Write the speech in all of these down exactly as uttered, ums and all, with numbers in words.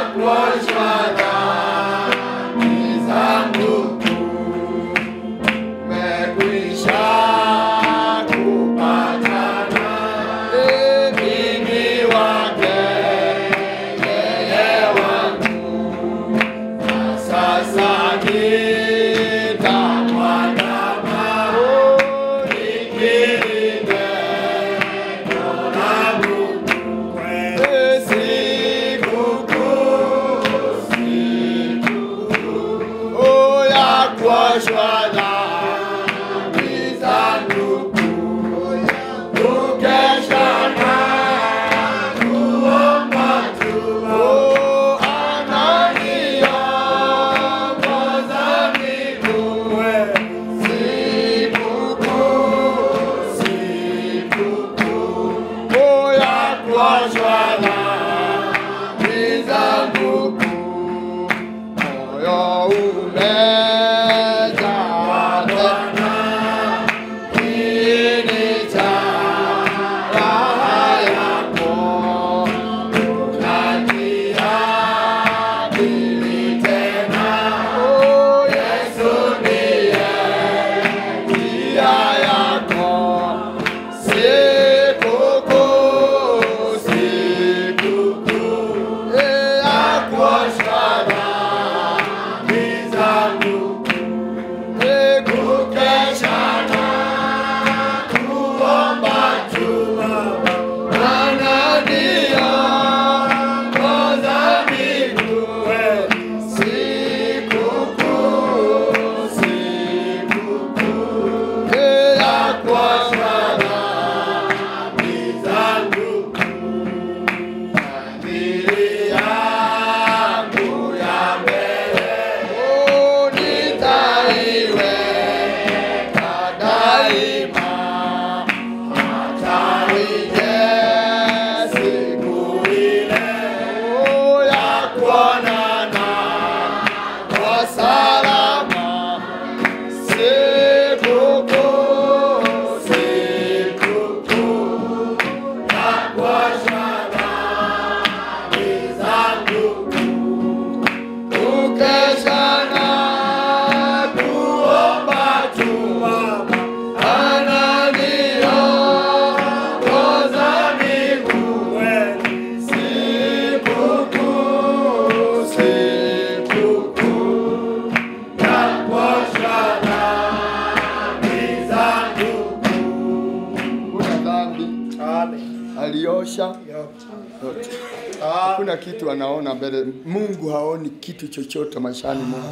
aliosha yote. Hakuna kitu anaona mbele. Mungu haoni kitu chochote maishani mwake.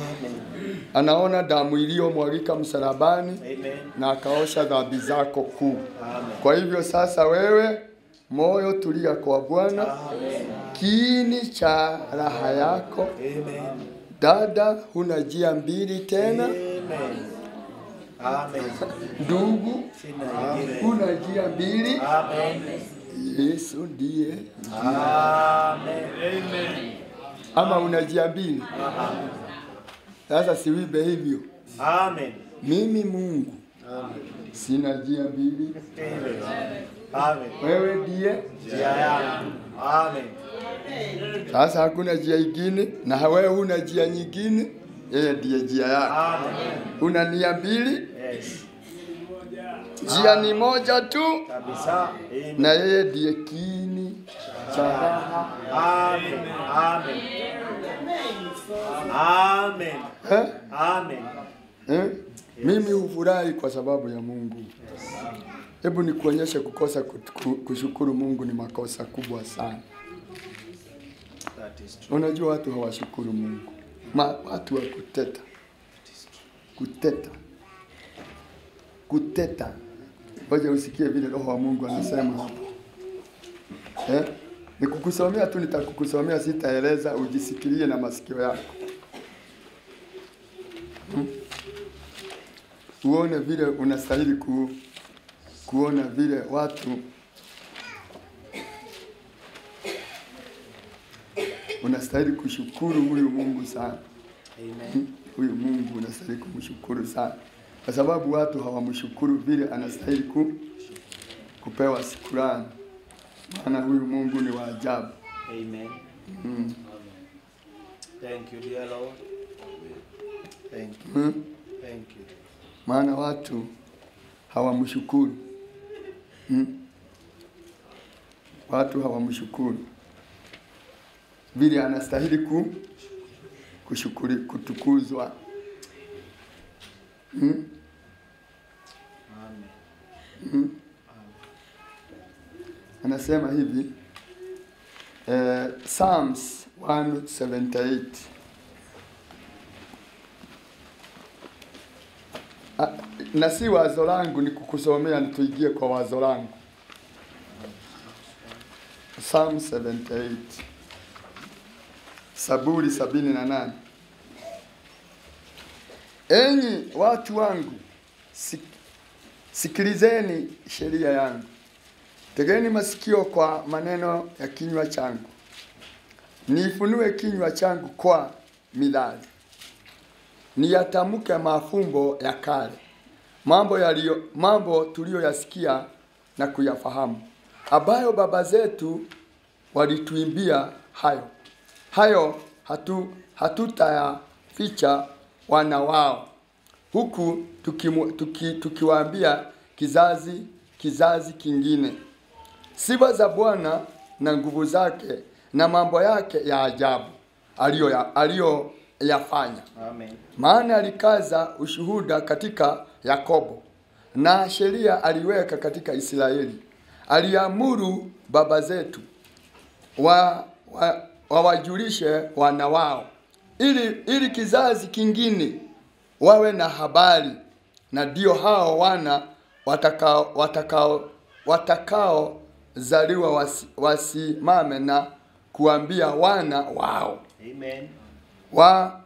Anaona damu iliyomwagika msalabani na akaosha dhambi zako kuu. Kwa hivyo sasa wewe moyo tulia kwa Bwana, kiini cha raha yako. Amen. Dada, huna njia mbili tena. Amen. Ndugu, huna njia mbili. Amen. Yesu ndiye. Amen. Amen. Ama una njia mbili. Sasa siwibe hivyo. Amen. Mimi Mungu. Amen. Sina njia mbili. Amen. Wewe ndiye njia yangu. Amen. Sasa hakuna njia nyingine na wewe huna njia nyingine. Yeye ndiye njia yako. Amen. Una nia mbili? Yes. Njia ni moja tu. Kabisa. Amen. Na yeye ndiye kiini cha raha. Amen. Amen. Amen. Eh? Amen. Eh? Mimi hufurahi kwa sababu ya Mungu. Hebu nikuonyeshe kukosa kushukuru Mungu ni makosa kubwa sana. Unajua watu hawashukuru Mungu. Ma, watu wa kuteta. Kuteta. Kuteta. Ngoja usikie vile Roho wa Mungu anasema hapo. Eh? Nikukusomea tu, nitakukusomea, sitaeleza, ujisikilie na masikio yako. Hmm? Uone vile unastahili ku, kuona vile watu unastahili kushukuru huyu Mungu sana. Amen. Huyu Mungu unastahili kumshukuru sana. Kwa sababu watu hawamshukuru vile anastahili ku, kupewa shukrani. Maana huyu Mungu ni wa ajabu. Amen. Mm. Thank you, dear Lord. Thank you. Hmm? Thank you. Maana watu hawamshukuru. Hmm? Watu hawamshukuru vile anastahili ku kushukuri kutukuzwa. Hmm? Amen. Hmm? Anasema hivi eh, Psalms one seventy-eight. Ah, na si wazo langu ni kukusomea, nituingie kwa wazo langu. Psalm seventy-eight. Saburi sabini na nane. Enyi watu wangu, sik, sikilizeni sheria yangu. Tegeni masikio kwa maneno ya kinywa changu. Nifunue kinywa changu kwa mithali. Niyatamke mafumbo ya kale. Mambo yaliyo mambo tuliyoyasikia na kuyafahamu. Ambayo baba zetu walituimbia hayo. Hayo hatu hatutayaficha wana wao. Huku tukimu, tuki, tukiwaambia kizazi kizazi kingine. Sifa za Bwana na nguvu zake na mambo yake ya ajabu aliyo ya, aliyo yafanya. Amen. Maana alikaza ushuhuda katika Yakobo na sheria aliweka katika Israeli. Aliamuru baba zetu wa, wa wawajulishe wana wao ili ili kizazi kingine wawe na habari, na ndio hao wana watakao watakao watakao zaliwa wasi, wasimame na kuambia wana wao. Amen. Wa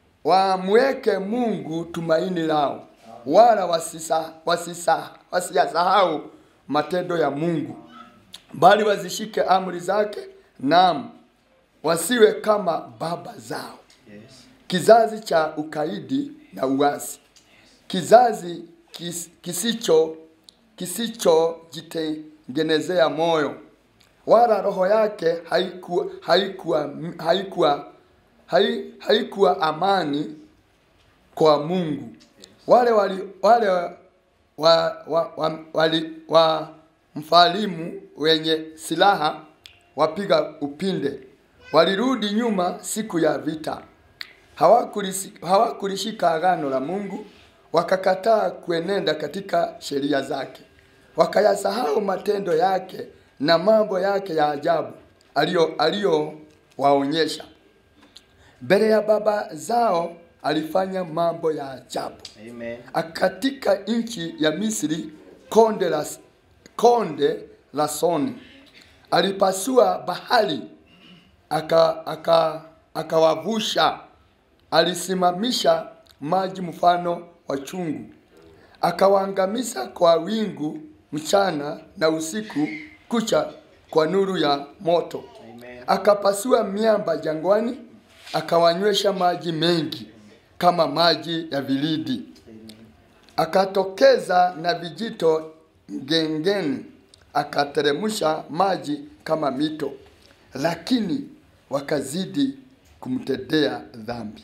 wamweke Mungu tumaini lao, wala wasisa wasisa wasiyasahau matendo ya Mungu, bali wazishike amri zake, naam wasiwe kama baba zao. Yes. Kizazi cha ukaidi na uasi, kizazi kis, kisicho kisicho jitengenezea moyo, wala roho yake haikuwa haikuwa haikuwa hai, haikuwa amani kwa Mungu. Wale wali wale wa, wa, wa, wali wa mfalimu wenye silaha wapiga upinde walirudi nyuma siku ya vita. Hawakulishika hawakulishika agano la Mungu, wakakataa kuenenda katika sheria zake. Wakayasahau matendo yake na mambo yake ya ajabu alio alio waonyesha. Mbele ya baba zao alifanya mambo ya ajabu. Amen. Katika nchi ya Misri, konde la konde la Soni alipasua bahari aka aka akawavusha. Alisimamisha maji mfano wa chungu, akawaangamiza kwa wingu mchana na usiku kucha kwa nuru ya moto. Amen. Akapasua miamba jangwani, akawanywesha maji mengi kama maji ya vilindi. Akatokeza na vijito gengeni, akateremsha maji kama mito, lakini wakazidi kumtendea dhambi.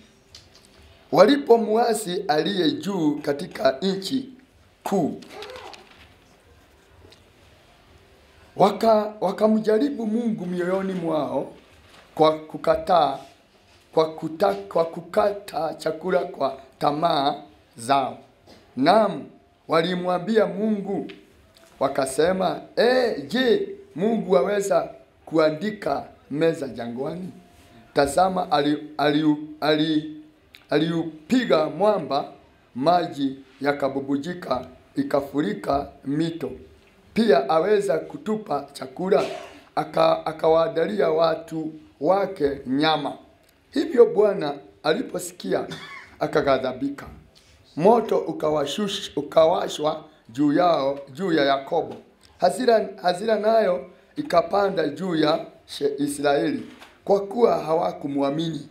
Walipomuasi aliye juu katika nchi kuu, waka wakamjaribu Mungu mioyoni mwao kwa kukataa kwa kuta, kwa kukata chakula kwa tamaa zao. Naam, walimwambia Mungu wakasema, eh, je, Mungu aweza kuandika meza jangwani? Tazama ali ali ali aliupiga mwamba, maji yakabubujika ikafurika mito. Pia aweza kutupa chakula, aka akawaandalia watu wake nyama. Hivyo Bwana aliposikia akaghadhabika. Moto ukawashush ukawashwa juu yao juu ya Yakobo. Hasira hasira nayo ikapanda juu ya Israeli, kwa kuwa hawakumwamini.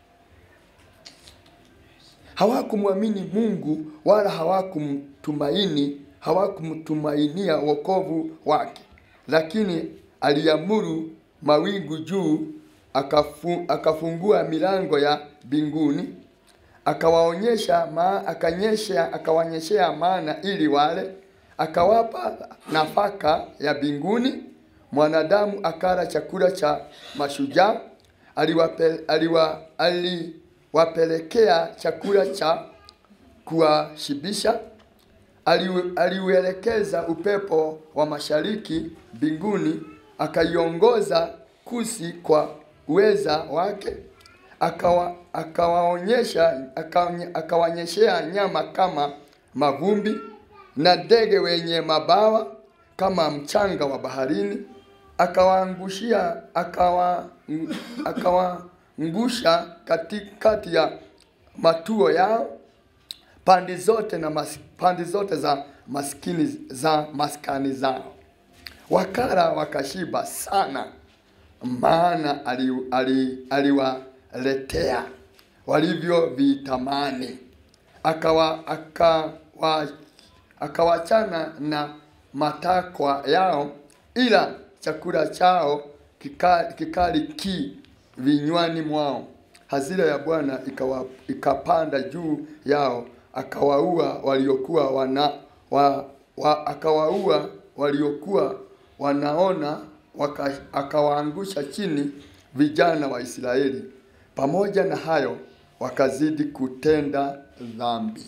Hawakumwamini Mungu wala hawakumtumaini, hawakumtumainia wokovu wake. Lakini aliamuru mawingu juu akafu, akafungua milango ya mbinguni, akawaonyesha ma, akanyesha akawanyeshea mana ili wale, akawapa nafaka ya mbinguni. Mwanadamu akala chakula cha mashujaa, aliwape, aliwa, aliwapelekea chakula cha kuwashibisha. Aliuelekeza upepo wa mashariki mbinguni, akaiongoza kusi kwa uweza wake, akawa akawaonyesha akawanyeshea nyama kama mavumbi, na ndege wenye mabawa kama mchanga wa baharini. Akawaangushia akawa akawaangusha katikati ya matuo yao pande zote na mas, pande zote za maskini za maskani zao. Wakara wakashiba sana, maana aliwaletea ali, ali walivyo vitamani. Akawa akawa akawachana na matakwa yao, ila chakula chao kikali, kikali ki vinywani mwao. Hasira ya Bwana ikawa ikapanda juu yao, akawaua waliokuwa wana wa, wa akawaua waliokuwa wanaona, waka, akawaangusha chini vijana wa Israeli. Pamoja na hayo wakazidi kutenda dhambi.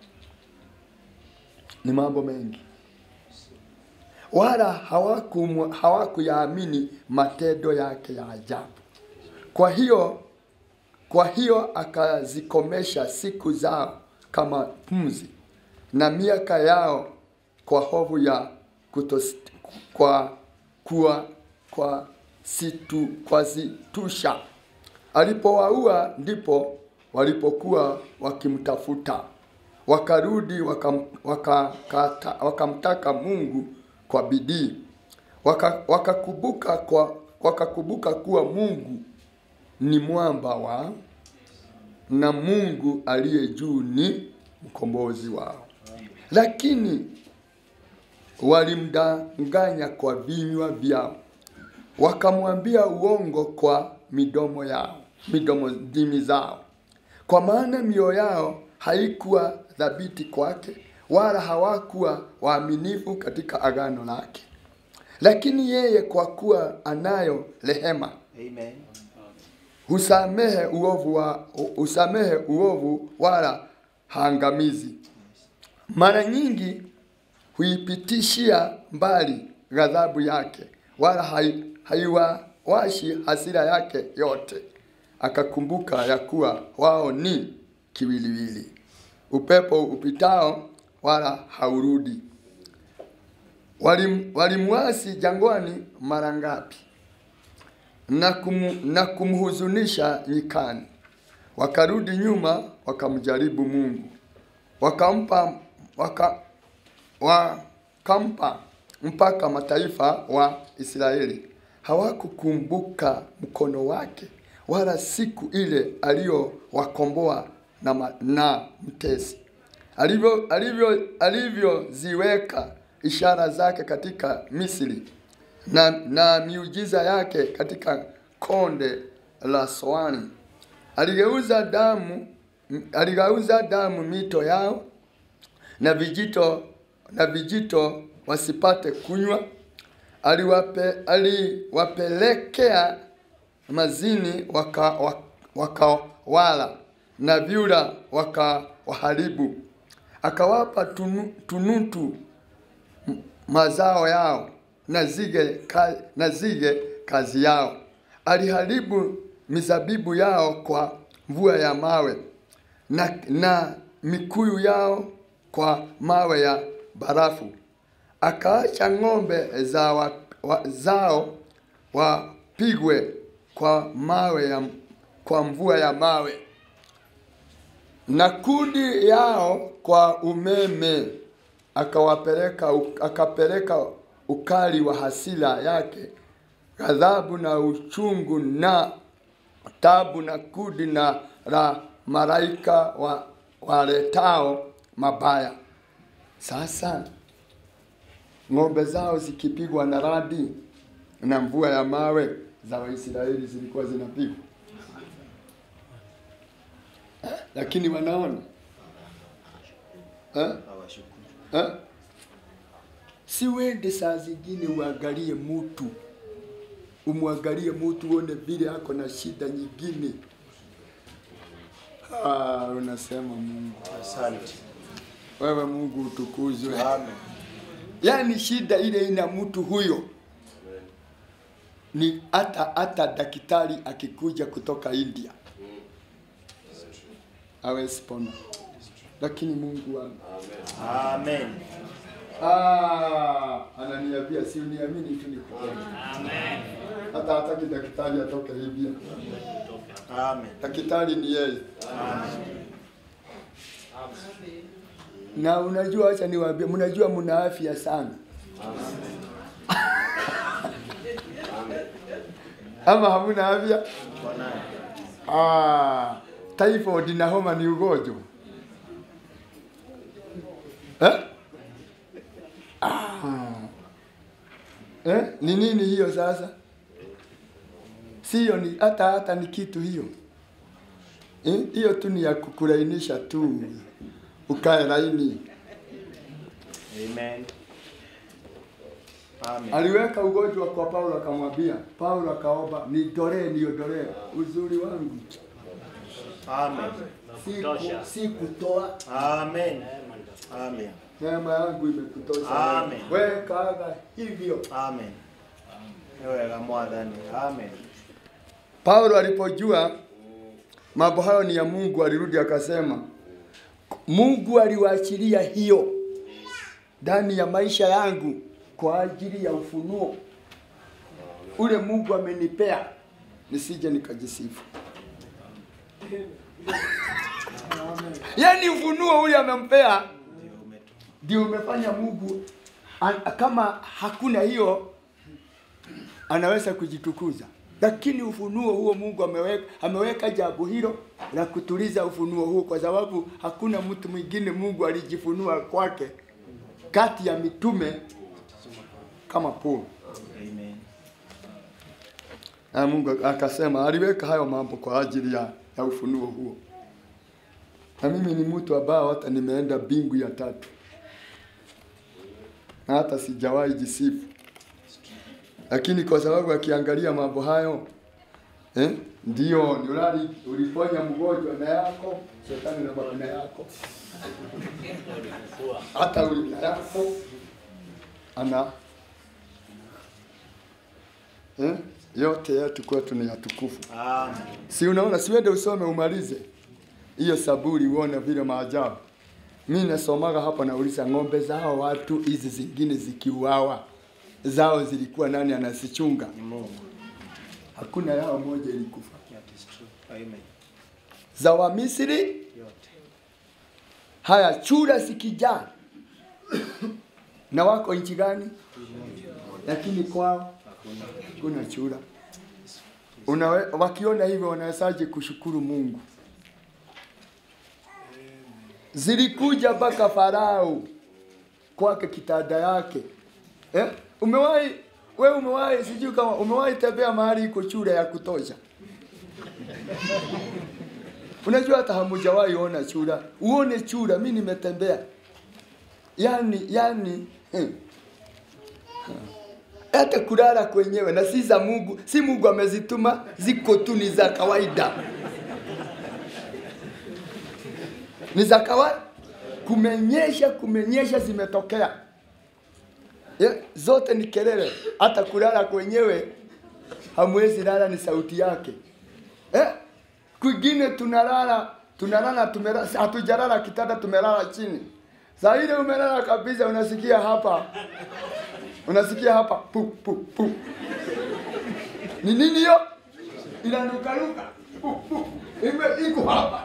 Ni mambo mengi. Wala hawaku hawakuyaamini matendo yake ya ajabu. Kwa hiyo kwa hiyo akazikomesha siku zao kama pumzi, na miaka yao kwa hofu ya kutos, kwa kwa kwa situ kwa situsha. Alipowaua ndipo walipokuwa wakimtafuta, wakarudi wakam, wakakata, wakamtaka Mungu kwa bidii, wakakubuka kwa wakakubuka kuwa Mungu ni mwamba wao, na Mungu aliye juu ni mkombozi wao. Lakini walimdanganya kwa vinywa vyao, wakamwambia uongo kwa midomo yao, midomo ndimi zao. Kwa maana mioyo yao haikuwa thabiti kwake, wala hawakuwa waaminifu katika agano lake. Lakini yeye kwa kuwa anayo rehema, amen, husamehe uovu wa usamehe uovu wala haangamizi. Mara nyingi huipitishia mbali ghadhabu yake, wala haiwawashi hasira yake yote. Akakumbuka ya kuwa wao ni kiwiliwili, upepo upitao wala haurudi. Walim, walimwasi jangwani mara ngapi, na, kum, na kumhuzunisha nyikani. Wakarudi nyuma wakamjaribu Mungu, wakampa waka, wakampa mpaka mataifa wa Israeli. Hawakukumbuka mkono wake, wala siku ile aliyowakomboa na, na mtesi. Alivyo alivyo alivyoziweka ishara zake katika Misri, na, na miujiza yake katika konde la Soani. Aligeuza damu aligeuza damu mito yao, na vijito na vijito wasipate kunywa. Aliwape aliwapelekea mazini waka waka wala, na vyura waka waharibu. Akawapa tunu, tunutu mazao yao, na zige ka, na zige kazi yao. Aliharibu mizabibu yao kwa mvua ya mawe, na, na mikuyu yao kwa mawe ya barafu. Akaacha ng'ombe za wa, wa, zao wapigwe kwa mawe ya, kwa mvua ya mawe, na kundi yao kwa umeme. Akawapeleka akapeleka ukali wa hasira yake, ghadhabu na uchungu na tabu, na kudi na la malaika wa waletao mabaya. Sasa ng'ombe zao zikipigwa na radi na mvua ya mawe, za Waisraeli zilikuwa zinapigwa. Eh? Lakini wanaona. Eh? Eh? Si wende saa zingine uangalie mtu. Umwangalie mtu uone vile ako na shida nyingine. Ah, unasema Mungu Asante. wewe Mungu utukuzwe. Amen. Yaani shida ile ina mtu huyo ni hata hata daktari akikuja kutoka India hawezi pona, lakini Mungu wangu Amen. ah, ananiambia si uniamini tu nikupenda. Amen. Hata hataki daktari atoke India. Amen. Daktari ni yeye. Amen. Na unajua, acha niwaambie, mnajua mna afya sana. Ama hamuna afya? Ah, typhoid na homa ni ugonjwa. Eh? Ah. Eh? Ni nini hiyo sasa? Sio ni hata hata ni kitu hiyo. Eh? Hiyo tu ni ya kukulainisha tu. Ukae laini. Amen. Amen. Aliweka ugonjwa kwa Paulo akamwambia, Paulo akaomba, nidolee niondolee uzuri wangu. Amen. Si, Kutosha. si kutoa. Amen. Amen. Neema yangu imekutosha. Amen. Wewe kaaga hivyo. Amen. Ewe gamwadhani. Amen. Paulo alipojua mambo hayo ni ya Mungu, alirudi akasema, Mungu aliwaachilia hiyo ndani ya maisha yangu kwa ajili ya ufunuo ule Mungu amenipea, nisije nikajisifu. Yaani ufunuo ule amempea ndio umefanya Mungu an, kama hakuna hiyo anaweza kujitukuza. Lakini ufunuo huo Mungu ameweka ameweka jambo hilo la kutuliza ufunuo huo, kwa sababu hakuna mtu mwingine Mungu alijifunua kwake kati ya mitume kama Paulo. Amen. Na Mungu akasema aliweka hayo mambo kwa ajili ya, ya ufunuo huo. Na mimi ni mtu ambao hata nimeenda bingu ya tatu. Na hata sijawahi jisifu. Lakini kwa sababu akiangalia mambo hayo, eh, ndio nurali uliponya mgonjwa na yako, shetani na baba yako. Hata ulina yako ana eh, yote yetu kwetu ni ya tukufu. Amen. Si unaona, siwende usome umalize hiyo Saburi uone vile maajabu. Mimi nasomaga hapa nauliza, ng'ombe zao watu hizi zingine zikiuawa zao zilikuwa nani anasichunga? Ni Mungu. Hakuna yao moja ilikufa. That is true. Amen. Za wa Misri Yote. haya chura sikijaa. Na wako nchi gani? Lakini kwao kuna chura. Unawe, wakiona hivyo wanawezaje kushukuru Mungu? Zilikuja mpaka Farao kwake kitanda yake. Eh? Umewahi wewe umewahi sijui kama umewahi tembea mahali iko chura ya kutosha? Unajua hata hamujawahi ona chura. Uone chura, mimi nimetembea. Yaani yani eh. Hata kulala kwenyewe na si za Mungu, si Mungu amezituma, ziko tu ni za kawaida. Ni za kawaida. Kumenyesha, kumenyesha zimetokea. Yeah, zote ni kelele. Hata kulala kwenyewe hamwezi lala, ni sauti yake. Eh? Kwingine tunalala, tunalala tumelala, hatujalala kitanda, tumelala chini. Saa ile umelala kabisa, unasikia hapa. Unasikia hapa pu pu pu. Ni nini hiyo? Inanuka nuka. Pu pu. Ime iko hapa.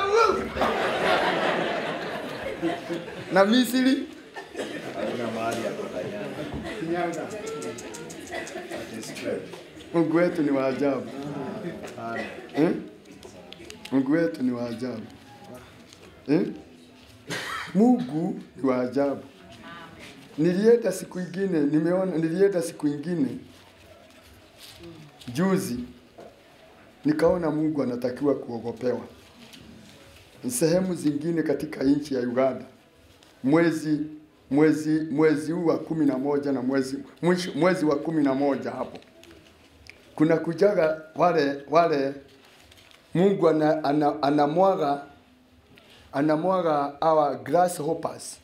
Na Misri Hakuna mahali ya kukanyana. Kinyanga. That is true. Mungu wetu ni wa ajabu. Amen. Eh? Mungu wetu ni wa ajabu. Eh? Mungu ni wa ajabu. Nilienda siku ingine, nimeona nilienda siku ingine. juzi nikaona Mungu anatakiwa kuogopewa. Sehemu zingine katika nchi ya Uganda, mwezi mwezi mwezi huu wa kumi na moja na mwezi mwisho, mwezi wa kumi na moja hapo kuna kujaga wale wale Mungu ana, ana, anamwaga anamwaga our grasshoppers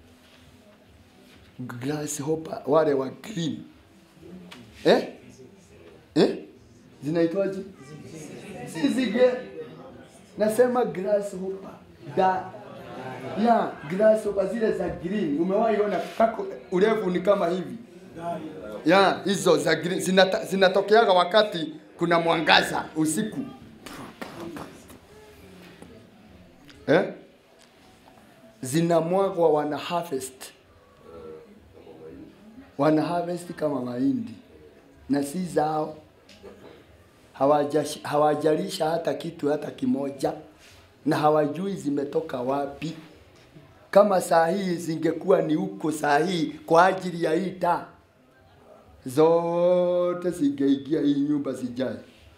grasshopper wale wa green eh eh zinaitwaje? Zizige. Nasema grasshopper da ya grasshopper zile za green. Umewahi ona kako urefu ni kama hivi? Ya hizo za green zinata, zinatokeaga wakati kuna mwangaza usiku. Eh? Zinamwagwa, wana harvest. Wana harvest kama mahindi. Na si zao. Hawajash, hawajalisha hata kitu hata kimoja. Na hawajui zimetoka wapi. Kama saa hii zingekuwa ni huko saa hii kwa ajili ya hii taa, zote zingeingia hii nyumba zijae.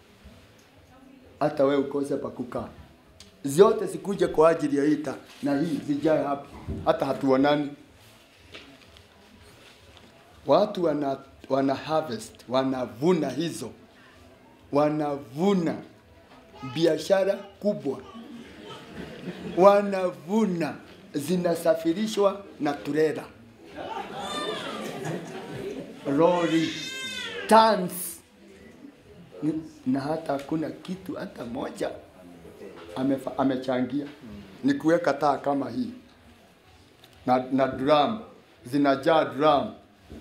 Hata wewe ukose pa kukaa. Zote sikuje kwa ajili ya hii taa na hii zijae hapa. Hata hatuonani. Watu wana, wana harvest, wanavuna hizo. Wanavuna biashara kubwa. Wanavuna, zinasafirishwa na trailer. Lori, tons. Na hata hakuna kitu hata moja amefa, amechangia. Ni kuweka taa kama hii. Na, na drum, zinajaa drum.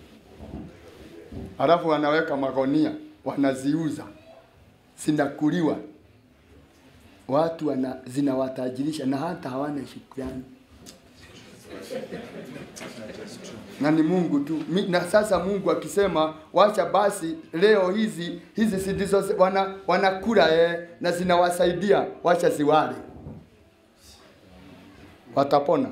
Halafu wanaweka magonia, wanaziuza. Zinakuliwa. Watu wana, zinawatajirisha na hata hawana shukrani. Na ni Mungu tu. Na sasa Mungu akisema wacha basi leo hizi hizi si ndizo wana wanakula eh, na zinawasaidia, wacha ziwale. Watapona.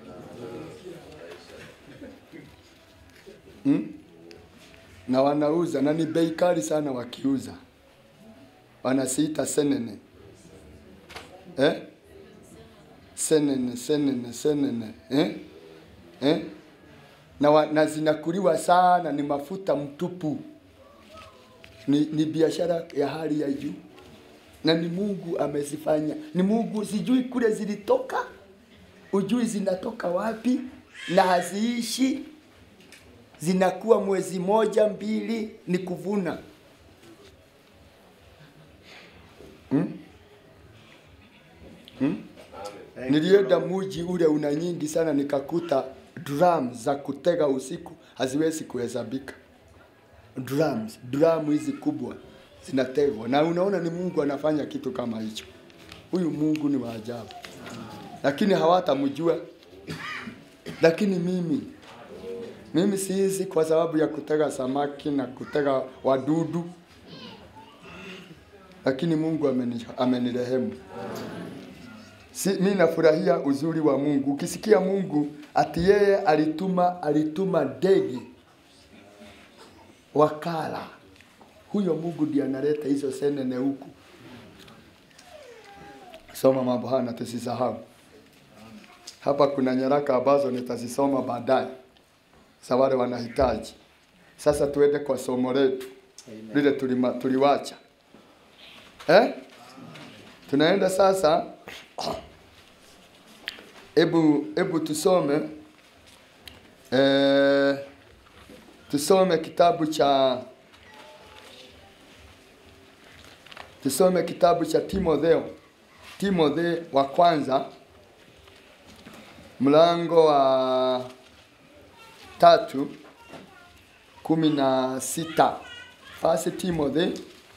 Hmm? Na wanauza na ni bei kali sana wakiuza. Wanasiita senene. Eh? Senene, senene, senene. Eh? Eh? Na, wa, na zinakuliwa sana, ni mafuta mtupu. Ni, ni biashara ya hali ya juu. Na ni Mungu amezifanya. Ni Mungu, sijui kule zilitoka. Ujui zinatoka wapi. Na haziishi. Zinakuwa mwezi moja mbili ni kuvuna. Hmm? Hmm? Nilienda muji ule una nyingi sana, nikakuta drums za kutega usiku haziwezi kuhesabika. Drums, drum hizi kubwa zinategwa. Na unaona ni Mungu anafanya kitu kama hicho. Huyu Mungu ni wa ajabu. Lakini hawatamjua. Lakini mimi mimi siizi kwa sababu ya kutega samaki na kutega wadudu. Lakini Mungu amenirehemu. Si, mimi nafurahia uzuri wa Mungu. Ukisikia Mungu ati yeye alituma alituma ndege wakala, huyo Mungu ndiye analeta hizo senene huku. Soma mambo haya na tusisahau. Hapa kuna nyaraka ambazo nitazisoma baadaye. Sa wale wanahitaji. Sasa tuende kwa somo letu. Lile tulima tuliwacha. Eh? Tunaenda sasa. Ebu ebu tusome eh tusome kitabu cha tusome kitabu cha Timotheo. Timotheo wa kwanza mlango wa tatu kumi na sita. First Timothy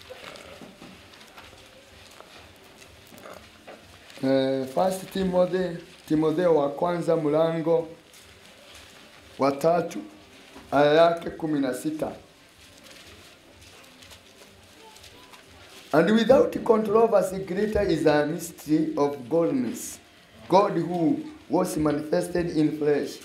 Uh, First Timothy, Timotheo wa kwanza mlango wa tatu aya yake kumi na sita. And without controversy greater is the mystery of godliness. God who was manifested in flesh,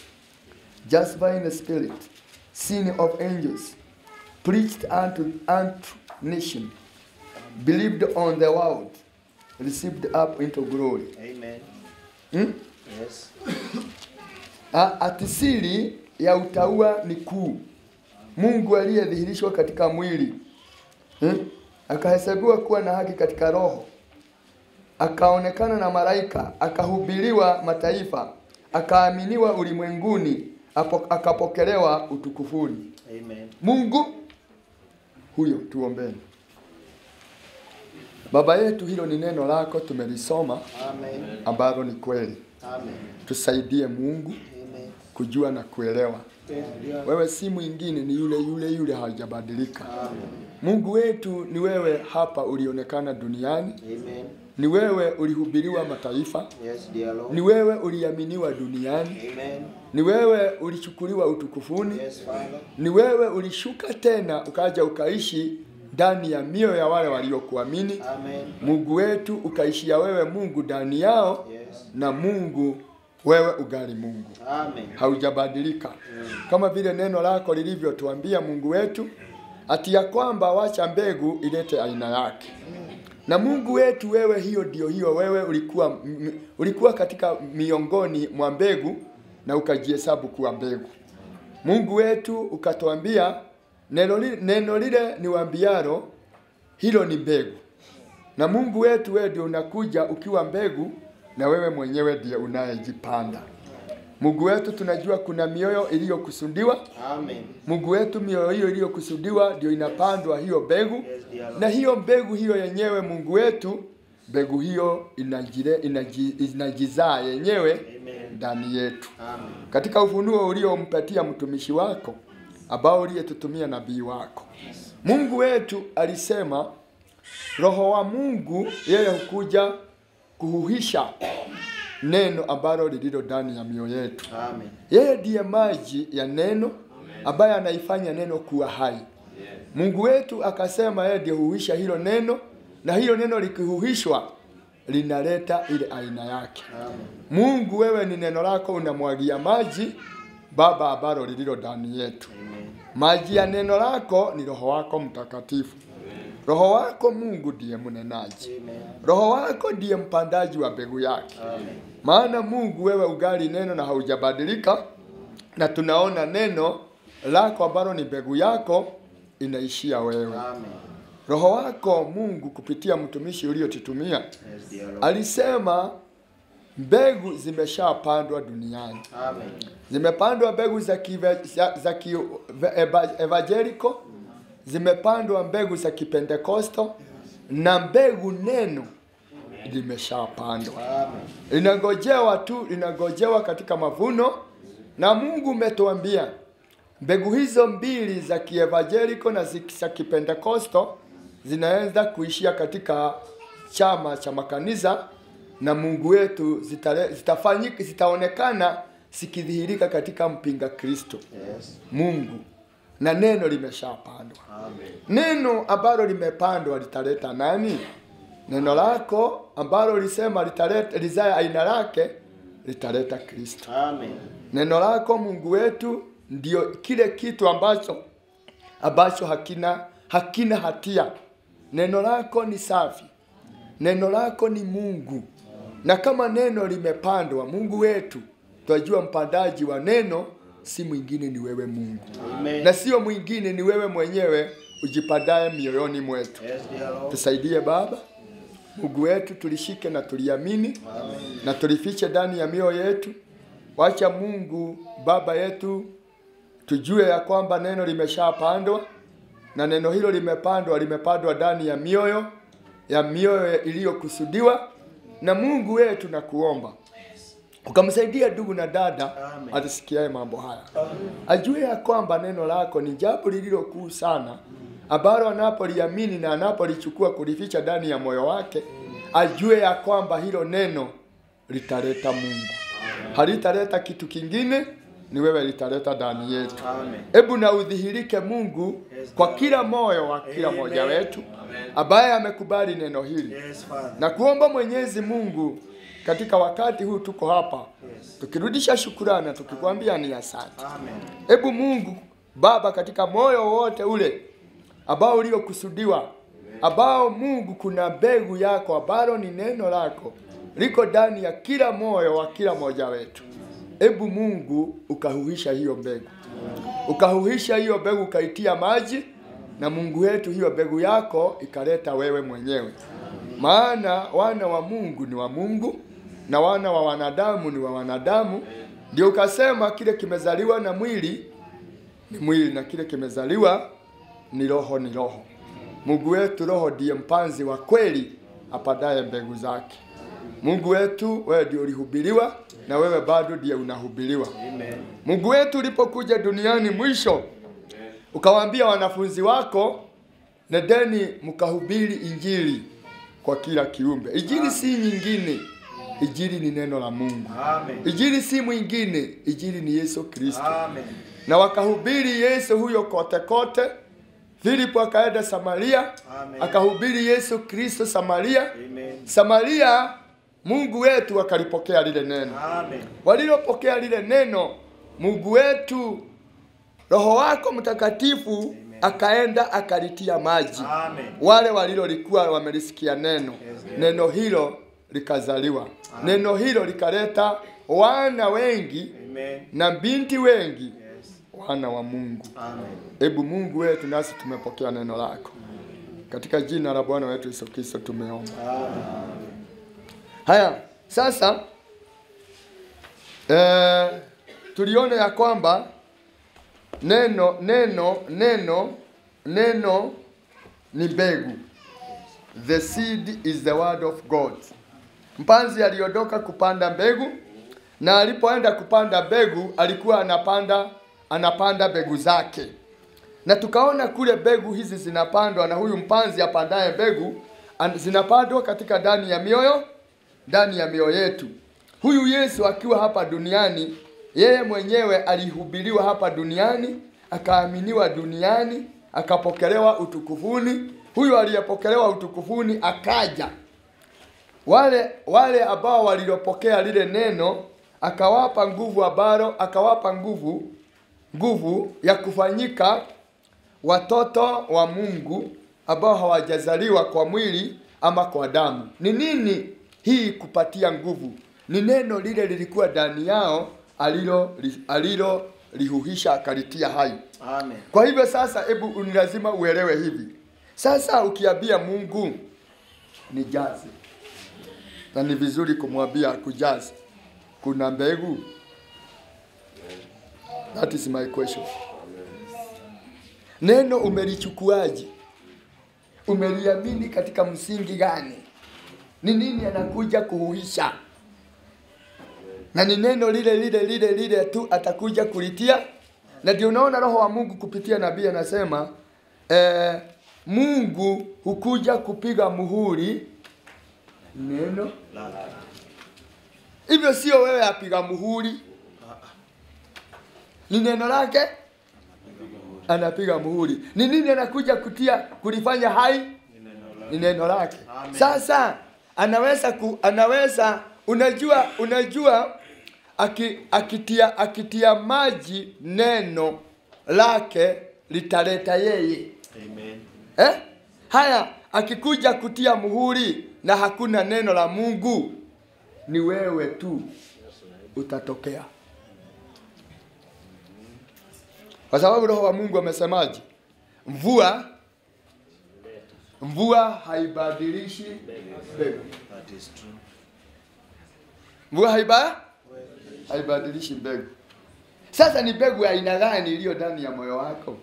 justified in the spirit, seen of angels, preached unto, unto, nation, believed on the world, received up into glory. Amen. Hmm? Yes. A- Atisiri ya utaua ni kuu. Mungu aliyedhihirishwa katika mwili. Hmm? Akahesabiwa kuwa na haki katika roho. Akaonekana na malaika, akahubiriwa mataifa, akaaminiwa ulimwenguni, apo- akapokelewa utukufuni. Amen. Mungu huyo, tuombeni. Baba yetu, hilo ni neno lako tumelisoma Amen. ambalo ni kweli. Amen. Tusaidie Mungu Amen. kujua na kuelewa. Amen. Wewe si mwingine, ni yule yule yule, hajabadilika. Amen. Mungu wetu ni wewe, hapa ulionekana duniani. Amen. Ni wewe ulihubiriwa mataifa. Yes, dear Lord. Ni wewe uliaminiwa duniani. Amen. Ni wewe ulichukuliwa utukufuni. Yes, Father. Ni wewe ulishuka tena ukaja ukaishi ndani ya mioyo ya wale waliokuamini. Amen. Mungu wetu ukaishia wewe Mungu ndani yao. Yes. Na Mungu wewe ugali Mungu. Amen. Haujabadilika. Kama vile neno lako lilivyotuambia Mungu wetu, ati ya kwamba wacha mbegu ilete aina yake. Na Mungu wetu wewe, hiyo ndio hiyo, wewe ulikuwa m, ulikuwa katika miongoni mwa mbegu na ukajihesabu kuwa mbegu. Mungu wetu ukatuambia neno lile, neno lile niwaambialo hilo ni mbegu. Na Mungu wetu wewe ndio unakuja ukiwa mbegu, na wewe mwenyewe ndiye unayejipanda. Mungu wetu tunajua kuna mioyo iliyokusudiwa. Amen. Mungu wetu mioyo hiyo iliyokusudiwa ndio inapandwa hiyo mbegu. Yes, dear Lord. Na hiyo mbegu hiyo yenyewe Mungu wetu, mbegu hiyo inajire, inaji, inajizaa yenyewe Amen. ndani yetu. Amen. Katika ufunuo uliompatia mtumishi wako ambao uliyetutumia nabii wako, Mungu wetu alisema Roho wa Mungu yeye hukuja kuhuhisha neno ambalo lililo ndani ya mioyo yetu. Amen. Yeye ndiye maji ya neno ambaye anaifanya neno kuwa hai. Mungu wetu akasema yeye ndiye huhisha hilo neno, na hilo neno likihuhishwa linaleta ile aina yake. Amen. Mungu wewe ni neno lako unamwagia maji Baba ambalo lililo ndani yetu. Amen. Maji ya neno lako ni Roho wako Mtakatifu. Roho wako Mungu ndiye mnenaji. Amen. Roho wako ndiye mpandaji wa mbegu yake. Amen. Maana Mungu wewe ugali neno na haujabadilika, na tunaona neno lako ambalo ni mbegu yako inaishia wewe. Amen. Roho wako Mungu kupitia mtumishi uliotutumia Yes, dear Lord. alisema mbegu zimeshapandwa duniani. Amen. Zimepandwa mbegu za kive, za, za ki, eva, evangelical, zimepandwa mbegu za kipentekosto, na mbegu neno limeshapandwa. Amen. Linangojewa tu, linangojewa katika mavuno. Na Mungu umetuambia mbegu hizo mbili za kievangeliko na za kipentekosto zinaanza kuishia katika chama cha makanisa, na Mungu wetu zitale, zitafanyika zitaonekana sikidhihirika katika mpinga Kristo. Yes. Mungu na neno limeshapandwa. Amen. Neno ambalo limepandwa litaleta nani? Neno lako ambalo lisema litaleta lizae aina lake litaleta Kristo. Amen. Neno lako Mungu wetu ndio kile kitu ambacho ambacho hakina hakina hatia. Neno lako ni safi. Neno lako ni Mungu. Na kama neno limepandwa Mungu wetu, twajua mpandaji wa neno si mwingine ni wewe Mungu. Amen. Na sio mwingine ni wewe mwenyewe ujipandaye mioyoni mwetu. Yes, dear Lord. Tusaidie Baba. Mungu wetu tulishike na tuliamini. Amen. Na tulifiche ndani ya mioyo yetu. Wacha Mungu Baba yetu tujue ya kwamba neno limeshapandwa, na neno hilo limepandwa limepandwa ndani ya mioyo ya mioyo iliyokusudiwa na Mungu wetu, na kuomba ukamsaidia ndugu na dada Amen. atasikiaye mambo haya, ajue ya kwamba neno lako ni jambo lililokuu sana, ambalo anapoliamini na anapolichukua kulificha ndani ya moyo wake, ajue ya kwamba hilo neno litaleta Mungu. Halitaleta kitu kingine, ni wewe litaleta ndani yetu. Amen. Hebu na udhihirike Mungu kwa kila moyo wa kila Amen. mmoja wetu ambaye amekubali neno hili. Yes, Father. Na kuomba Mwenyezi Mungu katika wakati huu tuko hapa, Yes. tukirudisha shukrani tukikwambia ni asante. Amen. Hebu Mungu Baba, katika moyo wote ule ambao uliokusudiwa, ambao Mungu kuna mbegu yako ambalo ni neno lako liko ndani ya kila moyo wa kila moja wetu. Ebu Mungu ukahuhisha hiyo mbegu, ukahuhisha hiyo mbegu, ukaitia maji, na Mungu wetu hiyo mbegu yako ikaleta wewe mwenyewe. Maana wana wa Mungu ni wa Mungu na wana wa wanadamu ni wa wanadamu. Ndio ukasema kile kimezaliwa na mwili ni mwili na kile kimezaliwa ni roho ni roho. Mungu wetu roho ndiye mpanzi wa kweli apadaye mbegu zake. Mungu wetu wewe ndio ulihubiriwa na wewe bado ndiye unahubiriwa. Amen. Mungu wetu ulipokuja duniani mwisho ukawaambia wanafunzi wako, nendeni mkahubiri injili kwa kila kiumbe. Injili si nyingine, injili ni neno la Mungu. Amen. Injili si mwingine, injili ni Yesu Kristo. Amen. Na wakahubiri Yesu huyo kote kote. Filipo akaenda Samaria. Amen. Akahubiri Yesu Kristo Samaria. Amen. Samaria Mungu wetu akalipokea lile neno. Amen. Walilopokea lile neno, Mungu wetu Roho wako Mtakatifu, amen, akaenda akalitia maji. Amen. Wale walilolikuwa wamelisikia neno, yes, neno hilo likazaliwa. Amen. Neno hilo likaleta wana wengi, amen, na binti wengi, yes, wana wa Mungu. Amen. Ebu Mungu wetu nasi tumepokea neno lako. Katika jina la Bwana wetu Yesu Kristo tumeomba. Amen. Haya, sasa eh, tulione ya kwamba neno neno neno neno ni mbegu. The seed is the word of God. Mpanzi aliondoka kupanda mbegu, na alipoenda kupanda mbegu alikuwa anapanda anapanda mbegu zake. Na tukaona kule mbegu hizi zinapandwa na huyu mpanzi apandaye mbegu, zinapandwa katika ndani ya mioyo, ndani ya mioyo yetu. Huyu Yesu akiwa hapa duniani, yeye mwenyewe alihubiriwa hapa duniani, akaaminiwa duniani, akapokelewa utukufuni. Huyu aliyepokelewa utukufuni akaja. Wale wale ambao walilopokea lile neno, akawapa nguvu ambalo akawapa nguvu nguvu ya kufanyika watoto wa Mungu ambao hawajazaliwa kwa mwili ama kwa damu. Ni nini hii kupatia nguvu? Ni neno lile lilikuwa ndani yao alilo alilo lihuhisha akalitia hai. Amen. Kwa hivyo sasa hebu ni lazima uelewe hivi. Sasa ukiambia Mungu nijaze, na ni vizuri kumwambia kujaze, kuna mbegu? That is my question. Neno umelichukuaje? Umeliamini katika msingi gani? Ni nini anakuja kuhuisha? Na ni neno lile lile lile lile tu atakuja kulitia. Na ndio unaona Roho wa Mungu kupitia nabii anasema eh, Mungu hukuja kupiga muhuri neno lake. Hivyo sio wewe apiga muhuri, ni neno lake anapiga muhuri. Ni nini anakuja kutia kulifanya hai? Ni neno lake. Sasa anaweza ku, anaweza unajua unajua aki, akitia akitia maji neno lake litaleta yeye. Amen. Eh? Haya, akikuja kutia muhuri na hakuna neno la Mungu, ni wewe tu utatokea. Kwa sababu Roho wa Mungu amesemaje? Mvua mvua haibadilishi mbegu. That is true. Mvua haiba haibadilishi mbegu. Sasa ni mbegu ya aina gani iliyo ndani ya moyo wako?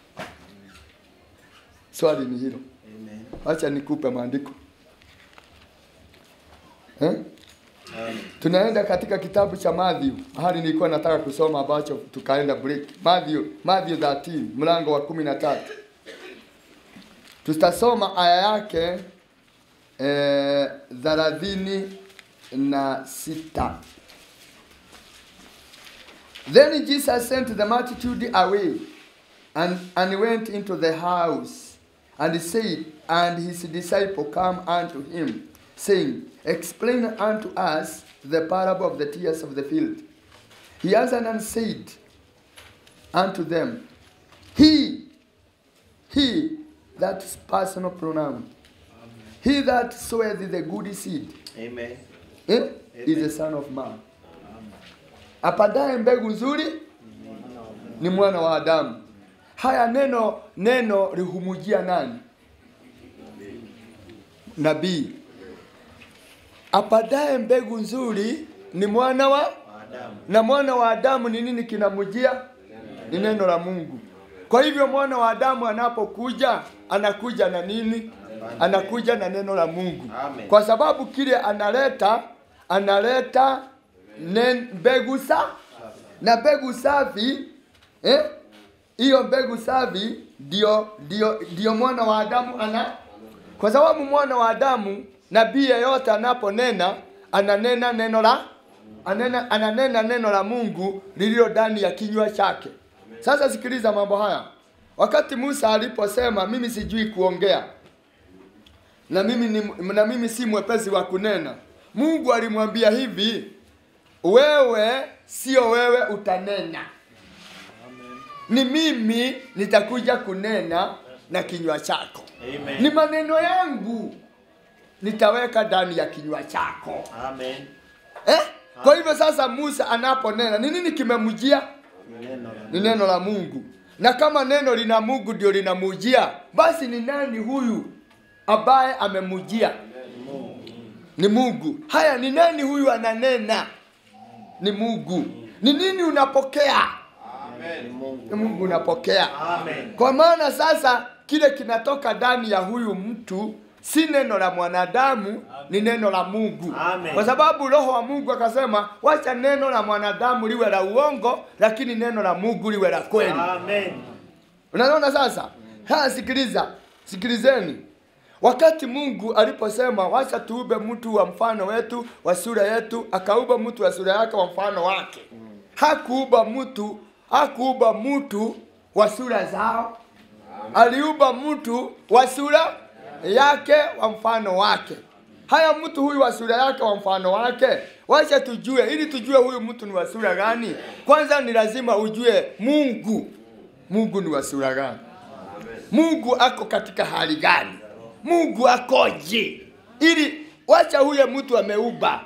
Swali ni hilo. Amen. Acha nikupe maandiko. Eh? Amen. Tunaenda katika kitabu cha Matthew. Mahali nilikuwa nataka kusoma ambacho tukaenda break. Matthew, Matthew thirteen, mlango wa kumi na tatu. Tutasoma aya yake eh thelathini na sita. Then Jesus sent the multitude away and, and went into the house and said, and his disciple come unto him, saying, explain unto us the parable of the tares of the field. He answered and said unto them, He, he That's personal pronoun. He that soweth the good seed, Amen. eh, is the son of man. Apandaye mbegu nzuri ni mwana wa Adamu. Haya neno neno lihumujia nani? Nabii. Apandaye mbegu nzuri ni mwana wa Adamu. Na mwana wa Adamu ni nini kinamujia? Ni neno la Mungu. Kwa hivyo mwana wa Adamu anapokuja, anakuja na nini? Anakuja na neno la Mungu. Amen. Kwa sababu kile analeta, analeta mbegu safi. Na mbegu safi, eh? Hiyo mbegu safi ndio ndio ndio mwana wa Adamu ana. Kwa sababu mwana wa Adamu, nabii yeyote anaponena, ananena neno la anena ananena neno la Mungu lililo ndani ya kinywa chake. Sasa sikiliza mambo haya. Wakati Musa aliposema mimi sijui kuongea, na mimi ni, na mimi si mwepesi wa kunena, Mungu alimwambia hivi, wewe sio wewe utanena. Amen. Ni mimi nitakuja kunena na kinywa chako. Amen. Ni maneno yangu nitaweka ndani ya kinywa chako. Amen. Eh? Kwa hivyo sasa Musa anaponena, ni nini kimemjia? Ni neno la Mungu. Na kama neno lina Mungu ndio linamujia, basi ni nani huyu ambaye amemujia? Ni Mungu. Haya, ni nani huyu ananena? Ni Mungu. Ni nini unapokea? Amen. Ni Mungu unapokea. Amen. Kwa maana sasa kile kinatoka ndani ya huyu mtu si neno la mwanadamu, ni neno la Mungu. Amen. Kwa sababu Roho wa Mungu akasema, wacha neno la mwanadamu liwe la uongo, lakini neno la Mungu liwe la kweli. Amen. Unaona sasa? Ha, sikiliza. Sikilizeni. Wakati Mungu aliposema wacha tuube mtu wa mfano wetu, wa sura yetu, akauba mtu wa sura yake wa mfano wake. Hakuuba mtu, hakuuba mtu wa sura zao. Aliuba mtu wa sura yake wa mfano wake. Haya, mtu huyu wa sura yake wa mfano wake, wacha tujue, ili tujue huyu mtu ni wa sura gani. Kwanza ni lazima ujue Mungu. Mungu ni wa sura gani? Mungu ako katika hali gani? Mungu akoje? Ili wacha huyo mtu ameuba,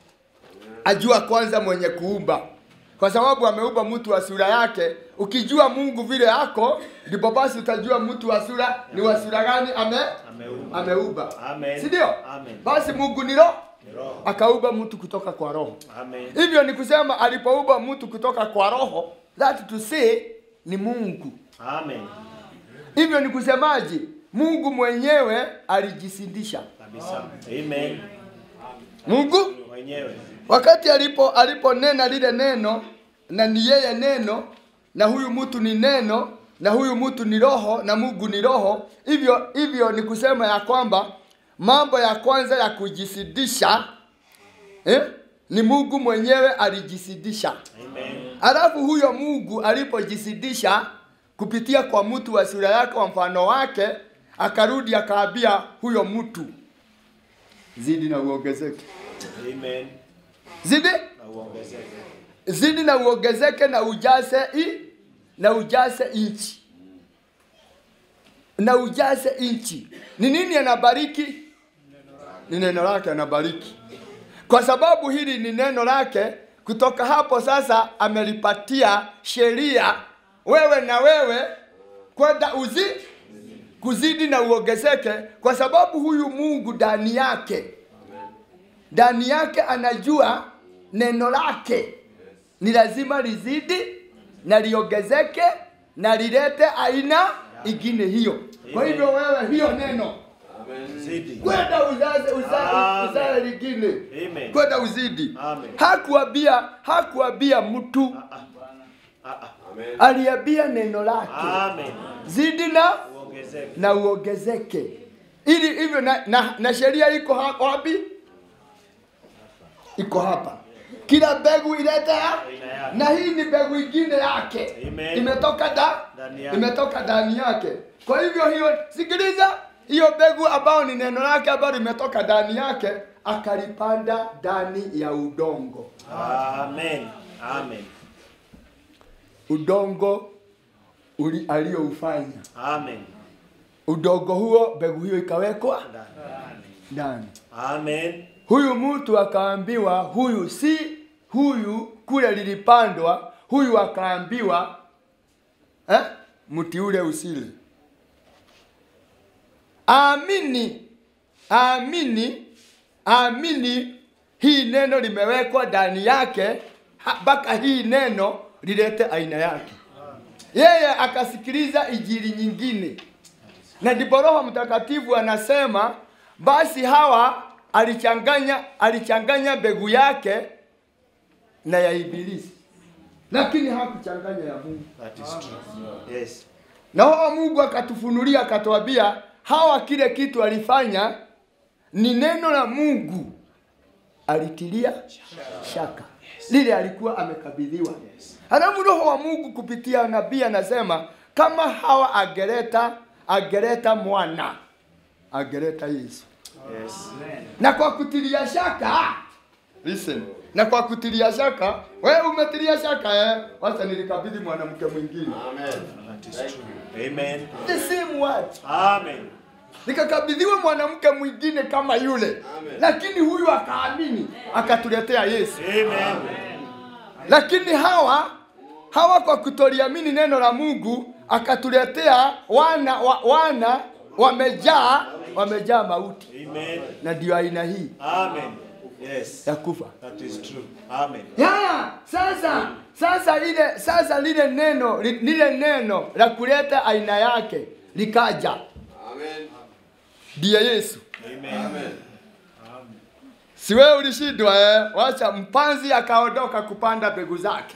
ajua kwanza mwenye kuumba. Kwa sababu ameuba mtu wa sura yake, ukijua Mungu vile ako, ndipo basi utajua mtu wa sura ni wa sura gani ame ameuba. ameuba. Amen. Si ndio? Amen. Basi Mungu ni roho, akauba mtu kutoka kwa roho. Amen. Hivyo ni kusema alipouba mtu kutoka kwa roho, that to say ni Mungu. Amen. Hivyo ni kusemaje? Mungu mwenyewe alijisindisha. Kabisa. Amen. Mungu Mwenyewe. wakati alipo aliponena lile neno, na ni yeye neno, na huyu mtu ni neno, na huyu mtu ni roho, na Mungu ni roho. Hivyo hivyo ni kusema ya kwamba mambo ya kwanza ya kujisidisha, eh, ni Mungu mwenyewe alijisidisha. Amen. Alafu huyo Mungu alipojisidisha kupitia kwa mtu wa sura yake wa mfano wake, akarudi akaambia huyo mtu, zidi na uongezeke. Amen. Zidi Na uongezeke. zidi na uongezeke na ujaze i na ujaze inchi. Na ujaze inchi. Ni nini anabariki? Ni neno lake anabariki. Kwa sababu hili ni neno lake, kutoka hapo sasa amelipatia sheria wewe na wewe kwenda uzi kuzidi na uongezeke, kwa sababu huyu Mungu ndani yake ndani yake anajua neno lake ni lazima lizidi na liongezeke na lilete aina ingine hiyo. Kwa hivyo wewe hiyo neno Zidi. kwenda uzaze uzaze uzaze lingine. Amen. Kwenda uzidi. Amen. Hakuambia hakuambia mtu. Ah ah. Aliambia neno lake. Amen. Zidi na Uongezeke. na uongezeke. Ili hivyo na, na, na sheria iko hapa wapi? Iko hapa. Kila mbegu ileta na hii ni mbegu ingine yake. Amen. Imetoka da Ndani yake. imetoka ndani yake. Kwa hivyo hiyo, sikiliza, hiyo mbegu ambayo ni neno lake ambalo imetoka ndani yake, akalipanda ndani ya udongo. Amen. Amen. Udongo uli alioufanya. Amen. Udongo huo, mbegu hiyo ikawekwa ndani. Amen. Huyu mtu akaambiwa, huyu si huyu kule lilipandwa, huyu akaambiwa eh, mti ule usile. Amini, amini, amini, hii neno limewekwa ndani yake, mpaka hii neno lilete aina yake. Yeye akasikiliza injili nyingine. Na ndipo Roho Mtakatifu anasema, basi Hawa alichanganya alichanganya mbegu yake na ya Ibilisi, lakini hakuchanganya ya Mungu. That is true. Yes. Na Roho Mungu akatufunulia, akatuambia Hawa kile kitu alifanya ni neno la Mungu alitilia shaka. Lile alikuwa amekabidhiwa. Halafu Roho wa Mungu kupitia nabii anasema, kama Hawa agereta agereta mwana, agereta Yesu. Yes. Na kwa kutilia shaka, listen, na kwa kutilia shaka, wewe umetilia shaka eh, wacha nilikabidhi mwanamke mwingine. Amen. That is true. Amen. The same word. Amen. Nikakabidhiwa mwanamke mwingine kama yule. Amen. Lakini huyu akaamini, akatuletea Yesu. Amen. Lakini hawa hawa kwa kutoliamini neno la Mungu akatuletea wana wa, wana wamejaa wamejaa mauti. Amen. Na ndio aina hii. Amen. Yes. Ya kufa. That is true. Amen. Ya, sasa sasa ile sasa lile neno li, lile neno la kuleta aina yake likaja. Amen. Ndiye Yesu. Amen. Amen. Si wewe ulishindwa eh? Wacha mpanzi akaondoka kupanda mbegu zake.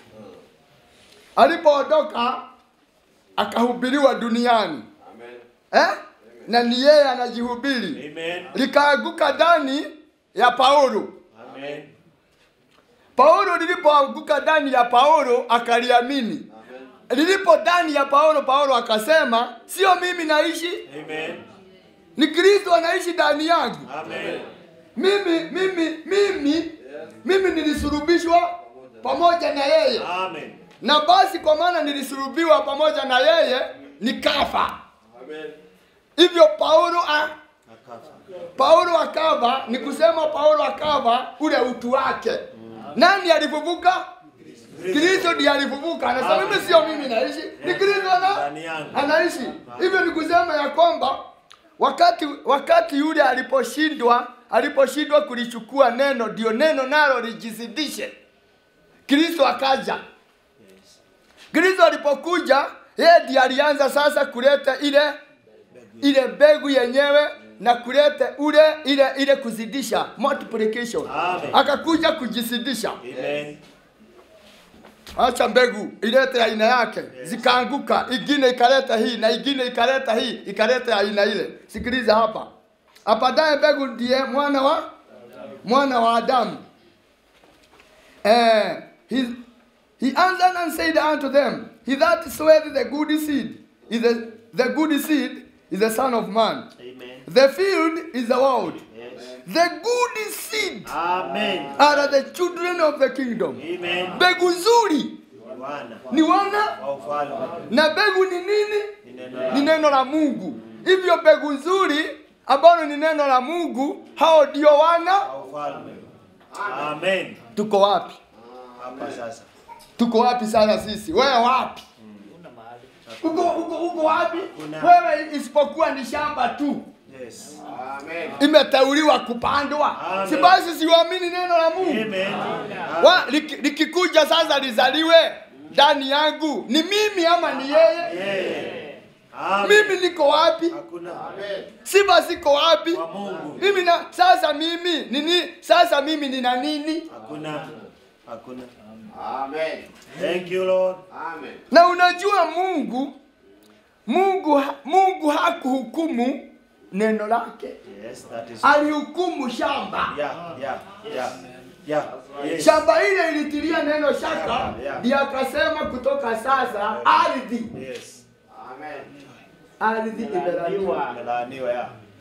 Alipoondoka akahubiriwa duniani. Amen. Eh? Na ni yeye anajihubiri. Amen. Likaanguka ndani ya Paulo. Amen. Paulo lilipoanguka ndani ya Paulo akaliamini. Amen. Lilipo ndani ya Paulo, Paulo akasema, sio mimi naishi, Amen. ni Kristo anaishi ndani yangu. Amen. Mimi mimi mimi mimi nilisulubishwa pamoja na yeye. Amen. Na basi kwa maana nilisulubiwa pamoja na yeye nikafa. Amen. Hivyo Paulo a, Akafa. Paulo akava, ni kusema Paulo akava ule utu wake. Nani alifufuka? Kristo ndiye alifufuka. Anasema mimi sio mimi naishi, ni Kristo ana Ndani yangu. anaishi. Hivyo ni kusema ya kwamba wakati wakati yule aliposhindwa, aliposhindwa kulichukua neno, ndio neno nalo lijizidishe. Kristo akaja. Kristo alipokuja, yeye ndiye alianza sasa kuleta ile ile mbegu yenyewe na kuleta ule ile ile kuzidisha, multiplication. Amen. Akakuja kujizidisha. Amen. Acha mbegu ilete aina yake, zikaanguka, ingine ikaleta hii na ingine ikaleta hii, ikaleta aina ile. Sikiliza hapa. Apadaye mbegu ndiye mwana wa mwana wa Adamu. Eh, he he answered and said unto them, he that soweth the good seed is the, the good seed is the Son of Man. Amen. The field is the world. Yes. The good seed Amen. are the children of the kingdom. Amen. Mbegu nzuri Bwana ni wana wa ufalme. na mbegu ni nini? Ni neno la Ni neno la Mungu. Hivyo mbegu nzuri ambalo ni neno la Mungu, hao ndio wana. wa ufalme. Amen. Tuko wapi? Hapa sasa. Tuko wapi sasa sisi? Wewe wapi? Uko uko uko wapi? Kuna. Wewe isipokuwa ni shamba tu. Yes. Amen. Imeteuliwa kupandwa. Amen. Si basi siwaamini neno la Mungu. Amen. Wa liki- likikuja sasa lizaliwe ndani yangu, ni mimi ama ni yeye? Yeah. Amen. Mimi niko wapi? Hakuna. Si basi siko wapi? Kwa Mungu. Mimi na sasa mimi nini? Sasa mimi nina nini? Hakuna. Hakuna. Amen. Thank you, Lord. Amen. Na unajua Mungu Mungu ha- Mungu hakuhukumu neno lake. Yes, that is. Alihukumu shamba. Yeah, yeah, yeah. Yeah. Yes. Shamba ile ilitilia neno shaka, Yeah. ndiyo akasema kutoka sasa ardhi Yes. Amen. ardhi imelaniwa. Melaaniwa, yeah.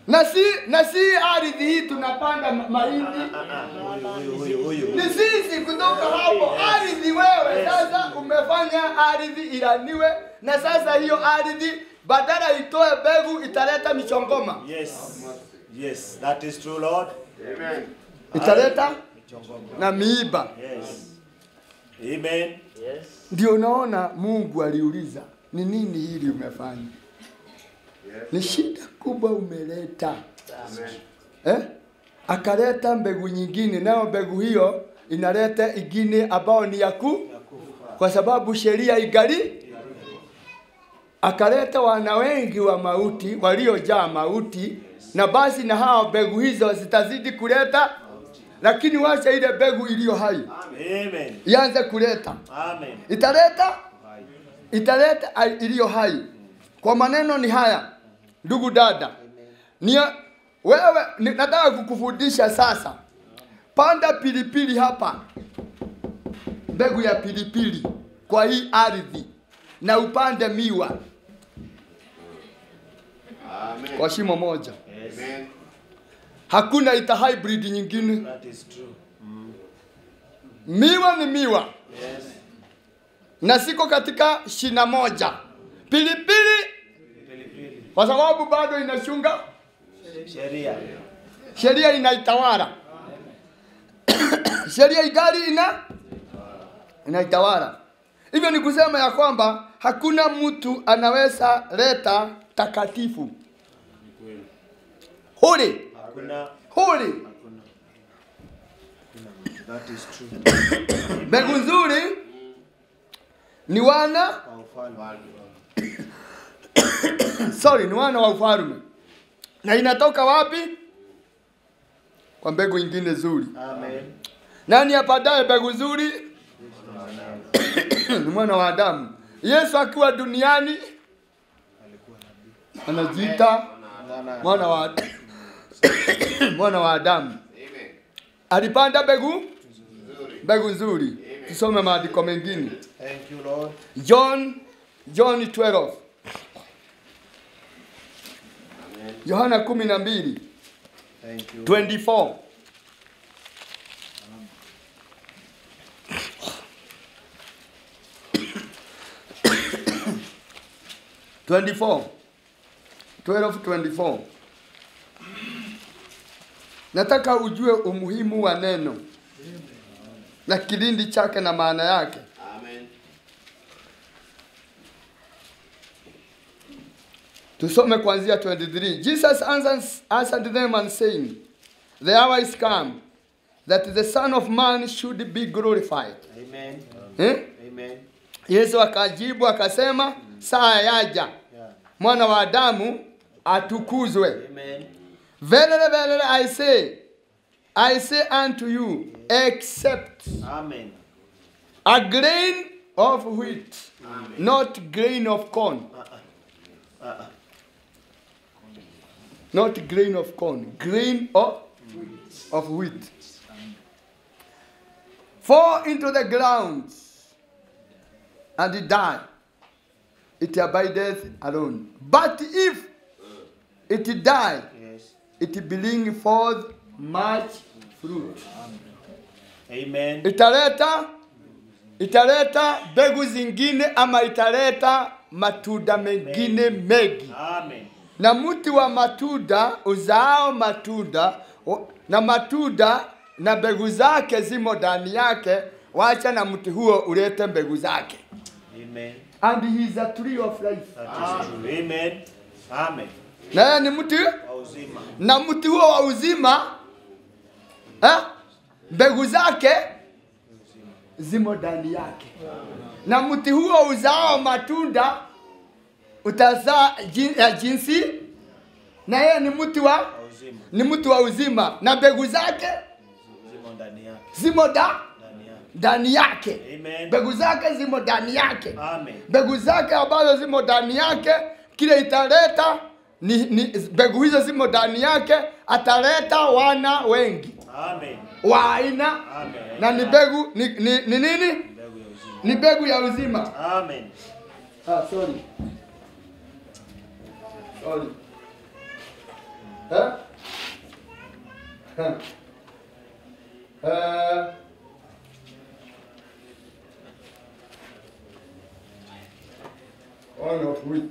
Na si na si ardhi hii tunapanda ma- mahindi. Huyu huyu huyu. Ni sisi kutoka hapo ardhi wewe sasa umefanya ardhi ilaniwe na sasa hiyo ardhi badala itoe mbegu italeta michongoma. Yes. Yes, that is true, Lord. Amen. Italeta Michongoma. na miiba. Yes. Amen. Yes. Ndio unaona Mungu aliuliza, ni nini hili umefanya? Ni shida kubwa umeleta. Amen. Eh? Akaleta mbegu nyingine, nayo mbegu hiyo inaleta ingine ambao ni yaku kwa sababu sheria igali. Akaleta wana wengi wa mauti waliojaa mauti, na basi na hao mbegu hizo zitazidi kuleta, lakini wacha ile mbegu iliyo hai Amen. ianze kuleta. Amen. Italeta italeta ai- iliyo hai. Kwa maneno ni haya, ndugu dada, ni wewe ni, nataka kukufundisha sasa. Panda pilipili hapa, mbegu ya pilipili kwa hii ardhi, na upande miwa Amen. kwa shimo moja. Amen. Hakuna ita hybrid nyingine. That is true. Miwa ni miwa, Yes. na siko katika shina moja. Pilipili Pilipili. kwa sababu bado inachunga, Sheria. sheria inaitawala. Sheria igali ina inaitawala. Hivyo ni kusema ya kwamba hakuna mtu anaweza leta takatifu. Holy, Hakuna. holy. Hakuna. That is true. Mbegu nzuri ni wana, Kwa ufalme. sorry, ni wana wa ufalme. Na inatoka wapi? Kwa mbegu ingine nzuri. Amen. Nani apadaye mbegu nzuri? Ni mwana wa Adamu. Yesu akiwa duniani anajiita mwana wa mwana wa Adamu. Amen. Alipanda mbegu Nzuri. mbegu nzuri. Tusome maandiko mengine. Thank you, Lord. John John twelve. Amen. Yohana kumi na mbili Thank you. twenty-four. twenty-four. twelve twenty-four. Nataka ujue umuhimu wa neno na kilindi chake na maana yake. Amen. Tusome kuanzia twenty-three. Jesus answers, answered them and saying, the hour is come that the Son of Man should be glorified. Amen. Eh? Amen. Yesu akajibu akasema, saa yaja Yeah. mwana wa Adamu atukuzwe. Amen. Verily, verily, I say, I say unto you, except Amen. a grain of wheat, not grain of corn, Uh-uh. Uh-uh. not grain of corn, grain of, of wheat, fall into the ground and die, it abideth alone. But if it die, Yes. it bring forth much fruit. Amen. Italeta italeta mbegu zingine ama italeta matunda mengine mengi. Amen. Na mti wa matunda uzao matunda o- na matunda na mbegu zake zimo ndani yake, wacha na mti huo ulete mbegu zake. Amen. And he is a tree of life. That is true. Amen. Amen. Na yeye ni mti Wa uzima. na mti huo wa uzima eh? Mbegu zake zimo ndani yake. Na mti huo uzao matunda utazaa jin, ya jinsi, na yeye ni mti wa Wa uzima. ni mti wa uzima, na mbegu zake Zimo ndani yake. zimo da Ndani yake. ndani yake. Amen. Mbegu zake zimo ndani yake. Amen. Mbegu zake ambazo zimo ndani yake, kile italeta ni, ni mbegu hizo zimo ndani yake, ataleta wana wengi Amen. wa aina, Amen. na ni mbegu ni, ni, ni nini? Mbegu ya uzima. Ni mbegu ya uzima. Amen. Ah, sorry. Sorry. Eh? Eh. Eh. Corn of wheat.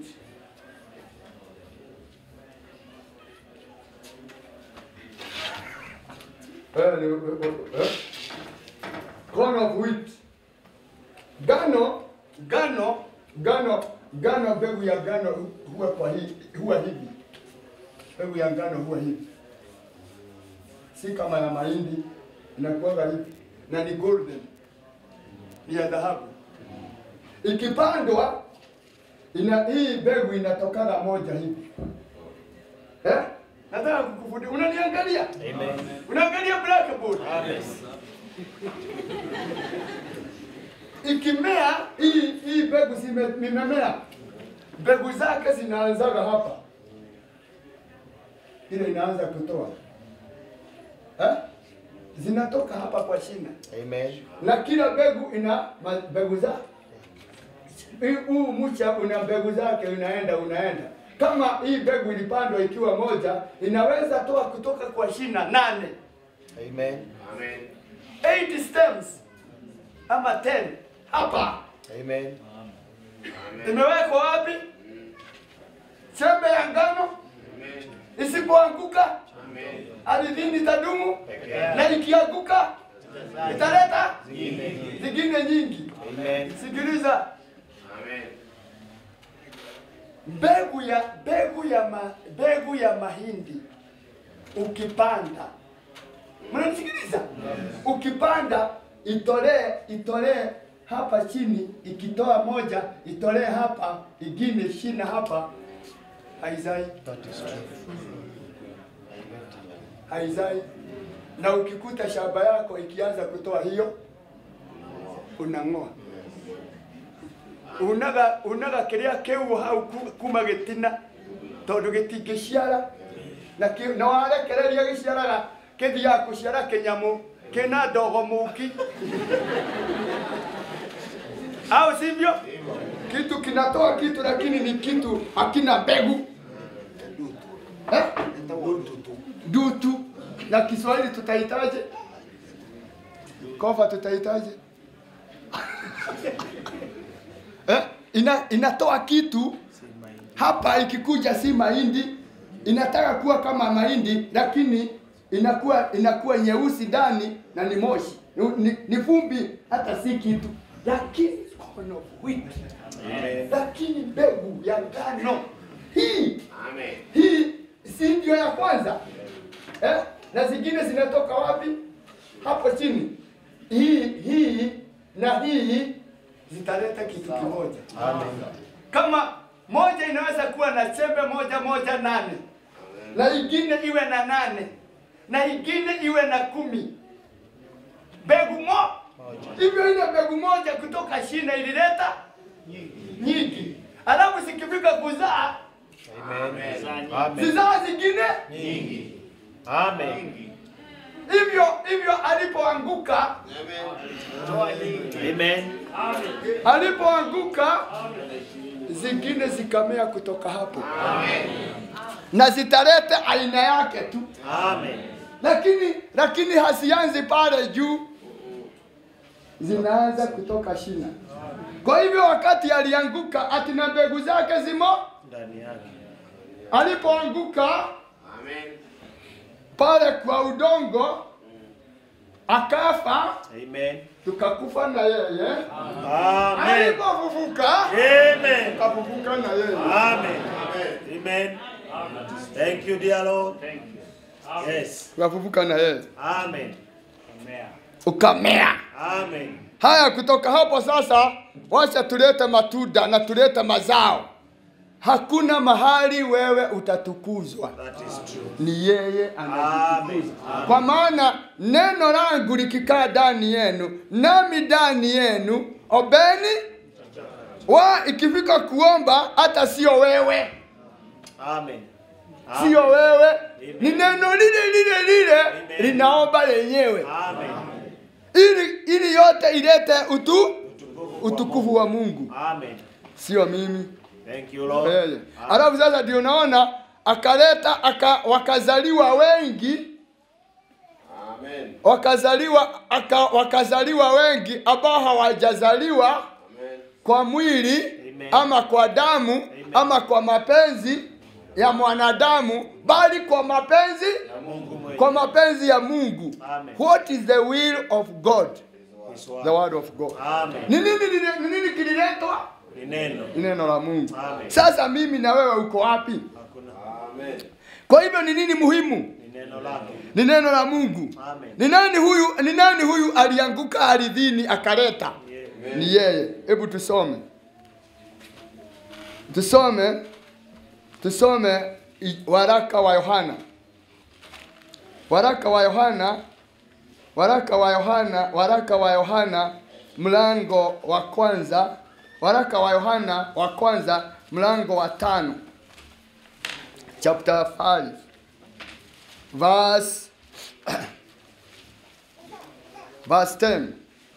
Eh, ni- eh? Corn of wheat. Gano, gano, gano, gano, mbegu ya gano huwa kwa hii, huwa hivi. Mbegu ya ngano huwa hivi. Si kama ya mahindi, inakuwa hivi. Na ni golden. Ni ya dhahabu. Ikipandwa, ina hii mbegu inatokana moja hivi. Eh? Nataka kukufundisha. Unaniangalia? Amen. Unaangalia blackboard? Amen. Ikimea hii hii mbegu zimemea, mbegu zake zinaanzaga hapa, ile inaanza kutoa eh? Zinatoka hapa kwa shina. Amen. Na kila mbegu ina ma- mbegu zake. Hii huu mcha una mbegu zake, unaenda unaenda. Kama hii mbegu ilipandwa ikiwa moja, inaweza toa kutoka kwa shina nane. Amen. Amen. eight stems ama ten hapa. Amen. Imewekwa wapi? Chembe ya ngano isipoanguka Amen. ardhini itadumu, yake. na ikianguka italeta Zingine. zingine nyingi. Amen. Sikiliza, Amen. mbegu ya mbegu ya ma, mbegu ya mahindi ukipanda, mnanisikiliza? Ukipanda itolee itolee hapa chini, ikitoa moja itolee hapa, ingine shina hapa, haizai That is true. haizai. Na ukikuta shamba yako ikianza kutoa hiyo, unang'oa. Unaga unaga kiria kiu hau ku- kuma gitina tondu gitingiciara na ki, na warekereria giciaraga kithia kuciara kinyamu kina ndogo muki au sivyo? Kitu kinatoa kitu lakini ni kitu hakina mbegu eh? Dutu. Na Kiswahili tutahitaje? Kofa tutahitaje? Eh? Ina, inatoa kitu hapa, ikikuja si mahindi, inataka kuwa kama mahindi lakini inakuwa inakuwa nyeusi ndani na ni moshi, ni, ni, ni vumbi, hata si kitu, lakini corn of wheat. Amen. Lakini mbegu ya ngano hii Amen. hii si ndio ya kwanza eh? Na zingine zinatoka wapi? Hapo chini. Hii hii na hii zitaleta kitu kimoja. Amen. Kama moja inaweza kuwa na chembe moja moja nane, na ingine iwe na nane, na ingine iwe na kumi. Mbegu mo hivyo, ile mbegu moja kutoka shina ilileta nyingi, alafu zikifika kuzaa Amen. Amen. zizaa zingine Nyingi. Amen. hivyo hivyo. Alipoanguka Amen. alipoanguka zingine zikamea kutoka hapo, na zitaleta aina yake tu, Amen. lakini lakini hasianzi pale juu, zinaanza kutoka shina. Kwa hivyo wakati alianguka, ati na mbegu zake zimo Ndani yake. alipoanguka Amen. pale kwa udongo akafa, Amen. tukakufa na yeye. Amen. Alipofufuka Amen. tukafufuka na yeye. Amen. Amen. Thank you, dear Lord. Yes. Tukafufuka na yeye, Amen. ukamea. Amen. Haya, kutoka hapo sasa, wacha tulete matunda na tulete mazao. Hakuna mahali wewe utatukuzwa, That is true. ni yeye anayetukuza. Amen. Kwa maana neno langu likikaa ndani yenu, nami ndani yenu, obeni wa ikifika kuomba, hata sio wewe, Amen. sio wewe, Amen. ni neno lile lile lile Amen. linaomba lenyewe, Amen. ili ili yote ilete utu Utukufu utukufu wa Mungu, Amen. sio mimi. Thank you, Lord. Yeye. Alafu sasa ndio naona akaleta aka, wakazaliwa wengi Amen. wakazaliwa aka, wakazaliwa wengi ambao hawajazaliwa Amen. kwa mwili Amen. ama kwa damu Amen. ama kwa mapenzi ya mwanadamu, bali kwa mapenzi Ya Mungu mwenyewe. kwa mapenzi ya Mungu. Amen. What is the will of God? His word. The word of God. Amen. Ni nini ni- ni nini kililetwa? Ni neno. Ni neno la Mungu. Amen. Sasa mimi na wewe uko wapi? Hakuna. Amen. Kwa hivyo ni nini muhimu? Ni neno lake. Ni neno la Mungu. Amen. Ni nani huyu? Ni nani huyu alianguka ardhini akaleta? Yeah. Ni yeye. Hebu tusome. Tusome. Tusome i- waraka wa Yohana. Waraka wa Yohana. Waraka wa Yohana, waraka wa Yohana mlango wa kwanza. Waraka wa Yohana wa kwanza mlango wa tano. Chapter five. Verse verse ten.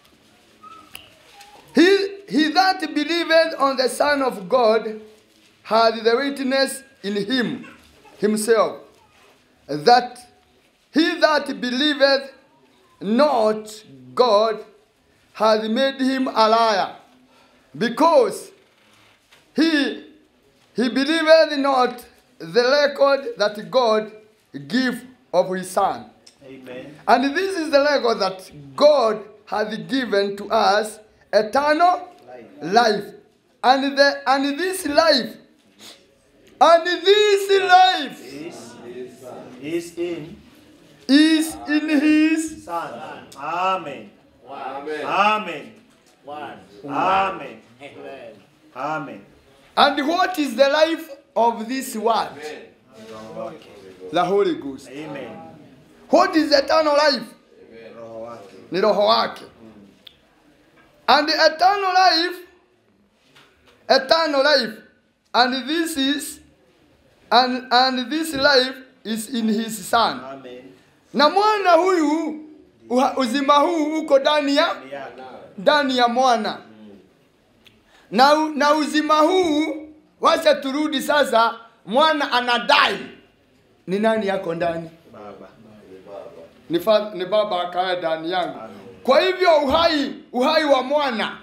He, he that believeth on the Son of God hath the witness in him himself, that he that believeth not God hath made him a liar, because he he believeth not the record that God give of his Son. Amen. And this is the record that God hath given to us, eternal Life. life. And the and this life, and this life Is, is in is in his. Son. Amen. Amen. Amen. One. Amen. Amen. Amen. And what is the life of this word? Amen. Roho wake. The Holy Ghost. Amen. What is eternal life? Roho wake. Ni roho wake. And the eternal life, eternal life, and this is, and and this life is in his Son. Amen. Na mwana huyu uha- uzima huu uko ndani ya Ni yake. ndani ya mwana. Na, u- na uzima huu, wacha turudi sasa, mwana anadai. Ni nani yako ndani? Baba. Ni, fa, ni baba akae ndani yangu. Amen. Kwa hivyo uhai, uhai wa mwana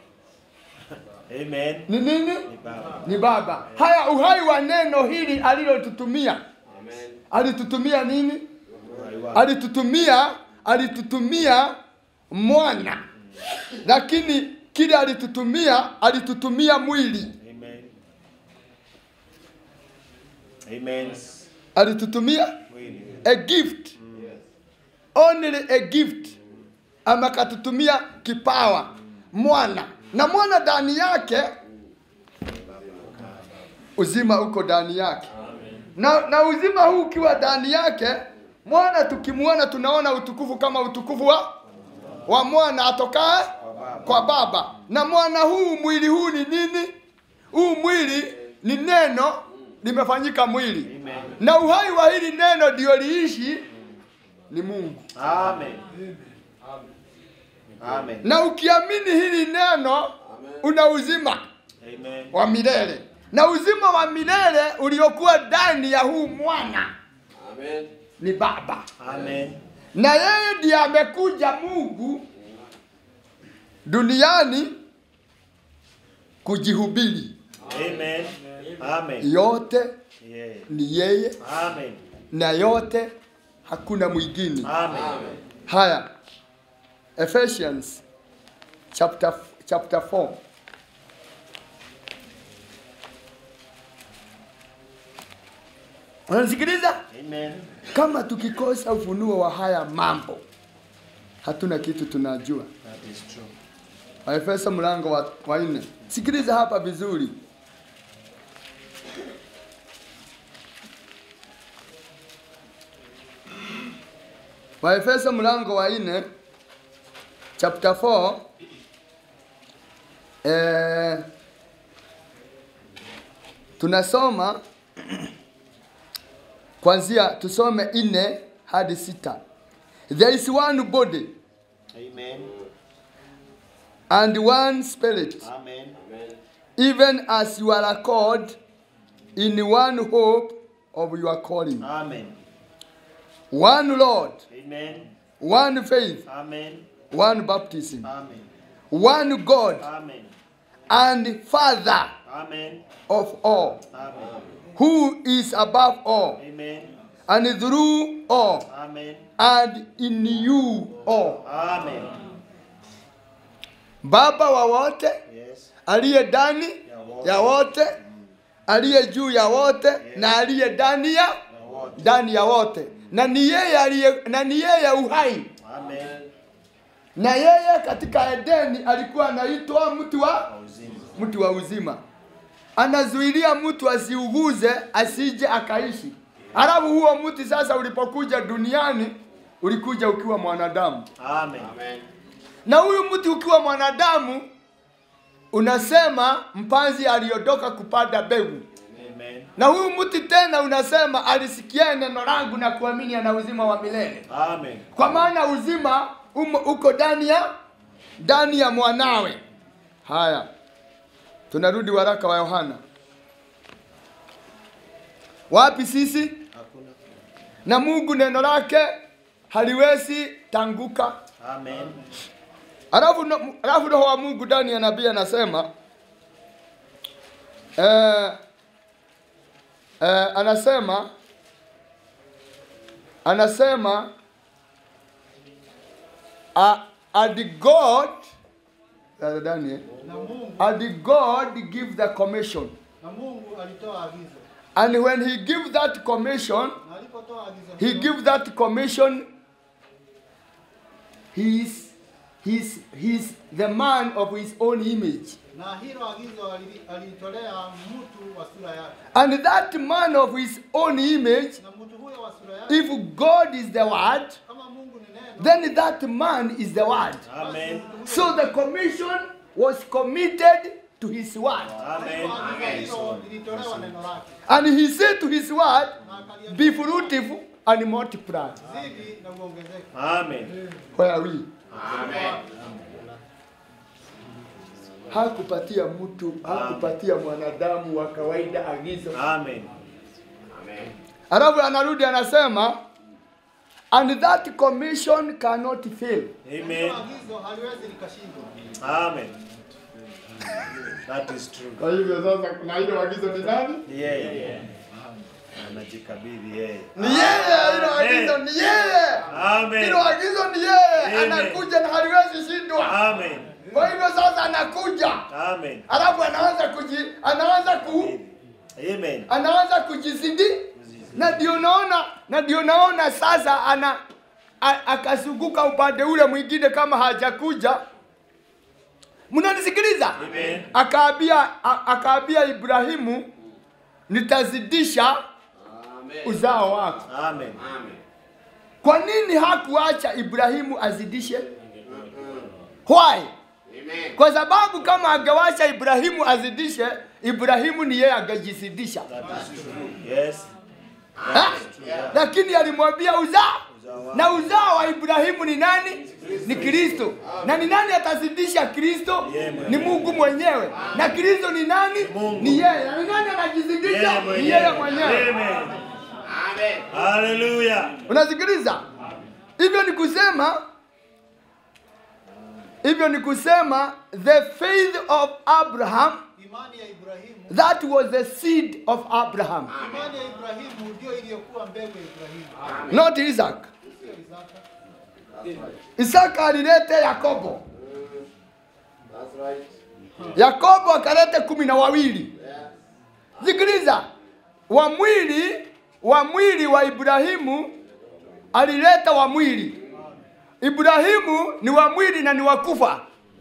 Amen. ni nini? Ni Baba. Ni baba. Haya, uhai wa neno hili alilotutumia, Amen. alitutumia nini? Uhai wake. Alitutumia, alitutumia mwana, lakini kile alitutumia, alitutumia mwili, Amen. Amen. alitutumia Mwili. a gift, only a gift, ama katutumia kipawa mwana, na mwana ndani yake uzima uko ndani yake. Na, na uzima huu ukiwa ndani yake, mwana tukimuona tunaona utukufu kama utukufu wa wa mwana atokaye kwa baba. Na mwana huu, mwili huu ni nini? Huu mwili ni neno limefanyika mwili. Amen. Na uhai wa hili neno ndio liishi ni Mungu. Amen. Amen. Na ukiamini hili neno una uzima Amen. wa milele. Na uzima wa milele uliokuwa ndani ya huu mwana Amen. ni baba. Amen. Na yeye ndiye amekuja Mungu duniani kujihubiri. Amen. Amen. Yote Yeah. ni yeye Amen. na yote hakuna mwingine. Amen. Haya. Ephesians chapter chapter four. Unasikiliza? Amen. Kama tukikosa ufunuo wa haya mambo, hatuna kitu tunajua. That is true. Waefeso mlango wa, wa nne. Sikiliza hapa vizuri. Waefeso mlango wa nne chapter four eh, tunasoma kwanzia, tusome nne hadi sita. There is one body Amen. and one spirit, Amen. even as you are called in one hope of your calling. Amen. One Lord, Amen. one faith, Amen. one baptism, Amen. one God Amen. and Father Amen. of all, Amen. who is above all, Amen. and through all, Amen. and in you all. Amen. Baba wa wote, Yes. aliye ndani ya wote, aliye juu ya wote, na aliye ndani ya ndani ya wote, na ni yeye aliye na ni yeye uhai. Amen. Na yeye katika Edeni alikuwa anaitwa mtu wa Uzima. mtu wa uzima. Anazuilia mtu asiuguze asije akaishi. Halafu huo mti sasa ulipokuja duniani ulikuja ukiwa mwanadamu. Amen. Amen. Na huyu mti ukiwa mwanadamu unasema mpanzi aliondoka kupanda mbegu. Amen. Na huyu mti tena unasema alisikia neno langu na kuamini ana uzima wa milele. Amen. Kwa maana uzima umo, uko ndani ya ndani ya mwanawe. Haya. Tunarudi waraka wa Yohana. Wapi sisi? Hakuna. Na Mungu neno lake haliwezi tanguka. Amen. Alafu alafu roho wa Mungu ndani ya nabii anasema eh, eh, anasema anasema uh, and God uh, Daniel, Na Mungu, and God give the commission, na Mungu alitoa agizo. and when he give that commission, Na alipotoa agizo he hilo, give that commission, he is he's he's the man of his own image. na hilo agizo ali- alitolea mtu wa sura yake. And that man of his own image, Na mtu huyo wa sura yake, if God is the word, kama Mungu ni neno, then that man is the word. Amen. So the commission was committed to his word. Amen. agizo hilo lilitolewa neno lake. And he said to his word, Na akaliambia, be fruitful and multiply. zidi na uongezeke. Amen. Where are we? Amen. Hakupatia mtu, hakupatia mwanadamu wa kawaida agizo. Amen. Amen. Alafu anarudi anasema, and that commission cannot fail. Amen. Hilo agizo haliwezi likashindwa. Amen. That is true. Kwa hivyo sasa kuna hilo agizo ni nani? Yeye. Anajikabidhi yeye. Ni yeye, hilo agizo ni yeye. Amen. Hilo agizo ni yeye. Amen. Anakuja na haliwezi shindwa. Amen. Kwa hivyo sasa anakuja. Amen. Alafu anaanza kuji anaanza ku Amen. anaanza kujizidi. Na ndio naona na ndio naona sasa ana a- akazunguka upande ule mwingine kama hajakuja. Mnanisikiliza? Amen. Akaambia a- akaambia Ibrahimu, nitazidisha Amen. uzao wako. Amen. Amen. Kwa nini hakuacha Ibrahimu azidishe? Why? Amen. Kwa sababu kama angewacha Ibrahimu azidishe, Ibrahimu ni yeye angejizidisha. That is true. Yes. Ha? Lakini alimwambia uzao. Na uzao wa Ibrahimu ni nani? Ni Kristo. Na ni nani atazidisha Kristo? Ni Mungu mwenyewe. Na Kristo ni nani? Ni yeye. Na ni nani anajizidisha? Ni yeye mwenyewe. Amen. Amen. Hallelujah. Unasikiliza? Hivyo ni kusema hivyo ni kusema the faith of Abraham, Imani ya Ibrahimu, that was the seed of Abraham, imani ya Ibrahimu ndio iliyokuwa mbegu ya Ibrahimu. not Isaac. Sio Isaka. Isaka alilete Yakobo. That's right. Yakobo akalete kumi na wawili. Sikiliza, wa mwili wa mwili wa Ibrahimu alileta wa mwili. Ibrahimu ni wa mwili na ni wa kufa.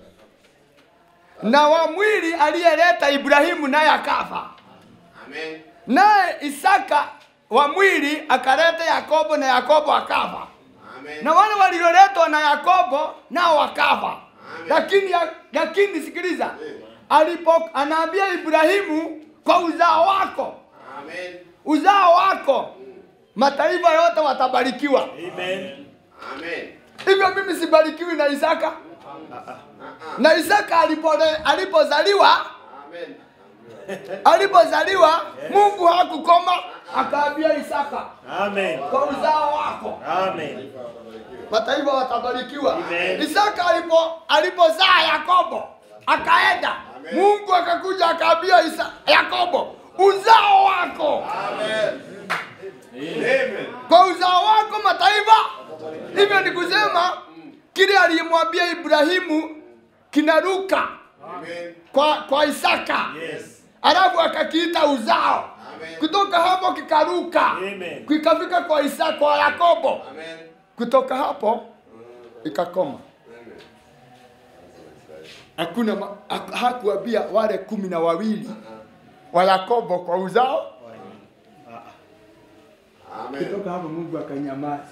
Na wa mwili aliyeleta Ibrahimu naye akafa. Amen. Naye Isaka wa mwili akaleta Yakobo na Yakobo akafa. Amen. Na wale walioletwa na Yakobo nao wakafa. Lakini lakini sikiliza, alipo anaambia Ibrahimu, kwa uzao wako, Amen. uzao wako mataifa yote watabarikiwa. Amen. Amen. Hivyo mimi sibarikiwi na Isaka. Na Isaka alipo alipozaliwa Amen. Alipozaliwa Mungu hakukoma, akaambia Isaka, Amen. kwa uzao wako Amen. mataifa watabarikiwa. Amen. Isaka alipo alipozaa Yakobo akaenda. Amen. Mungu akakuja akaambia Isa Yakobo, uzao wako. Amen. Amen. Kwa uzao wako mataifa. Hivyo ni kusema kile aliyemwambia Ibrahimu kinaruka Amen. kwa kwa Isaka. Yes. Alafu akakiita uzao. Amen. Kutoka hapo kikaruka. Amen. Kikafika kwa Isaka, kwa Yakobo. Amen. Kutoka hapo ikakoma. Hakuna ma- ha- hakuambia wale kumi na wawili wa Yakobo kwa uzao. Amen. Kutoka hapo Mungu akanyamaza.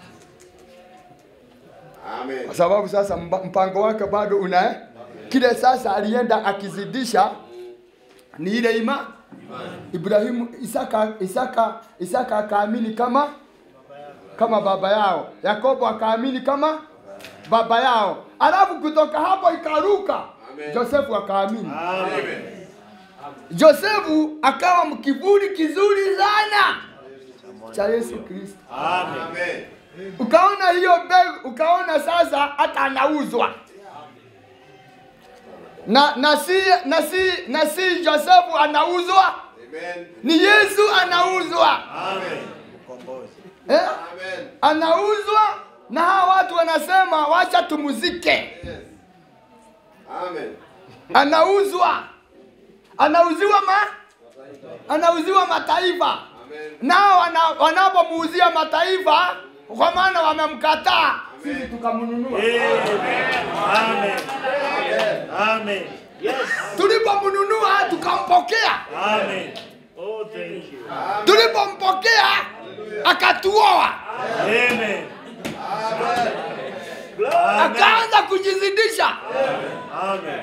Amen. Kwa sababu sasa mba- mpango wake bado una kile sasa alienda akizidisha ni ile ima Ibrahimu Isaka Isaka Isaka akaamini kama kama baba yao. Yakobo akaamini kama baba yao. Alafu kutoka hapo ikaruka. Amen. Josefu akaamini. Amen. Josefu akawa mkivuli kizuri sana cha Yesu Kristo. Amen. Amen. Ukaona hiyo mbegu, ukaona sasa hata anauzwa. Na na si na si na si Josefu anauzwa, Amen. ni Yesu anauzwa. Amen. Mkombozi. Eh? Amen. Anauzwa na hawa watu wanasema wacha tumuzike. Yes. Amen. Anauzwa. Anauziwa ma anauziwa mataifa. Amen. Nao wana, wanapomuuzia mataifa kwa maana wamemkataa, sisi tukamnunua. Amen. Amen. Yes. Tulipomnunua tukampokea. Amen. Oh, thank you. Tulipompokea akatuoa. Amen. Amen. Akaanza kujizidisha. Amen.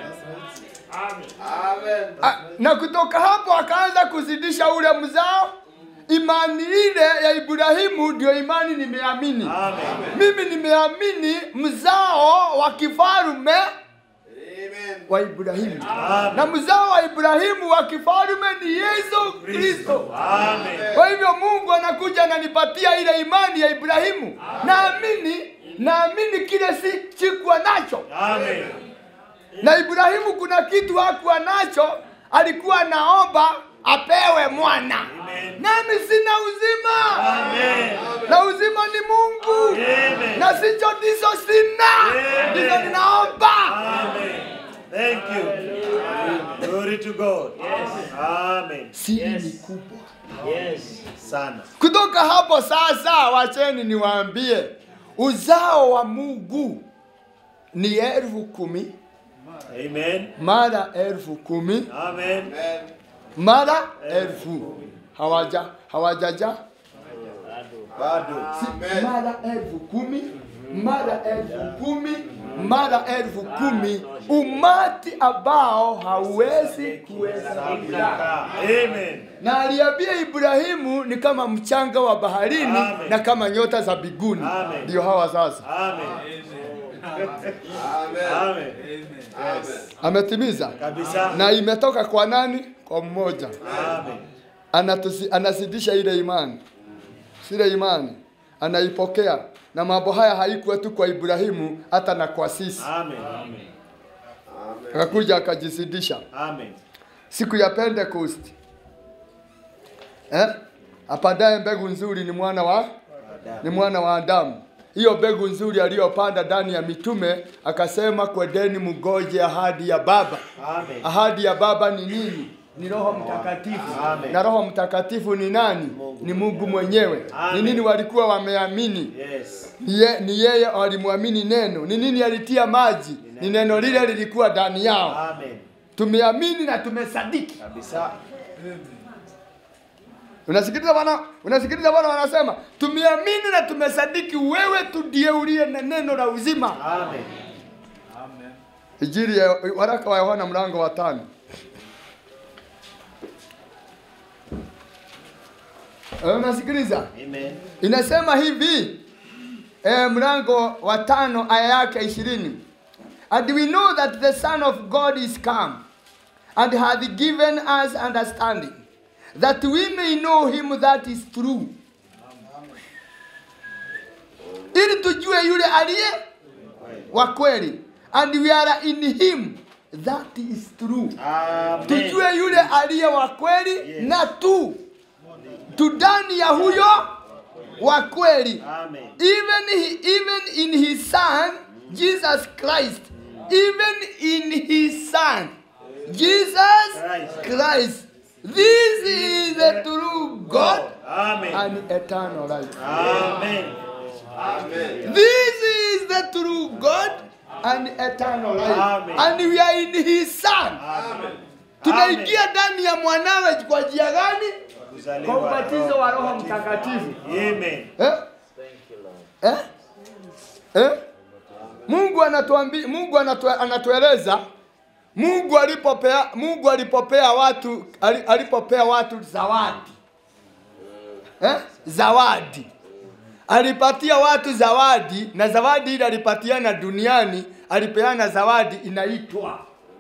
Amen. A- na kutoka hapo akaanza kuzidisha ule mzao. Imani ile ya Ibrahimu ndio imani nimeamini. Amen. Mimi nimeamini mzao wa kifarume Amen. wa Ibrahimu. Amen. Na mzao wa Ibrahimu wa kifarume ni Yesu Kristo. Amen. Kwa hivyo Mungu anakuja ananipatia ile imani ya Ibrahimu. Naamini, naamini kile si chikuwa nacho. Amen. Na Ibrahimu kuna kitu hakuwa nacho, alikuwa naomba apewe mwana. Amen. Nami sina uzima. Amen. Na uzima ni Mungu. Amen. Na sicho ndicho sina. Amen. Ndicho ninaomba. Amen. Thank you. Glory to God. Yes. Amen. Siri ni kubwa. Yes. Sana. Kutoka hapo sasa, wacheni niwaambie, uzao wa Mungu ni elfu kumi Amen. mara elfu kumi Amen. Amen. mara elfu. Hawaja hawajaja Bado. si, Amen. mara elfu kumi mara elfu kumi mara elfu kumi, umati ambao hauwezi kuhesabika. Amen. Na aliambia Ibrahimu ni kama mchanga wa baharini. Amen. Na kama nyota za biguni. Amen. Ndio hawa sasa. Amen. Amen. Amen. Amen. Ametimiza. Kabisa. Na imetoka kwa nani? Kwa mmoja. Amen. Anatusi, anazidisha ile imani. Sile imani anaipokea, na mambo haya haikuwa tu kwa Ibrahimu, hata na kwa sisi. Amen. Amen. Akakuja akajizidisha. Amen. Siku ya Pentecost, eh, apandaye mbegu nzuri ni mwana wa ni mwana wa Adamu. Hiyo mbegu nzuri aliyopanda ndani ya mitume, akasema kwendeni mgoje ahadi ya Baba. Amen. Ahadi ya Baba ni nini? Ni Roho Mtakatifu. Amen. Na Roho Mtakatifu ni nani? Ni Mungu mwenyewe. Amen. Ni nini walikuwa wameamini? Yes. Ni ye- ni yeye walimwamini neno. Ni nini alitia maji? Ni neno lile lilikuwa ndani yao. Amen. Tumeamini na tumesadiki. Kabisa. Unasikiliza bwana? Unasikiliza bwana wanasema, tumeamini na tumesadiki wewe tu ndiye uliye na neno la uzima. Amen. Injili ya waraka wa Yohana mlango wa tano. Eh, unasikiliza? Amen. Inasema hivi, eh, mlango wa tano aya yake ishirini. And we know that the Son of God is come and hath given us understanding, that we may know him that is true. Ili tujue yule aliye wa kweli. And we are in him that is true. Amen. Tujue yule aliye wa kweli, Yes. na tu tu ndani ya huyo wa kweli. Amen. Even he, even in his son Jesus Christ, even in his son Jesus Christ. Christ. This is the true God Amen. and eternal life. Amen. Amen. This is the true God and eternal life. Amen. And we are in his son. Amen. Tunaingia ndani ya mwanawe kwa njia gani? Kuzaliwa Kwa ubatizo wa Roho Mtakatifu. Amen. Eh? Eh? Eh? Mungu anatuambia, Mungu anatu, anatueleza Mungu alipopea Mungu alipopea watu alipopea watu zawadi. Eh? Zawadi. Alipatia watu zawadi, na zawadi ile alipatiana duniani, alipeana zawadi inaitwa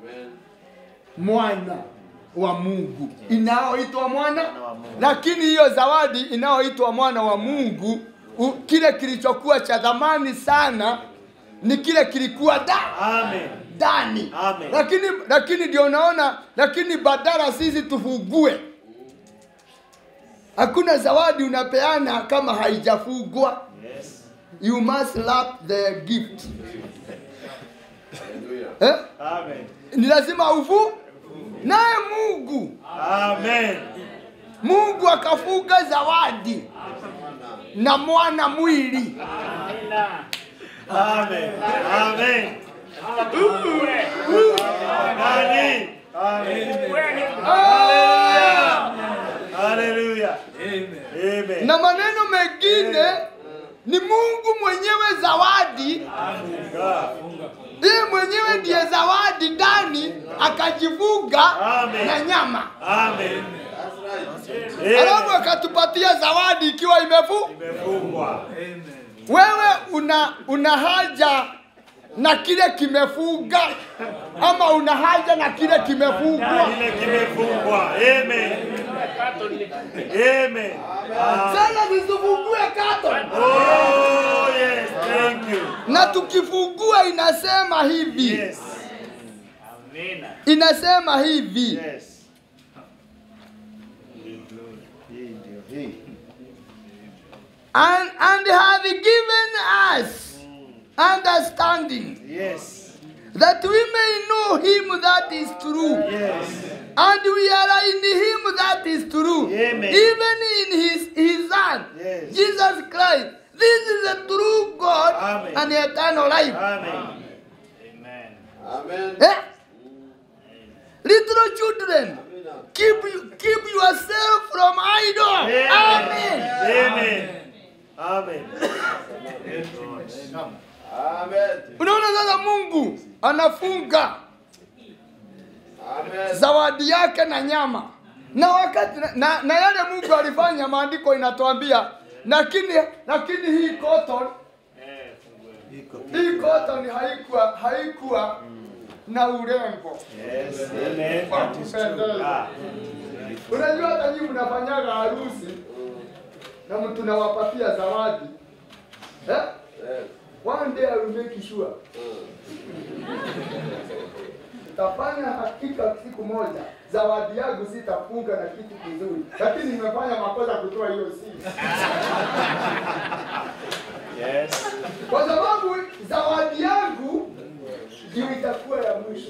mwana wa Mungu. Inaoitwa mwana, lakini hiyo zawadi inaoitwa mwana wa Mungu, u, kile kilichokuwa cha dhamani sana ni kile kilikuwa da Amen. ndani. Amen. Lakini lakini ndio unaona, lakini badala sisi tufugue. Hakuna zawadi unapeana kama haijafugwa. Yes. You must love the gift. Hallelujah. Eh? Amen. Ni lazima ufu naye Mungu. Amen. Mungu akafuga zawadi na mwana mwili. Amen. Amen. Amen. Hallelujah. Amen. Na maneno mengine ni Mungu mwenyewe zawadi. Ndiye mwenyewe ndiye zawadi ndani, akajivuga Amen. na nyama. Amen. Alafu akatupatia zawadi ikiwa imefu. Imefungwa. Wewe una una haja na kile kimefuga, ama una haja na kile kimefugwa? Ile kimefungwa. Amen. Amen. Sasa tusifungue kato. Oh yes, thank you. Na tukifungua inasema hivi. Yes. Inasema hivi. Yes. And, and have given us understanding, Yes. that we may know him that is true. Yes. And we are in him that is true. Amen. Even in his, his son, Yes. Jesus Christ. This is the true God Amen. and eternal life. Amen. Amen. Eh? Little children, keep, you, keep yourself from idol. Amen. Amen. Amen. Amen. Unaona sasa Mungu anafunga Amen. zawadi yake na nyama. Na wakati na, na yale Mungu alifanya, maandiko inatuambia, lakini lakini hii cotton hii cotton haikuwa haikuwa na urembo. Yes. Amen. Wa kupendeza. Unajua hata nyinyi mnafanyaga harusi na mtu nawapatia zawadi. Eh? One day I will make sure. Tafanya hakika siku moja zawadi yangu sitafunga na kitu kizuri. Lakini nimefanya makosa kutoa hiyo siri. Yes. Kwa sababu zawadi yangu ndio itakuwa ya mwisho.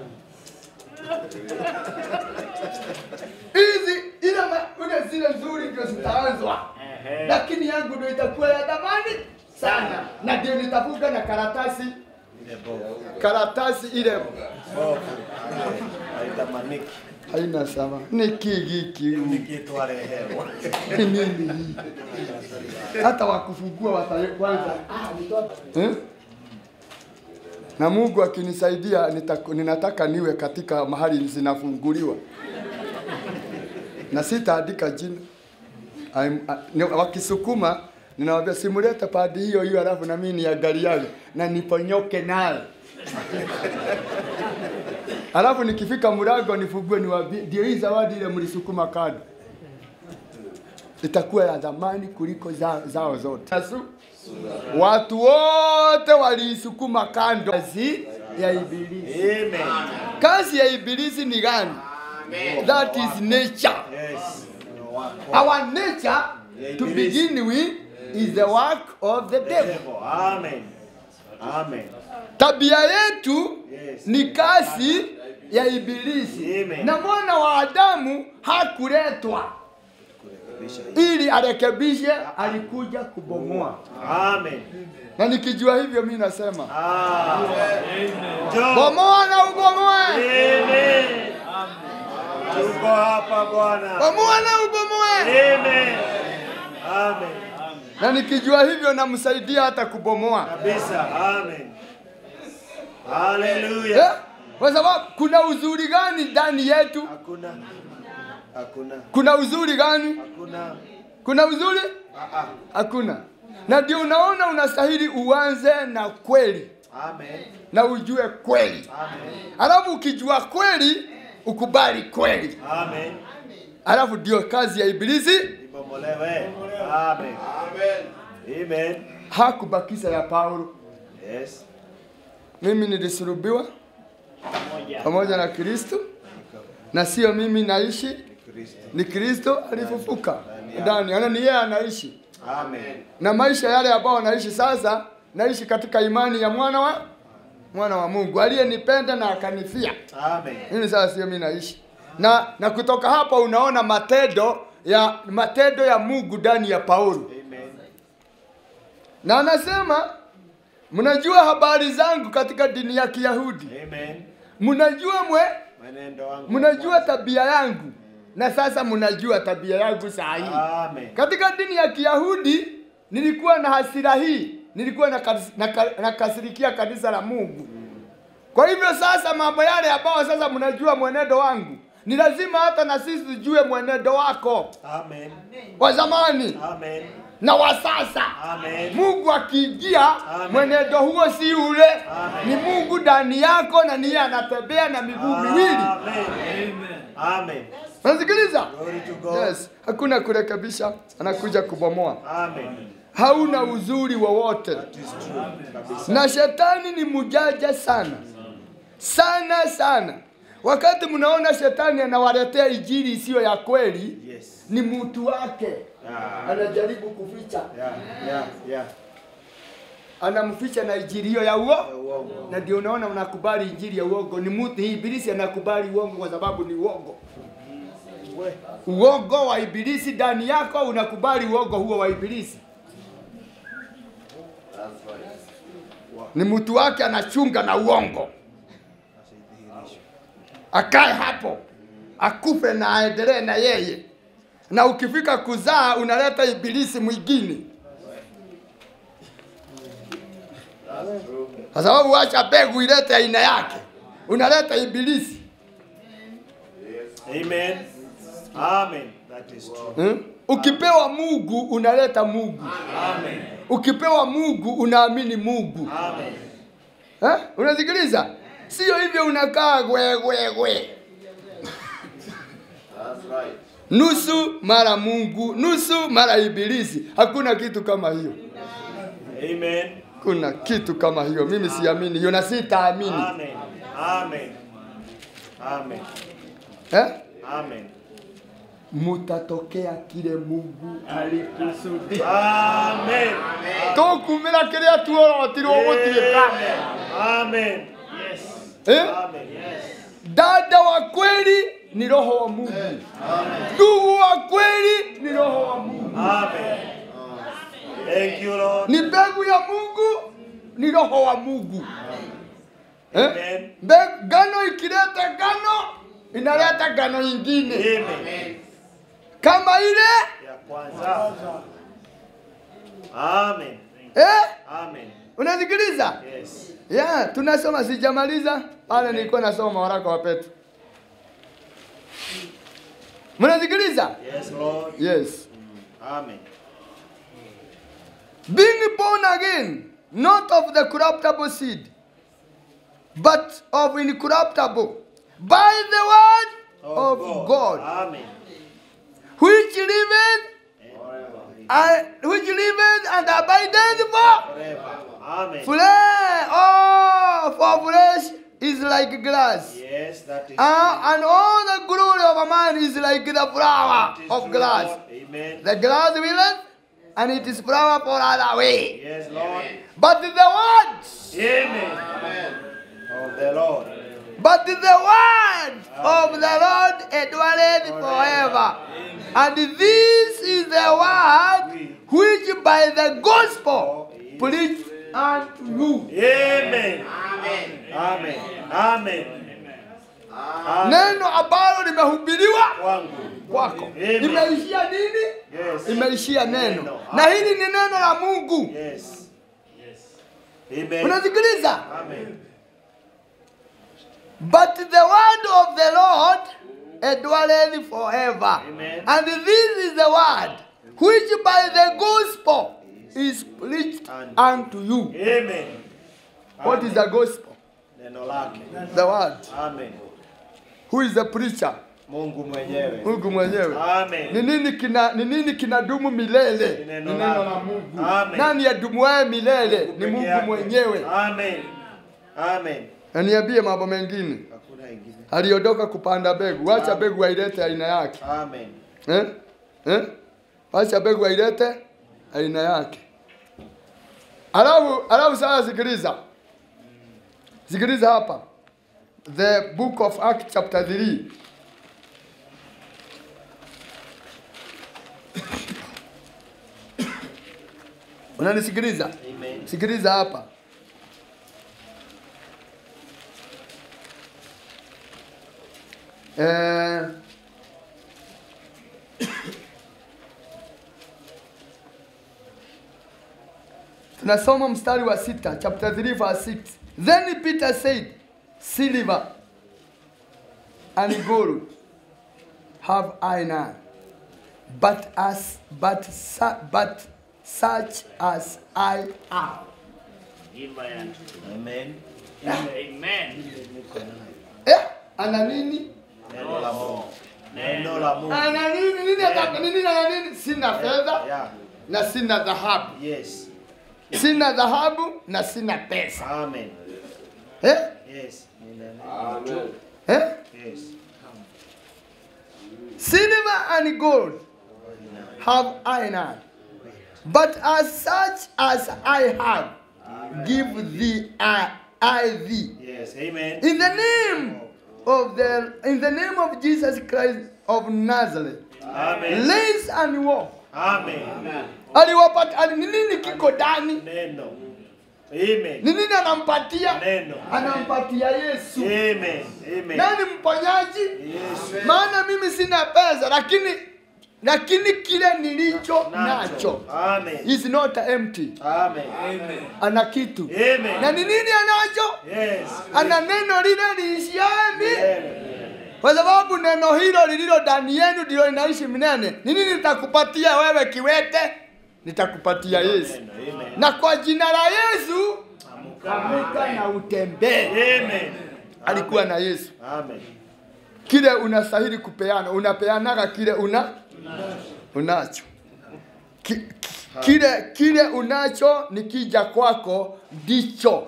Hizi ile ile zile nzuri ndio zitaanzwa. Lakini yangu ndio itakuwa ya thamani sana. Na ndio nitafunga na karatasi karatasi ile Haitamaniki. haina sawa. Ni kigiki Ni kitu arehewa. ni nini hii? Hata wakufungua wataye kwanza. Ah, mtoto. Eh? Na Mungu akinisaidia nitaka, ninataka niwe katika mahali zinafunguliwa. Na sitaandika jina. I'm, uh, wakisukuma ninawaambia simulete padi hiyo hiyo, alafu na mimi niangaliane na niponyoke naye. Alafu nikifika mlango nifungue niwaambie ndio hii zawadi ile mlisukuma kando. Itakuwa ya zamani kuliko za, zao zote. Yesu, watu wote waliisukuma kando kazi ya ibilisi. Amen. Kazi ya ibilisi ni gani? Amen. That is nature. Yes. Our nature to begin with is the work of the devil. Devil. Amen. Amen. Tabia yetu Yes. ni kazi ya ibilisi. Amen. Na mwana wa Adamu hakuletwa ili arekebishe, alikuja kubomoa. Amen. Na nikijua hivyo mimi nasema Amen. John. bomoa na ubomoe. Amen. Tuko hapa Bwana. Bomoa na ubomoe. Amen. Amen. Na nikijua hivyo namsaidia hata kubomoa. Kabisa. Amen. Hallelujah. Eh? Kwa sababu kuna uzuri gani ndani yetu? Hakuna. Hakuna. Kuna uzuri gani? Hakuna. Kuna uzuri? Ah ah. Hakuna. Na ndio unaona unastahili uanze na kweli Amen. na ujue kweli. Amen. Alafu ukijua kweli ukubali kweli. Amen. Alafu ndio kazi ya ibilisi Ibomolewe. Amen. Amen. Amen. hakubakisha ya Paulo. Yes. Mimi nilisulubiwa pamoja na Kristo, na sio mimi naishi, Kristo. ni Kristo alifufuka ndani. Yaani ni yeye anaishi. Amen. Na maisha yale ambayo naishi sasa, naishi katika imani ya mwana wa mwana wa Mungu aliyenipenda na akanifia. Amen. Mimi sasa sio mimi naishi. Na na kutoka hapa unaona matendo ya matendo ya Mungu ndani ya Paulo. Amen. Na anasema mnajua habari zangu katika dini ya Kiyahudi. Amen. Mnajua mwe Mwenendo wangu. mnajua tabia yangu. Na sasa mnajua tabia yangu saa hii. Amen. Katika dini ya Kiyahudi nilikuwa na hasira hii, nilikuwa na nakasirikia kanisa la Mungu. Kwa hivyo sasa mambo yale ambayo sasa mnajua mwenendo wangu, ni lazima hata na sisi tujue mwenendo wako Amen. wa zamani Amen. na wa sasa. Amen. Mungu akiingia, Amen. mwenendo huo si ule. Amen. Ni Mungu ndani yako na niye anatembea na miguu miwili. Amen. Amen. Unasikiliza? Glory to God. Yes, hakuna kurekebisha, anakuja kubomoa. Amen. Hauna uzuri wowote. It is true. Kabisa. Na shetani ni mjanja sana. Sana sana. Wakati mnaona shetani anawaletea injili isiyo ya kweli, Yes. ni mtu wake. Yeah. Anajaribu kuficha. Yeah. Yeah. Yeah. Anamficha na injili hiyo ya uongo. Uongo. Na ndio unaona unakubali injili ya uongo. Ni mtu hii ibilisi anakubali uongo kwa sababu ni uongo. We. Uongo wa ibilisi ndani yako, unakubali uongo huo wa ibilisi. Ni mtu wake anachunga na uongo. Akae hapo, akufe na aendelee na yeye. Na ukifika kuzaa unaleta ibilisi mwingine. Kwa sababu acha mbegu ilete aina yake, unaleta ibilisi. Amen. Amen. That is true. Hmm? Ukipewa Mungu unaleta Mungu. Amen. Ukipewa Mungu unaamini Mungu. Amen. Eh? Unasikiliza? Sio hivyo unakaa gwe gwe gwe. That's right. Nusu mara Mungu, nusu mara ibilisi. Hakuna kitu kama hiyo. Amen. Kuna kitu kama hiyo. Mimi siamini hiyo na sitaamini. Amen. Amen. Amen. Eh? Amen. Mutatokea kile Mungu alikusudia. Amen. Tukumira kile tuorotirwo gutirika. Amen. Eh? Amen. Dada wa kweli ni roho wa Mungu. Ndugu wa kweli ni roho wa Mungu. Amen. Thank you, Lord. Ni mbegu ya Mungu, ni roho wa Mungu. Eh? Amen. Mbegu gano ikileta gano, inaleta gano nyingine. Amen. Kama ile Ya kwanza. Amen. eh? Amen. Unasikiliza? Yes. Yeah, tunasoma sijamaliza. Pale nilikuwa nasoma waraka wa Petro. Mnasikiliza? Yes, Lord. Yes. Amen. Being born again, not of the corruptible seed, but of incorruptible, by the word of God, Amen. which liveth and which liveth and abideth for Forever. Amen. flesh. Oh, for flesh is like grass, Yes, that is uh, and all the glory of a man is like the flower true. It is of true, grass. Lord. Amen. The grass willeth, and it is flower for other way. Yes, Lord. But the words, Amen. Amen. Of the Lord. but the word of the Lord dwelleth forever. And this is the word which by the gospel preached unto you. Amen. Amen. Amen. Amen. Amen. Neno ambalo limehubiriwa Kwangu. kwako. Amen. Imeishia nini? Yes. Imeishia neno. Na hili ni neno la Mungu. Yes. Amen. Unasikiliza? Amen. But the word of the Lord dwelleth forever. Amen. And this is the word which by the gospel is preached unto you. Amen. What is the gospel? Neno lake. The word. Amen. Who is the preacher? Mungu mwenyewe. Mungu mwenyewe. Amen. Ni nini kina ni nini kinadumu milele? Ni Ni neno neno lake. la Mungu. Amen. Nani adumuaye milele? Mungu Ni peke Mungu yake. mwenyewe. Amen. Amen. Na niambie mambo mengine. Hakuna ingine. Aliondoka kupanda mbegu. Wacha Amen. mbegu ailete aina yake. Amen. Eh? Eh? Wacha mbegu ailete aina yake. Alafu alafu sasa sikiliza. Sikiliza hapa. The book of Acts chapter three. Unanisikiliza? Amen. Sikiliza hapa. Eh, tunasoma mstari wa sita, chapter three verse six. Then Peter said, silver and gold have I none, but as but su- but such as I have. Amen. Amen. Amen. Eh? Ana nini? Neno la Mungu. Neno la Mungu. Ana nini? Nini ataka nini ana nini? Sina fedha Yeah. na sina dhahabu. Yes. Sina dhahabu na sina pesa. Amen. Eh? Yes. Amen. Amen. Eh? Yes. Silver and gold have I none, but as such as I have, give thee I, I thee. Yes. Amen. In the name of the in the name of Jesus Christ of Nazareth, Amen. rise and walk. Amen. Aliwapata ali, ni nini kiko ndani? Neno. Amen. Ni nini anampatia? Neno. Anampatia Yesu. Amen. Amen. Nani mponyaji? Yes. Maana mimi sina pesa, lakini lakini kile nilicho nacho Amen. is not empty. Amen. Amen. Ana kitu. Amen. Na ni nini anacho? Yes. Ana neno lile liishiami. Amen. Kwa sababu neno hilo lililo ndani yenu ndilo linaishi milele. Ni nini nitakupatia wewe kiwete? Nitakupatia Yesu. Amen. Na kwa jina la Yesu amka na utembee. Amen. Alikuwa na Yesu. Amen. Kile unastahili kupeana, unapeanaga kile una unacho. Ki, ki, kile kile unacho nikija kwako ndicho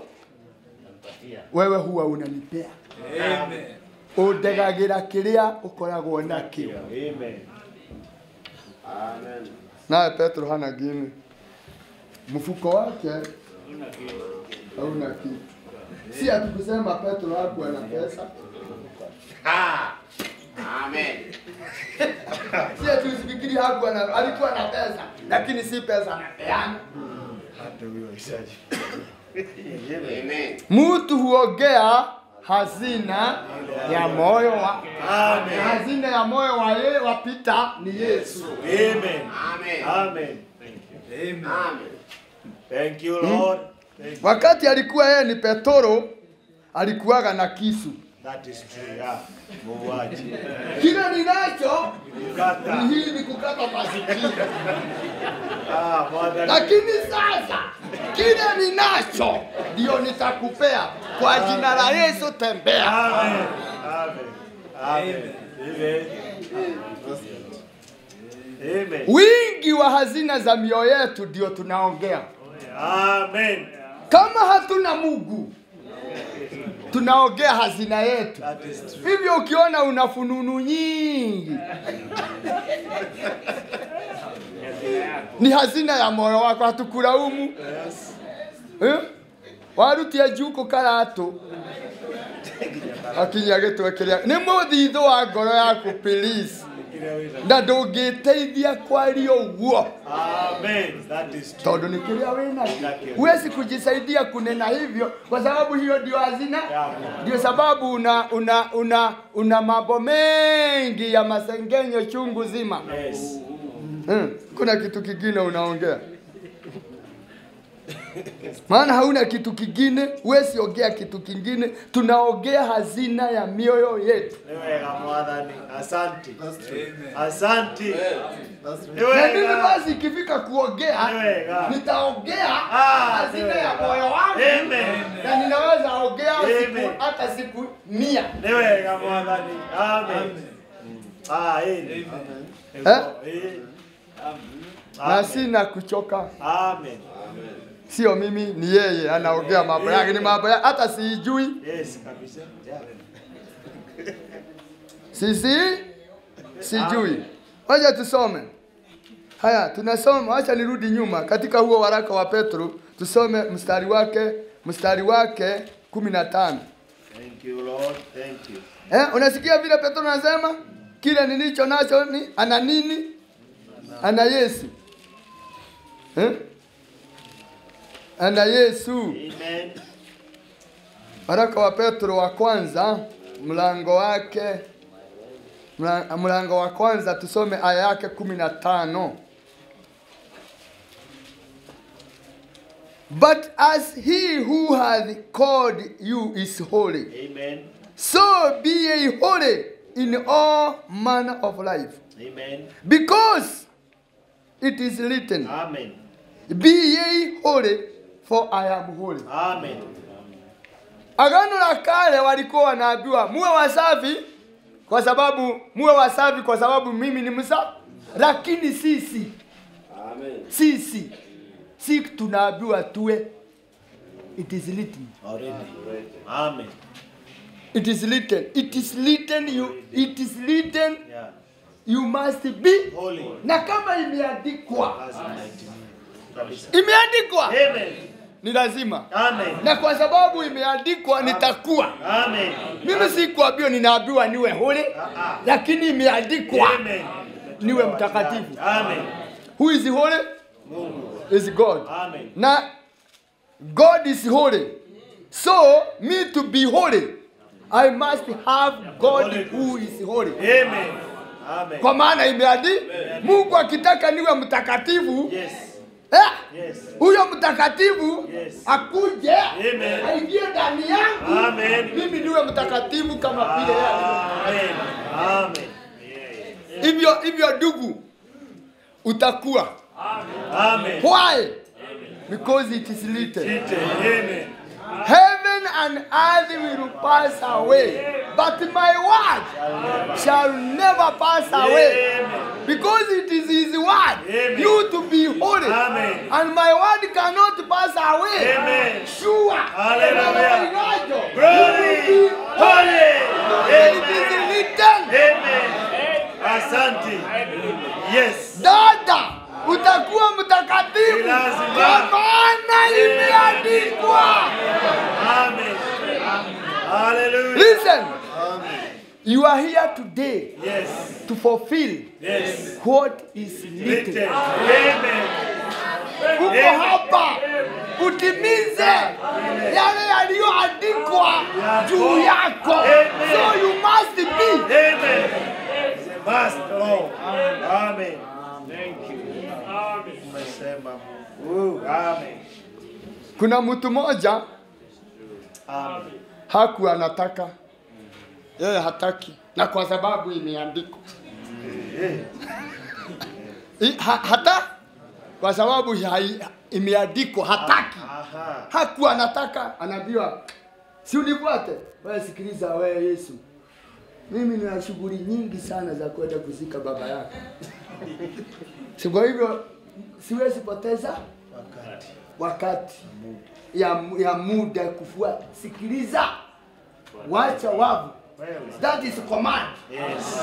wewe huwa unanipea. Amen. Udegagira kiria ukoragwo nakio. Amen. Amen. Naye Petro hana gini. Mfuko wake hauna kitu. Si atukusema Petro hakuwa na pesa. Ha. Amen. Si atusifikiri hakuwa na alikuwa na pesa, lakini si pesa anapeana. Hata huyo isaji. Amen. Mtu huogea hazina ya moyo wa Amen. hazina ya moyo wa yeye wapita ni Yesu. Amen. Amen. Amen. Amen. Thank you, Lord. Thank you. Wakati alikuwa yeye ni Petro, alikuwaga na kisu. That is true. Yeah. Muuaji. Kile ninacho Kukata. ni hii ni kukata masikio. Ah, mother. Lakini sasa kile ninacho ndio nitakupea kwa jina la Yesu, tembea. Amen. Amen. Amen. Amen. Wingi wa hazina za mioyo yetu ndio tunaongea. Amen. Kama hatuna Mungu, tunaongea hazina yetu. That is true. Hivyo ukiona una fununu nyingi, ni hazina ya moyo wako, hatukulaumu. Yes. Eh? Warutia juko karato. Akinya gitwekeria. Ni muthitho wa ngoro yaku please. Na ndũngĩteithia kwaria ũguo. Amen. That is true. Tondũ nĩ kĩrĩa wĩna. Huwezi kujisaidia kunena hivyo kwa sababu hiyo ndio hazina. Ndio sababu una una una una mambo mengi ya masengenyo chungu zima. Yes. Hmm. Kuna kitu kingine unaongea. Maana hauna kitu kingine, huwezi ongea kitu kingine, tunaongea hazina ya mioyo yetu. Wega mwathani. Asante. Asante. Na mimi basi ikifika kuongea, Wega. nitaongea Ah, hazina ya wega. moyo wangu. Amen. Na ninaweza ongea siku Amen. hata siku mia. Ni wega mwathani. Amen. Ah, amen. Eh? Eh? Na sina kuchoka. Amen. Sio mimi, ni yeye anaongea mambo yake, ni mambo yake hata sijui. Yes, kabisa. Yeah. Sisi sijui. Wacha tusome. Haya, tunasoma, acha nirudi nyuma katika huo waraka wa Petro, tusome mstari wake, mstari wake kumi na tano. Thank you Lord. Thank you. Eh, unasikia vile Petro anasema? Kile nilicho nacho ni ana nini? Ana Yesu. Eh? Ana Yesu. Amen. Waraka wa Petro wa kwanza, mlango wake mla- mlango wa kwanza tusome aya yake kumi na tano. But as he who hath called you is holy, Amen. so be ye holy in all manner of life, Amen. because it is written, Amen. be ye holy, for I am holy. Amen. Agano la kale walikuwa wanaambiwa muwe wasafi kwa sababu muwe wasafi kwa sababu mimi ni msafi. Lakini sisi Amen. sisi si tunaambiwa tuwe, it is written. Already. Amen. It is written. It is written you it is written Yeah. you must be. Holy. Na kama imeandikwa, As mighty. Kabisa. imeandikwa Amen. ni lazima. Amen. Na kwa sababu imeandikwa nitakuwa. Amen. Mimi si kuambiwa ninaambiwa niwe holy, Ah, lakini imeandikwa Amen. niwe mtakatifu. Amen. Who is holy? Mungu. Is God. Amen. Na God is holy. So me to be holy, I must have God who is holy. Amen. Amen. Kwa maana imeandikwa, Mungu akitaka niwe mtakatifu, Yes. eh? Yes. Huyo mtakatifu Yes. akuje, Amen. aingie ndani yangu, Amen. mimi niwe mtakatifu kama vile yeye alivyo. Amen. Amen. Hivyo hivyo ndugu utakuwa. Amen. Why? Because it is written. Amen. Heaven and earth will pass away, but my word shall never pass away. Amen. Because it is his word, Amen. you to be holy. Amen. And my word cannot pass away. Amen. Sure. Hallelujah. Elijah, Glory. you will be Holy. It is Amen. written. Amen. Asante. Yes. Dada, utakuwa mtakatifu Lazima. kwa maana imeandikwa. Amen. Hallelujah. Listen, you are here today Yes. to fulfill Yes. what is written. Written. Amen. Uko hapa utimize yale yaliyoandikwa juu yako. So you must be. Amen. Must. Oh. Amen. Thank you. Amen. Umesema Mungu. Amen. Kuna mtu mmoja Amen. haku anataka, yeye hataki, na kwa sababu imeandikwa. I- ha, hata kwa sababu hai- imeandikwa hataki. Aha. Haku anataka, anaambiwa si unifuate. Wewe sikiliza, wewe Yesu, mimi nina shughuli nyingi sana za kwenda kuzika baba yako. Si kwa hivyo siwezi poteza Wakati. wakati ya, ya muda kufuata. Sikiliza, wacha wavu. That is command. Yes.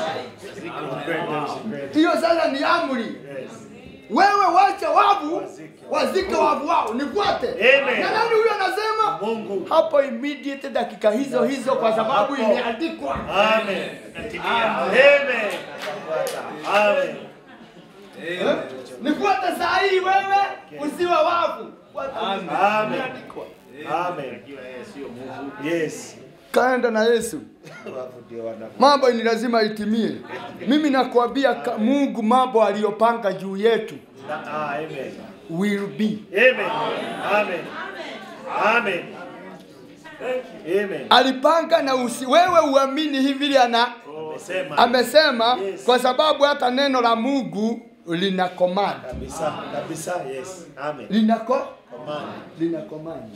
Hiyo sasa ni amri. Wewe wacha wavu, wazike wavu wao, nifuate. Amen. Na nani huyo anasema? Mungu. Hapo immediate dakika hizo hizo, kwa sababu imeandikwa. Amen. Amen. Amen. Eh? Nifuate saa hii wewe, usiwe wavu. Fuata Amen. imeandikwa. Amen. Yes. Kaenda na Yesu. Wafu ndio wana. Mambo ni lazima itimie. Mimi nakwambia ka- Mungu mambo aliyopanga juu yetu Ah, amen. will be. Amen. Amen. Amen. Amen. Alipanga na usi, wewe uamini hivi ana Amesema. amesema, Yes. kwa sababu hata neno la Mungu lina command. Kabisa. Kabisa. Yes. Amen. Lina ko, Command. lina command.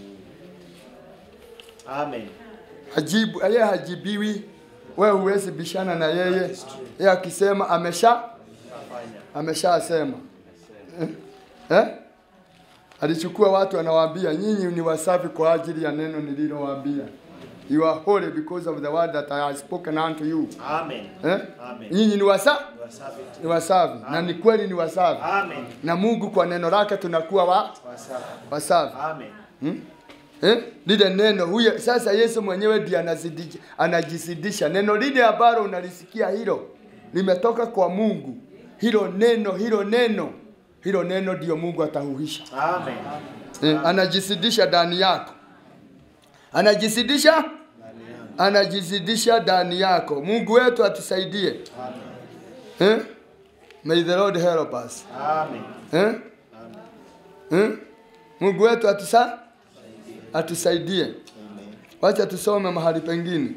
Amen. Hajibu, yeye hajibiwi. Wewe huwezi bishana na yeye. Yeye akisema amesha Afanya. ameshasema. Eh? Eh? Alichukua watu anawaambia, nyinyi ni wasafi kwa ajili ya neno nililowaambia. You are holy because of the word that I have spoken unto you. Amen. Eh? Amen. Nyinyi ni wasafi, Wasafi. ni wasafi. Na ni kweli ni wasafi. Amen. Na Mungu kwa neno lake tunakuwa wa Wasafi. wasafi. Amen. Hmm? Eh? Lile neno huyo sasa Yesu mwenyewe ndiye anazidisha, anajizidisha. Neno lile ambalo unalisikia hilo limetoka kwa Mungu. Hilo neno, hilo neno, hilo neno ndio Mungu atahuhisha. Amen. Eh, anajizidisha ndani yako. Anajizidisha? Anajizidisha ndani yako. Mungu wetu atusaidie. Amen. Eh? May the Lord help us. Amen. Eh? Eh? Mungu wetu atusa atusaidie. Wacha tusome mahali pengine.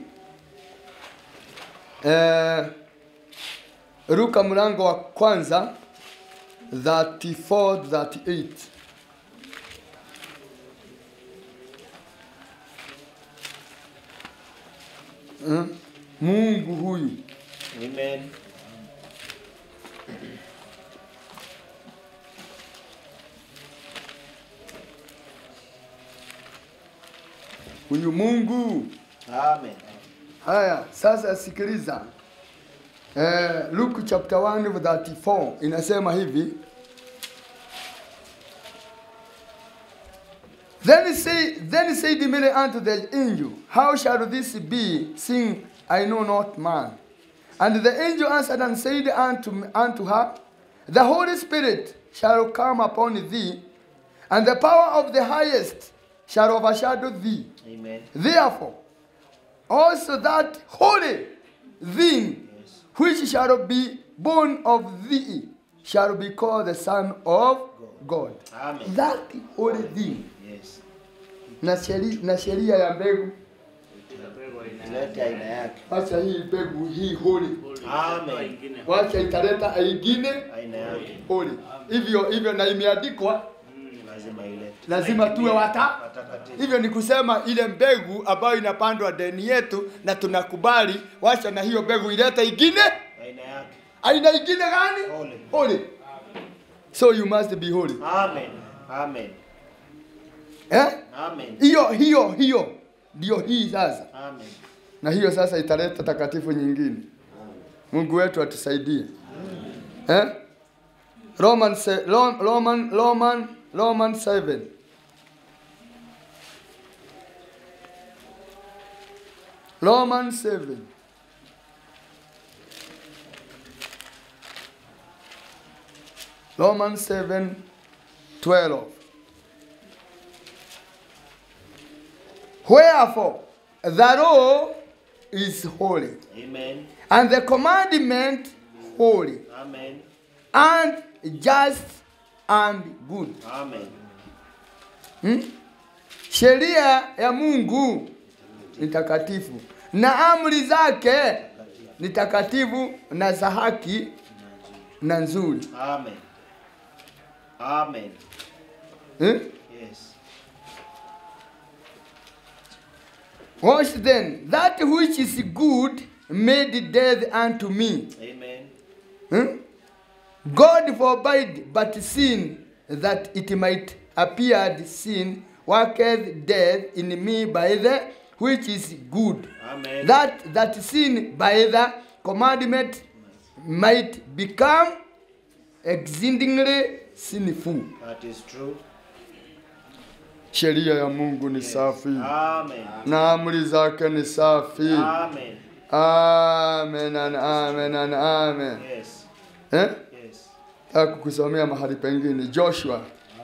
Eh, Luka mlango wa kwanza thirty-four thirty-eight. Eh? Mungu huyu Amen. huyu Mungu. Amen. Haya, sasa sikiliza. Eh, Luke chapter one verse thirty-four inasema hivi. Then say, then said Mary unto the angel, how shall this be, seeing I know not man? And the angel answered and said unto, unto her, the Holy Spirit shall come upon thee, and the power of the highest shall overshadow thee. Amen. Therefore, also that holy thing which shall be born of thee shall be called the Son of God. Amen. That holy thing. Yes. Na sheria, na sheria ya mbegu. Lete aina yake. Wacha hii mbegu hii holy. Amen. Wacha italeta aingine Aina yake. holy. Hivyo hivyo na imeandikwa Lazima ilete. lazima tuwe wata. Watakatifu. Hivyo ni kusema ile mbegu ambayo inapandwa ndani yetu na tunakubali, wacha na hiyo mbegu ilete ingine. Aina yake. Aina ingine gani? Holy. Holy. So you must be holy. Amen. Amen. Eh? Amen. Hiyo hiyo hiyo ndio hii sasa. Amen. Na hiyo sasa italeta takatifu nyingine. Mungu wetu atusaidie. Eh? Roman se, Rom, Roman Roman Roman seven. Roman seven. Romans seven twelve. Wherefore, the law is holy, Amen. and the commandment holy, Amen. and just and good. Amen. Hmm? Sheria ya Mungu ni takatifu na amri zake ni takatifu na za haki na nzuri. Amen. Amen. Hmm? Yes. Watch then, that which is good made death unto me. Amen. Hmm? God forbid, but sin, that it might appear sin worketh death in me by the which is good. Amen. That that sin by the commandment might become exceedingly sinful. That is true. Sheria ya Mungu ni safi. Amen. Na amri zake ni safi. Amen. Amen and amen and amen. Yes. Eh? Yes. Nataka kukusomea mahali pengine. Joshua.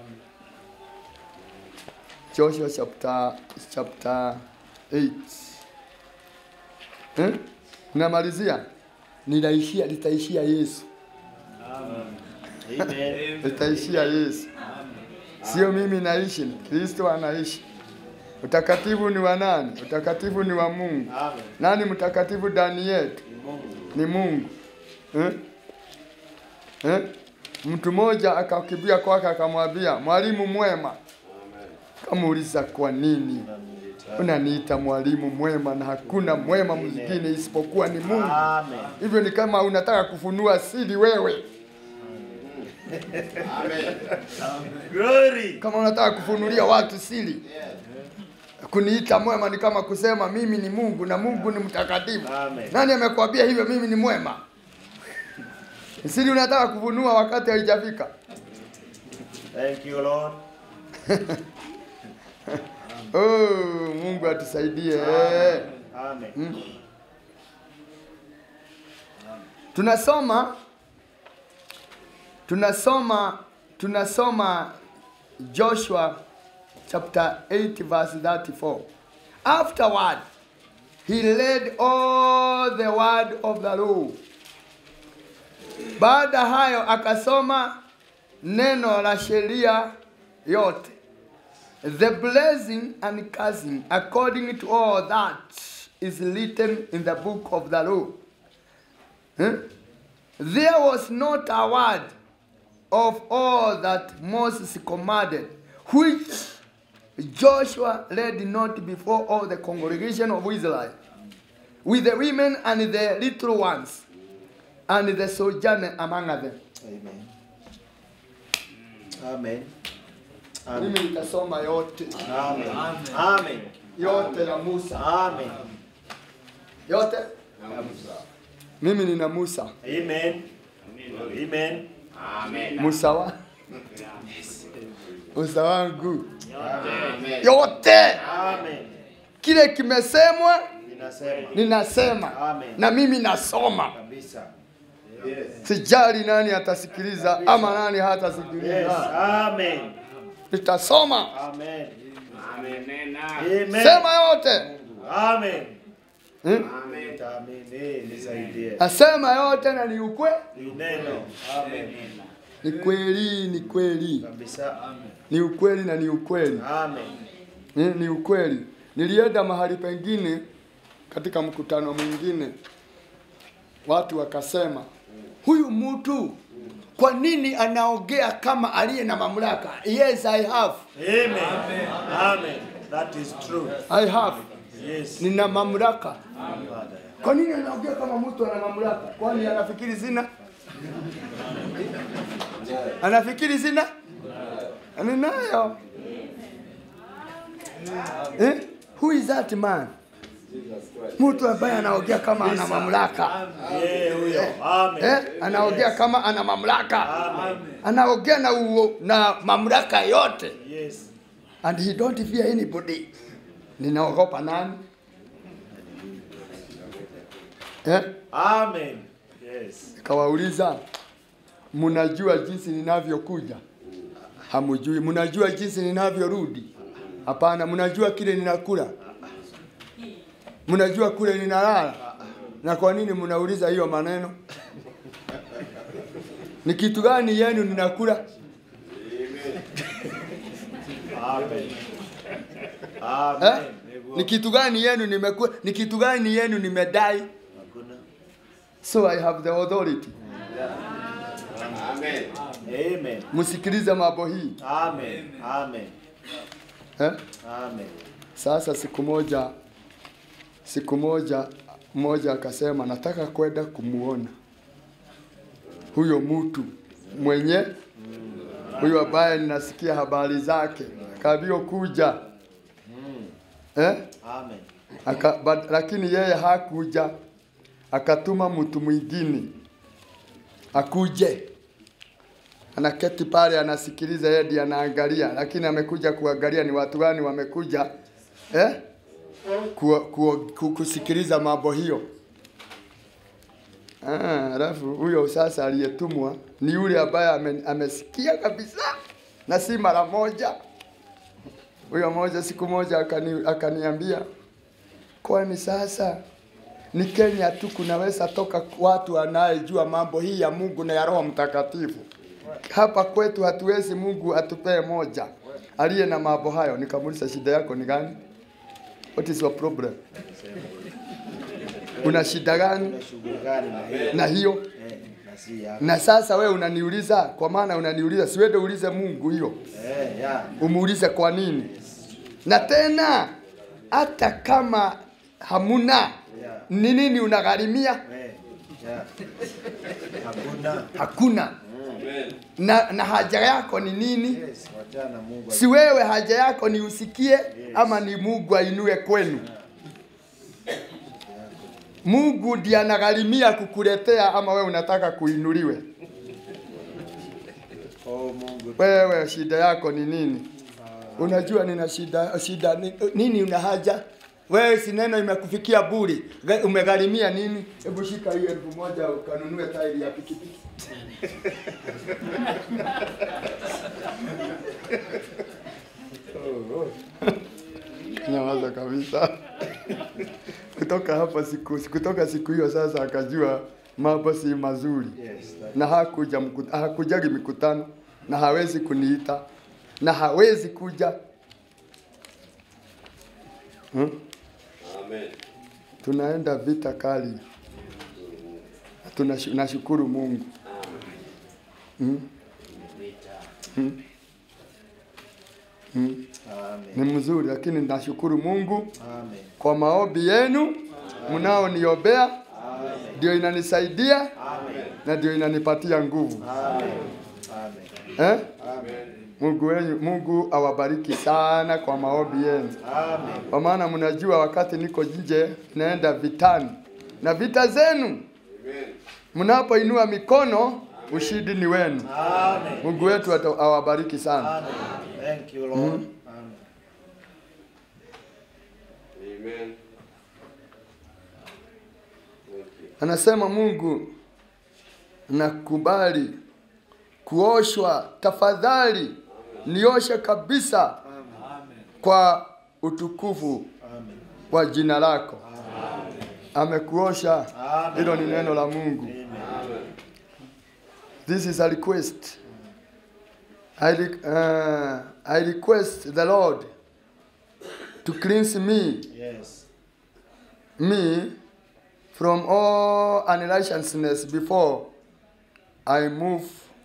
Joshua chapter chapter eight. Eh? Namalizia. Nitaishia litaishia Yesu. Amen. Litaishia Yesu. Sio mimi naishi, Kristo anaishi. Utakatifu ni wa nani? Utakatifu ni wa Mungu. Amen. Nani mtakatifu ndani yetu? Ni Mungu. Ni Mungu. Eh? Eh? Mtu mmoja akakimbia kwake akamwambia, "Mwalimu mwema." Kamuuliza, "Kwa nini unaniita mwalimu mwema na hakuna mwema mwingine isipokuwa ni Mungu?" Amen. Hivyo ni kama unataka kufunua siri wewe. Glory. Kama unataka kufunulia watu siri. Kuniita mwema ni kama kusema mimi ni Mungu na Mungu ni mtakatifu. Amen. Nani amekwambia hivyo mimi ni mwema? Siri unataka kufunua wakati haijafika. Thank you, Lord. Oh, Mungu atusaidie. Amen. Hmm. Tunasoma tunasoma tunasoma Joshua chapter eight verse thirty-four. Afterward he led all the word of the law. Baada hayo akasoma neno la sheria yote. The blessing and cursing according to all that is written in the book of the law. Huh? There was not a word of all that Moses commanded, which Joshua read not before all the congregation of Israel, with the women and the little ones, and the sojourner among them. Amen. Amen. Mimi Amen. nitasoma yote. Amen. Amen. Yote ya Musa. Amen. Yote? Mimi nina Musa. Amen. Amen. Musa wa? Musa wangu. Amen. Yote. Amen. Kile kimesemwa Ninasema. ninasema. Amen. Na mimi nasoma. Kabisa. Sijali nani atasikiliza ama nani Yes. hatasikiliza. Amen. Nitasoma. Amen. Amen. Amen. Sema yote. Amen. Hmm? Amen. Amen. Eh, nisaidie. Asema yote na ni ukweli. Ni neno. Amen. Ni kweli, ni kweli. Kabisa. Ni ukweli na ni ukweli. Amen. Ni, ni ukweli. Nilienda mahali pengine katika mkutano mwingine. Watu wakasema, "Huyu mtu kwa nini anaongea kama aliye na mamlaka?" Yes, I have. Amen. Amen. That is true. I have. Yes. Nina mamlaka. Father. Kwa nini anaongea kama mtu ana mamlaka? Kwani anafikiri sina? Anafikiri sina? Ninayo. Eh? Who is that man? Mtu ambaye anaongea kama ana mamlaka. Eh, huyo. Amen. Eh? Anaongea kama ana mamlaka. Amen. Anaongea na uo, na mamlaka yote. Yes. And he don't fear anybody. Ninaogopa nani? Eh? Amen. Yes. Kawauliza, mnajua jinsi ninavyokuja? Hamujui. Mnajua jinsi ninavyorudi? Hapana. Mnajua kile ninakula? Mnajua kule ninalala? Na kwa nini mnauliza hiyo maneno? Ni kitu gani yenu ninakula? Amen. Eh? Amen. Ni kitu gani yenu nimekula? Ni kitu gani yenu nimedai? Hakuna. So I have the authority. Amen. Amen. Msikilize mambo hii. Amen. Amen. Eh? Amen. Sasa siku moja siku moja mmoja akasema nataka kwenda kumuona huyo mtu mwenye huyo ambaye ninasikia habari zake, akaambiwa kuja. Eh? Amen. Aka, but, lakini yeye hakuja, akatuma mtu mwingine akuje. Anaketi pale anasikiliza, yeye ndiye anaangalia, lakini amekuja kuangalia ni watu gani wamekuja eh ku, ku, ku, kusikiliza mambo hiyo. Ah, alafu huyo sasa aliyetumwa ni yule ambaye ame, amesikia kabisa na si mara moja. Huyo moja siku moja akani, akaniambia kwani sasa ni Kenya tu kunaweza toka watu anayejua mambo hii ya Mungu na ya Roho Mtakatifu. Hapa kwetu hatuwezi, Mungu atupee moja aliye na mambo hayo. Nikamuuliza shida yako ni gani? What is your problem? Una shida gani na hiyo? Na sasa we unaniuliza, kwa maana unaniuliza, siwende uulize Mungu hiyo. Umuulize kwa nini? Na tena hata kama hamuna, ni nini unagharimia? Hakuna. Hakuna. Na, na haja yako ni nini? Si wewe haja yako ni usikie ama ni Mungu ainue kwenu? Mungu ndiye anagharimia kukuletea ama wewe unataka kuinuliwe? Oh, Mungu. Wewe shida yako ni nini? Unajua nina shida shida ni- nini una haja? Wewe si neno imekufikia buri. Ga- Umegharimia nini? Hebu shika hiyo elfu moja ukanunue tairi ya pikipiki. Nyamaza kabisa. Kutoka hapa siku kutoka siku hiyo sasa akajua mambo si mazuri. Yes, that- Na hakuja mkuta, hakujagi mikutano na hawezi kuniita na hawezi kuja. Hmm? Amen. Tunaenda vita kali. Tunashu- Tunashukuru Mungu. Hmm? Hmm? Hmm? Ni Amen. mzuri, lakini nashukuru Mungu Amen. kwa maombi yenu mnaoniombea, ndio inanisaidia na ndio inanipatia nguvu. Amen. Amen. Eh? Mungu wenyu, Mungu awabariki sana kwa maombi yenu. Amen. Kwa maana mnajua wakati niko nje naenda vitani. Na vita zenu mnapoinua mikono ushindi ni wenu. Amen. Mungu wetu ata- awabariki sana. Amen. Thank you, Lord. Amen. Amen. Thank you. Anasema Mungu nakubali kuoshwa, tafadhali nioshe kabisa kwa utukufu Amen. wa jina lako. Amekuosha. Amen. Hilo ni neno la Mungu. Amen. This is a request. I, re uh, I request the Lord to cleanse me, Yes. me from all unrighteousness before I move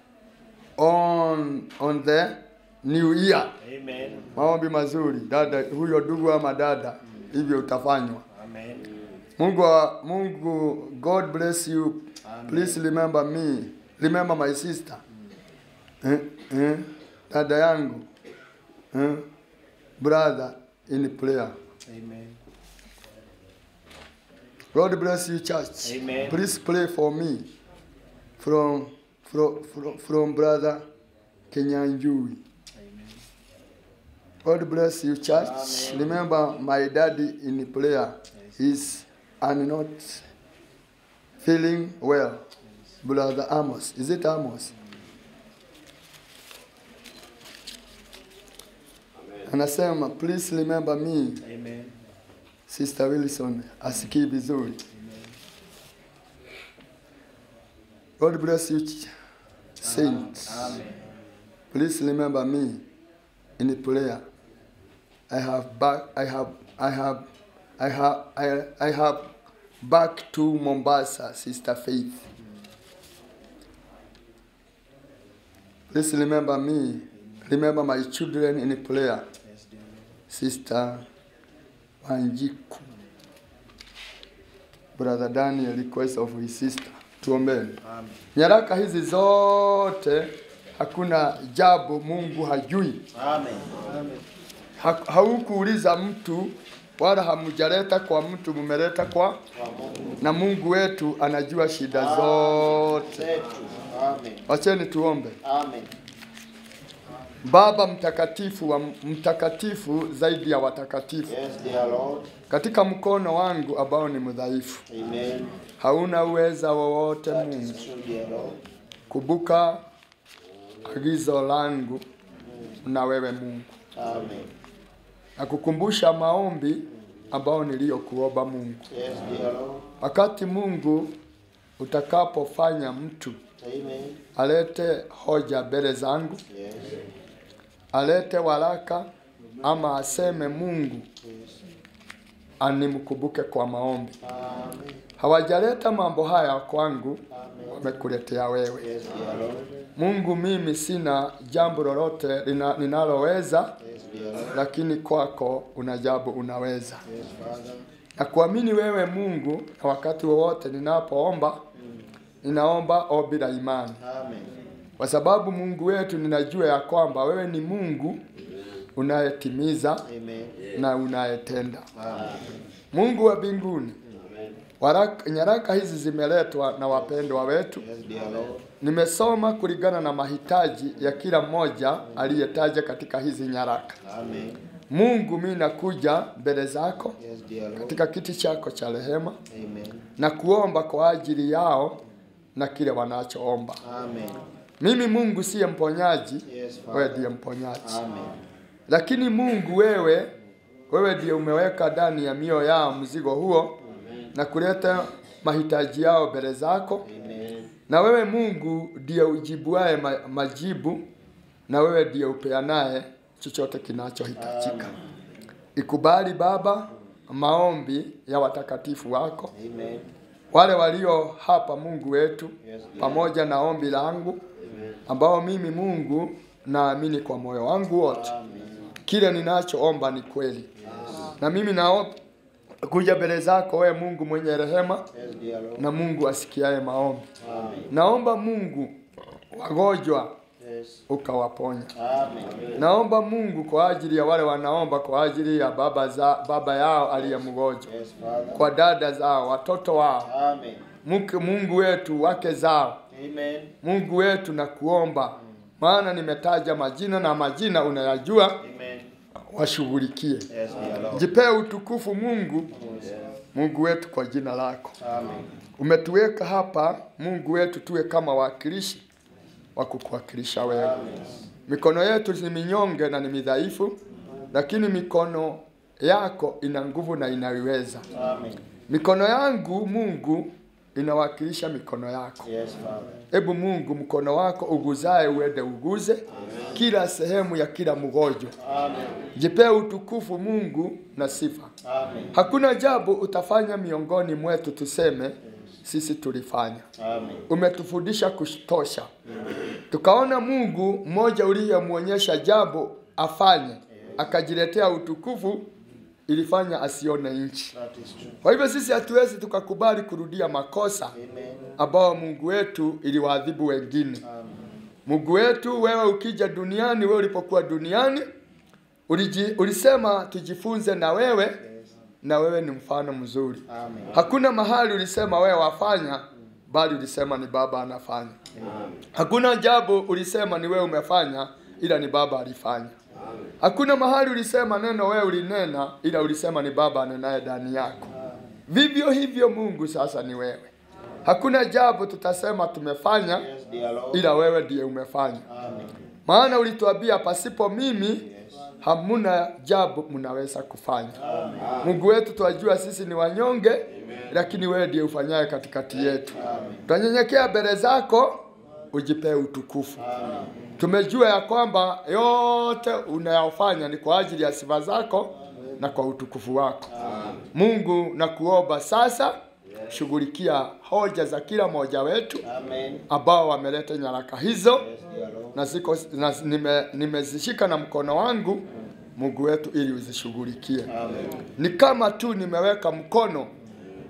on on the new year. Amen. Maombi mazuri dada, huyo ndugu ama dada, hivyo utafanywa. Amen. Mungu, wa- Mungu, God bless you. Amen. Please remember me. Remember my sister. Eh, eh, dada yangu. Eh, brother in prayer. Amen. God bless you, church. Amen. Please pray for me from from from, from brother Kenyanjui. Amen. God bless you, church. Amen. Remember my daddy in prayer. He's and not feeling well. Brother Amos. Is it Amos? Anasema, please remember me, Amen. Sister Wilson, asikii vizuri. God bless you, ch- saints. Amen. Please remember me in prayer. I have back. I have. I have. I have. I, I have back to Mombasa, Sister Faith. Please remember me. Remember my children in prayer, Yes, dear Lord. Sister Wanjiku. Brother Daniel request of his sister. Tuombeni. Amen. Nyaraka hizi zote hakuna jambo Mungu hajui. Amen. Amen. Ha, haukuuliza mtu wala hamujaleta kwa mtu, mumeleta kwa na Mungu wetu anajua shida zote. Amen. Wacheni tuombe. Amen. Baba mtakatifu wa mtakatifu zaidi ya watakatifu. Yes, dear Lord. Katika mkono wangu ambao ni mdhaifu. Amen. Hauna uweza wowote That Mungu. is true, dear Lord. Kubuka agizo langu na wewe Mungu. Amen. Na kukumbusha maombi ambao niliyokuomba Mungu. Yes, dear Lord. Wakati Mungu utakapofanya mtu Amen. alete hoja mbele zangu, Yes. alete waraka ama aseme Mungu, Yes. animkumbuke kwa maombi. Amen. Hawajaleta mambo haya kwangu, Amen. wamekuletea wewe. Yes, dear Lord. Mungu, mimi sina jambo lolote lina- ninaloweza, Yes, dear Lord. lakini kwako una jambo unaweza. Yes, Father. Na kuamini wewe Mungu, na wakati wowote ninapoomba, ninaomba ombi la imani. Amen. Kwa sababu Mungu wetu, ninajua ya kwamba wewe ni Mungu unayetimiza Amen. na unayetenda. Amen. Mungu wa mbinguni, waraka, nyaraka hizi zimeletwa na wapendwa wetu. Yes, dear Lord. Nimesoma kulingana na mahitaji ya kila mmoja aliyetaja katika hizi nyaraka. Amen. Mungu, mimi nakuja mbele zako Yes, dear Lord. katika kiti chako cha rehema Amen. na kuomba kwa ajili yao na kile wanachoomba. Amen. Mimi Mungu siye mponyaji, Yes, wewe Father. ndiye mponyaji. Amen. Lakini Mungu wewe, wewe ndiye umeweka ndani ya mioyo yao mzigo huo na kuleta mahitaji yao mbele zako. Amen. Na wewe Mungu ndiye ujibuaye ma, majibu, na wewe ndiye upeanaye chochote kinachohitajika. Ikubali Baba maombi ya watakatifu wako, Amen. wale walio hapa Mungu wetu, Yes, dear. pamoja na ombi langu ambao mimi Mungu naamini kwa moyo wangu wote Amen. kile ninachoomba ni kweli. Na mimi naomba kuja mbele zako wewe Mungu mwenye rehema Yes, dear Lord. na Mungu asikiaye maombi. Amen. Naomba Mungu wagonjwa Yes. ukawaponya. Amen. Naomba Mungu kwa ajili ya wale wanaomba kwa ajili ya baba za baba yao aliye mgonjwa, Yes, Father. kwa dada zao, watoto wao, Amen. Mungu, Mungu wetu, wake zao, Amen. Mungu wetu, na kuomba maana nimetaja majina na majina unayajua, Amen. washughulikie. Yes, dear Lord. Jipee utukufu Mungu, Mungu wetu, kwa jina lako. Amen. Umetuweka hapa Mungu wetu tuwe kama wakilishi wa kukuwakilisha wewe. Mikono yetu ni minyonge na ni midhaifu, lakini mikono yako ina nguvu na inaiweza. Amen. Mikono yangu Mungu inawakilisha mikono yako. Yes, Father. Hebu Mungu, mkono wako uguzae uende uguze kila sehemu ya kila mgonjwa. Amen. Jipee utukufu Mungu na sifa. Amen. Hakuna jambo utafanya miongoni mwetu tuseme sisi tulifanya. Amen. Umetufundisha kutosha. Tukaona Mungu mmoja uliyemwonyesha jambo afanye, akajiletea utukufu, ilifanya asione nchi. That is true. Kwa hivyo sisi hatuwezi tukakubali kurudia makosa Amen. ambao Mungu wetu iliwaadhibu wengine. Amen. Mungu wetu, wewe ukija duniani, wewe ulipokuwa duniani uliji, ulisema tujifunze na wewe, na wewe ni mfano mzuri. Amen. Hakuna mahali ulisema wewe wafanya, bali ulisema ni Baba anafanya. Hakuna jambo ulisema ni wewe umefanya, ila ni Baba alifanya. Hakuna mahali ulisema neno wewe ulinena, ila ulisema ni Baba anenaye ndani yako. Vivyo hivyo Mungu sasa ni wewe. Hakuna jambo tutasema tumefanya, Yes, dear Lord. ila wewe ndiye umefanya. Amen. Maana ulituambia pasipo mimi hamuna jambo mnaweza kufanya. Mungu wetu, twajua sisi ni wanyonge, lakini wewe ndiye ufanyaye katikati yetu. Tunanyenyekea mbele zako, ujipee utukufu. Tumejua ya kwamba yote unayofanya ni kwa ajili ya sifa zako na kwa utukufu wako. Mungu, nakuomba sasa, shughulikia hoja za kila mmoja wetu Amen. ambao wameleta nyaraka hizo, Yes, dear Lord. na ziko na nime, nimezishika na mkono wangu Mungu wetu, ili uzishughulikie. Amen. Ni kama tu nimeweka mkono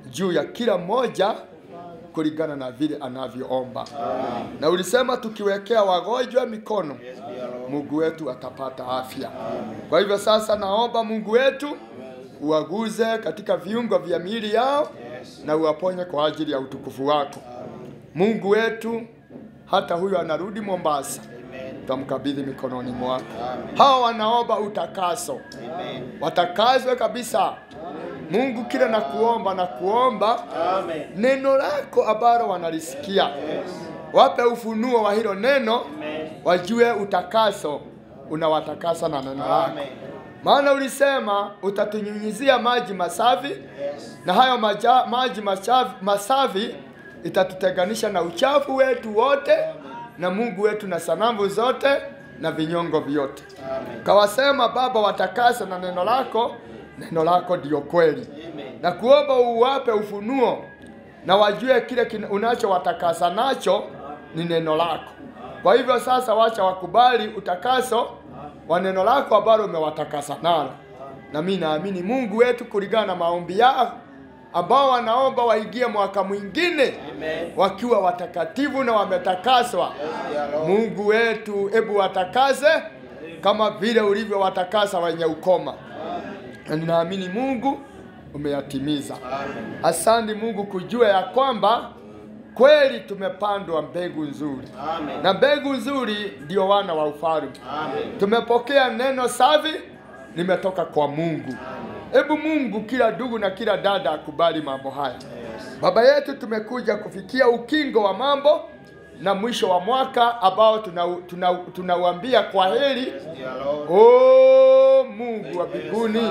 juu ya kila mmoja kulingana na vile anavyoomba. Na ulisema tukiwekea wagonjwa mikono, Mungu wetu atapata afya. Kwa hivyo sasa naomba Mungu wetu uwaguze katika viungo vya miili yao na uwaponye kwa ajili ya utukufu wako. Mungu wetu, hata huyo anarudi Mombasa, tutamkabidhi mikononi mwako. Hao wanaomba utakaso, watakazwe kabisa. Mungu, kile na kuomba na kuomba neno lako ambalo wanalisikia, wape ufunuo wa hilo neno, wajue utakaso unawatakasa na neno lako. Maana ulisema utatunyunyizia maji masafi, na hayo maja, maji masafi, masafi itatutenganisha na uchafu wetu wote, na Mungu wetu na sanamu zote na vinyongo vyote. Kawasema Baba watakasa na neno lako, neno lako ndio kweli. Na kuomba uwape ufunuo na wajue kile unachowatakasa nacho ni neno lako. Kwa hivyo sasa wacha wakubali utakaso wa neno lako ambalo umewatakasa nalo. Na mimi naamini Mungu wetu, kulingana na maombi yao ambao wanaomba waingie mwaka mwingine wakiwa watakatifu na wametakaswa. Mungu wetu, hebu watakase kama vile ulivyo watakasa wenye ukoma. Na ninaamini Mungu umeyatimiza. Asante Mungu kujua ya kwamba kweli tumepandwa mbegu nzuri. Amen. Na mbegu nzuri ndio wana wa ufalme. Tumepokea neno safi limetoka kwa Mungu. Hebu Mungu, kila ndugu na kila dada akubali mambo haya. Yes. Baba yetu, tumekuja kufikia ukingo wa mambo na mwisho wa mwaka ambao tunauambia tuna, tuna kwa heri. Oh Mungu wa mbinguni,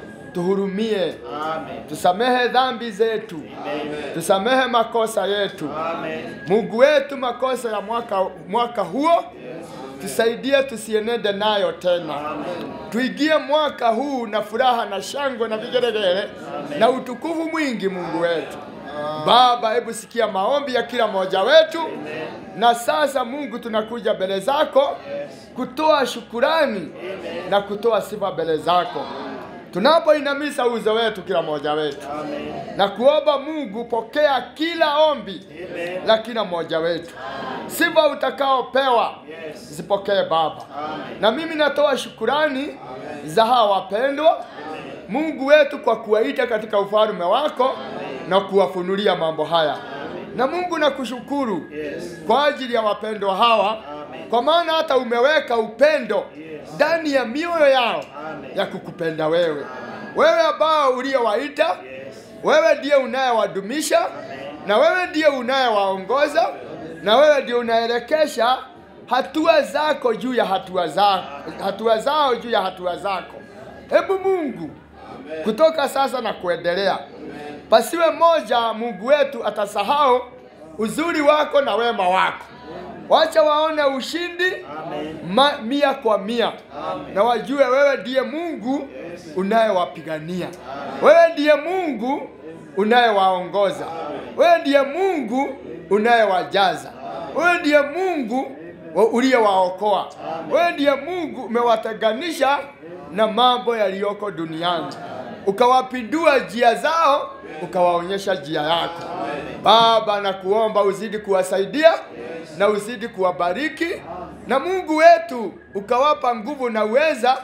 tuhurumie. Amen. Tusamehe dhambi zetu. Amen. Tusamehe makosa yetu. Amen. Mungu wetu, makosa ya mwaka, mwaka huo, yes, tusaidie tusienende nayo tena. Amen. Tuingie mwaka huu na furaha na shangwe na vigelegele na utukufu mwingi. Mungu wetu, Amen. Baba, hebu sikia maombi ya kila mmoja wetu. Amen. Na sasa Mungu, tunakuja mbele zako, yes, kutoa shukurani. Amen. Na kutoa sifa mbele zako. Tunapoinamisha uso wetu kila mmoja wetu. Amen. Na kuomba Mungu, pokea kila ombi. Amen. La kila mmoja wetu. Amen. Sifa utakaopewa, yes, zipokee Baba. Amen. Na mimi natoa shukurani, amen, za hawa wapendwa, amen, Mungu wetu, kwa kuwaita katika ufalme wako, amen, na kuwafunulia mambo haya. Amen. Na Mungu nakushukuru, yes, kwa ajili ya wapendwa hawa, amen, kwa maana hata umeweka upendo ndani, yes, ya mioyo yao, amen, ya kukupenda wewe. Amen. Wewe ambao uliyewaita, yes, wewe ndiye unayewadumisha, amen, na wewe ndiye unayewaongoza, na wewe ndiye unaelekesha hatua zako juu ya hatua zako, hatua zao juu ya hatua zako. Hebu Mungu, amen, kutoka sasa na kuendelea, amen, pasiwe moja Mungu wetu atasahau uzuri wako na wema wako. Wacha waone ushindi, ma, mia kwa mia. Amen. Na wajue wewe ndiye Mungu, yes, unayewapigania. Wewe ndiye Mungu unayewaongoza. Wewe ndiye Mungu unayewajaza. Wewe ndiye Mungu uliyewaokoa. Wewe ndiye Mungu umewatenganisha na mambo yaliyoko duniani, ukawapindua njia zao, ukawaonyesha njia yako. Baba, na kuomba uzidi kuwasaidia, na uzidi kuwabariki, na Mungu wetu ukawapa nguvu na uweza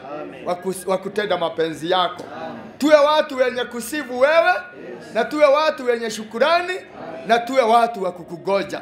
wa kutenda mapenzi yako. Tuwe watu wenye kusifu wewe, na tuwe watu wenye shukurani, na tuwe watu wa kukugoja.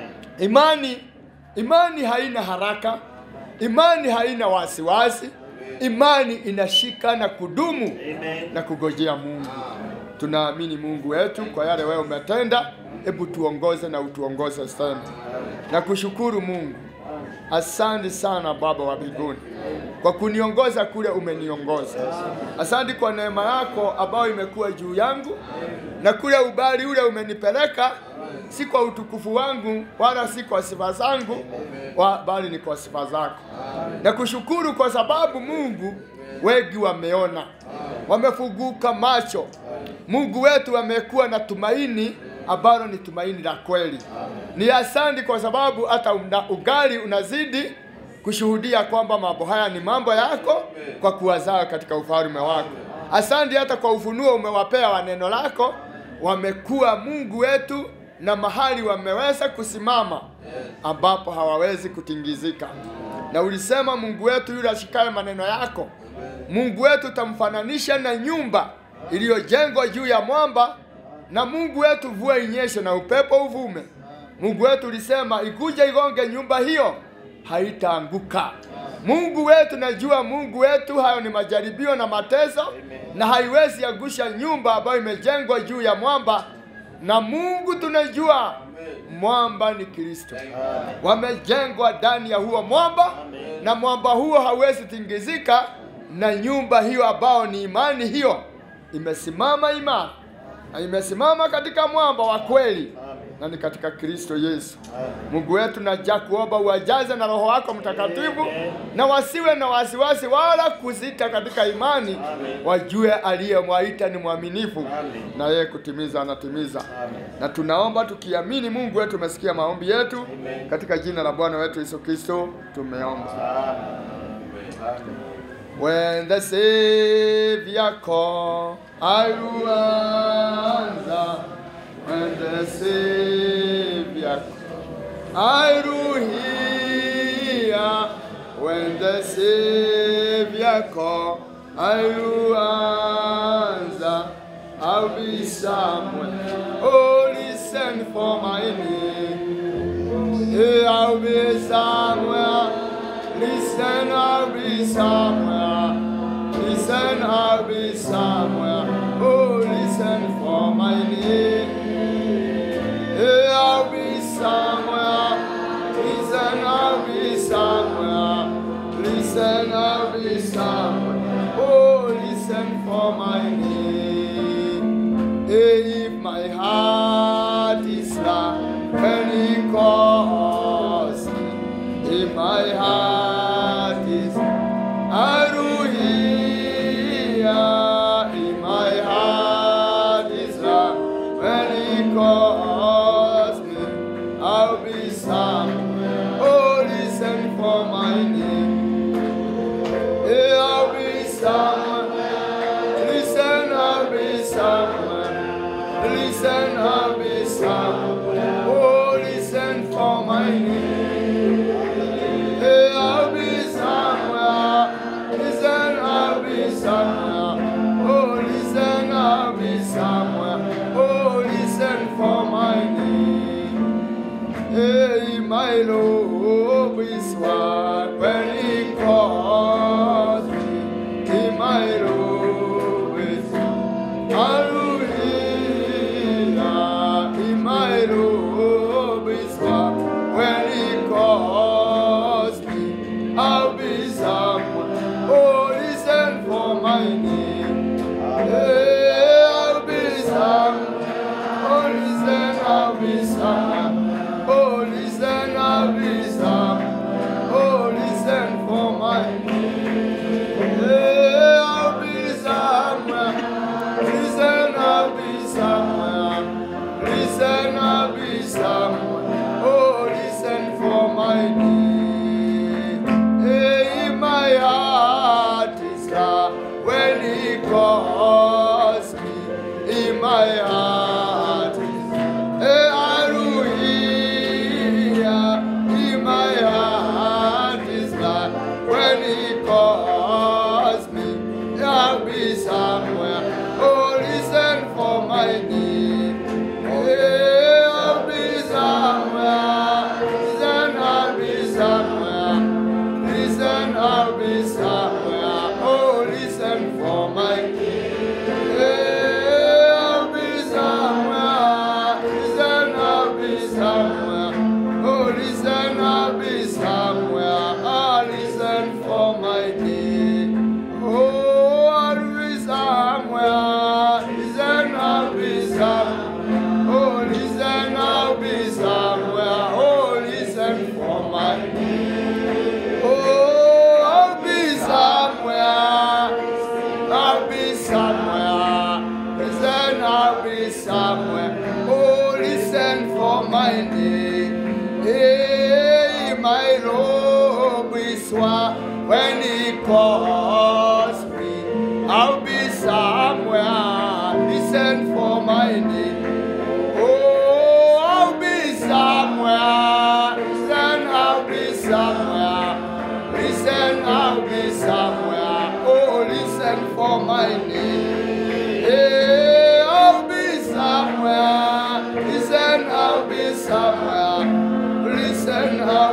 Imani, imani haina haraka, imani haina wasiwasi, imani inashika na kudumu. Amen. Na kugojea Mungu. Tunaamini Mungu wetu kwa yale wewe umetenda. Hebu tuongoze na utuongoze sana. Na kushukuru Mungu. Asante sana Baba wa mbinguni kwa kuniongoza kule umeniongoza. Asante kwa neema yako ambayo imekuwa juu yangu, na kule ubali ule umenipeleka, si kwa utukufu wangu wala si kwa sifa zangu, bali ni kwa sifa zako. Na kushukuru kwa sababu Mungu, wengi wameona, wamefunguka macho. Mungu wetu amekuwa na tumaini ambalo ni tumaini la kweli. Ni asante kwa sababu hata ugali unazidi kushuhudia kwamba mambo haya ni mambo yako kwa kuwazaa katika ufalme wako. Asante hata kwa ufunuo umewapea wa neno lako, wamekuwa Mungu wetu na mahali wameweza kusimama ambapo hawawezi kutingizika. Na ulisema Mungu wetu yule ashikaye maneno yako, Mungu wetu utamfananisha na nyumba iliyojengwa juu ya mwamba, na Mungu wetu mvua inyeshe na upepo uvume. Mungu wetu ulisema ikuje igonge nyumba hiyo, haitaanguka. Mungu wetu, najua Mungu wetu hayo ni majaribio na mateso, na haiwezi angusha nyumba ambayo imejengwa juu ya mwamba. Na Mungu tunajua mwamba ni Kristo. Wamejengwa ndani ya huo mwamba, na mwamba huo hauwezi tingizika, na nyumba hiyo ambao ni imani hiyo imesimama imara, na imesimama katika mwamba wa kweli, na ni katika Kristo Yesu. Mungu wetu, najaa kuomba uwajaze na Roho wako Mtakatifu, na wasiwe na wasiwasi wala kuzita katika imani. Wajue aliyemwaita ni mwaminifu, na yeye kutimiza anatimiza. Na tunaomba tukiamini Mungu wetu umesikia maombi yetu, katika jina la Bwana wetu Yesu Kristo tumeomba. When the Savior call, I will answer. When the Savior call, I will hear. When the Savior call, I will answer. I'll be somewhere. Oh, listen for my name. Yeah, I'll be somewhere. Listen, I'll be somewhere. Listen, I'll be somewhere. Oh, listen for my name. Yeah, I'll be somewhere. Listen, I'll be somewhere. Listen, I'll be somewhere. Oh, listen for my name. If my heart is loud when He calls me, if my heart is hallelujah, if my heart is loud when He calls me, I'll be somewhere. Oh, listen for my name. Yeah, I'll be somewhere. Listen, I'll be somewhere. Listen, I'll be somewhere. Oh, listen for my name. Yeah, I'll be somewhere. Listen, I'll be somewhere. Oh, listen, I'll be somewhere. Oh, listen for my name. Hey, my love is what when He calls me. Hey, my love is hallelujah. Hey, my love is what when He calls me, I'll be somewhere. Oh, listen for my name. Yeah, I'll be somewhere. Oh, listen, I'll be somewhere. Oh, listen, I'll be somewhere. Oh, listen for my name. Yeah, I'll be somewhere. Listen, I'll be somewhere. Listen, I'll be somewhere. Oh, listen for my name. Hey, my heart is loud when He calls me. In my heart is hey, hallelujah. In my heart is loud when He calls me. I'll be somewhere. Oh, listen for my name. Hey, I'll be somewhere. Listen, I'll be somewhere. Listen, I'll be somewhere. Oh, listen for my name. Hey, I'll be somewhere. Listen, I'll be somewhere. Oh, listen, I'll be somewhere. Ah, listen for my name. Oh, I'll be somewhere. Listen, I'll be somewhere. Oh, listen, I'll be somewhere. Oh, listen for my name. Oh, I'll be somewhere. I'll be somewhere. Listen, I'll be somewhere. Oh, listen for my name. Hey, my Lord is what when He calls me, I'll be somewhere. Listen for my name.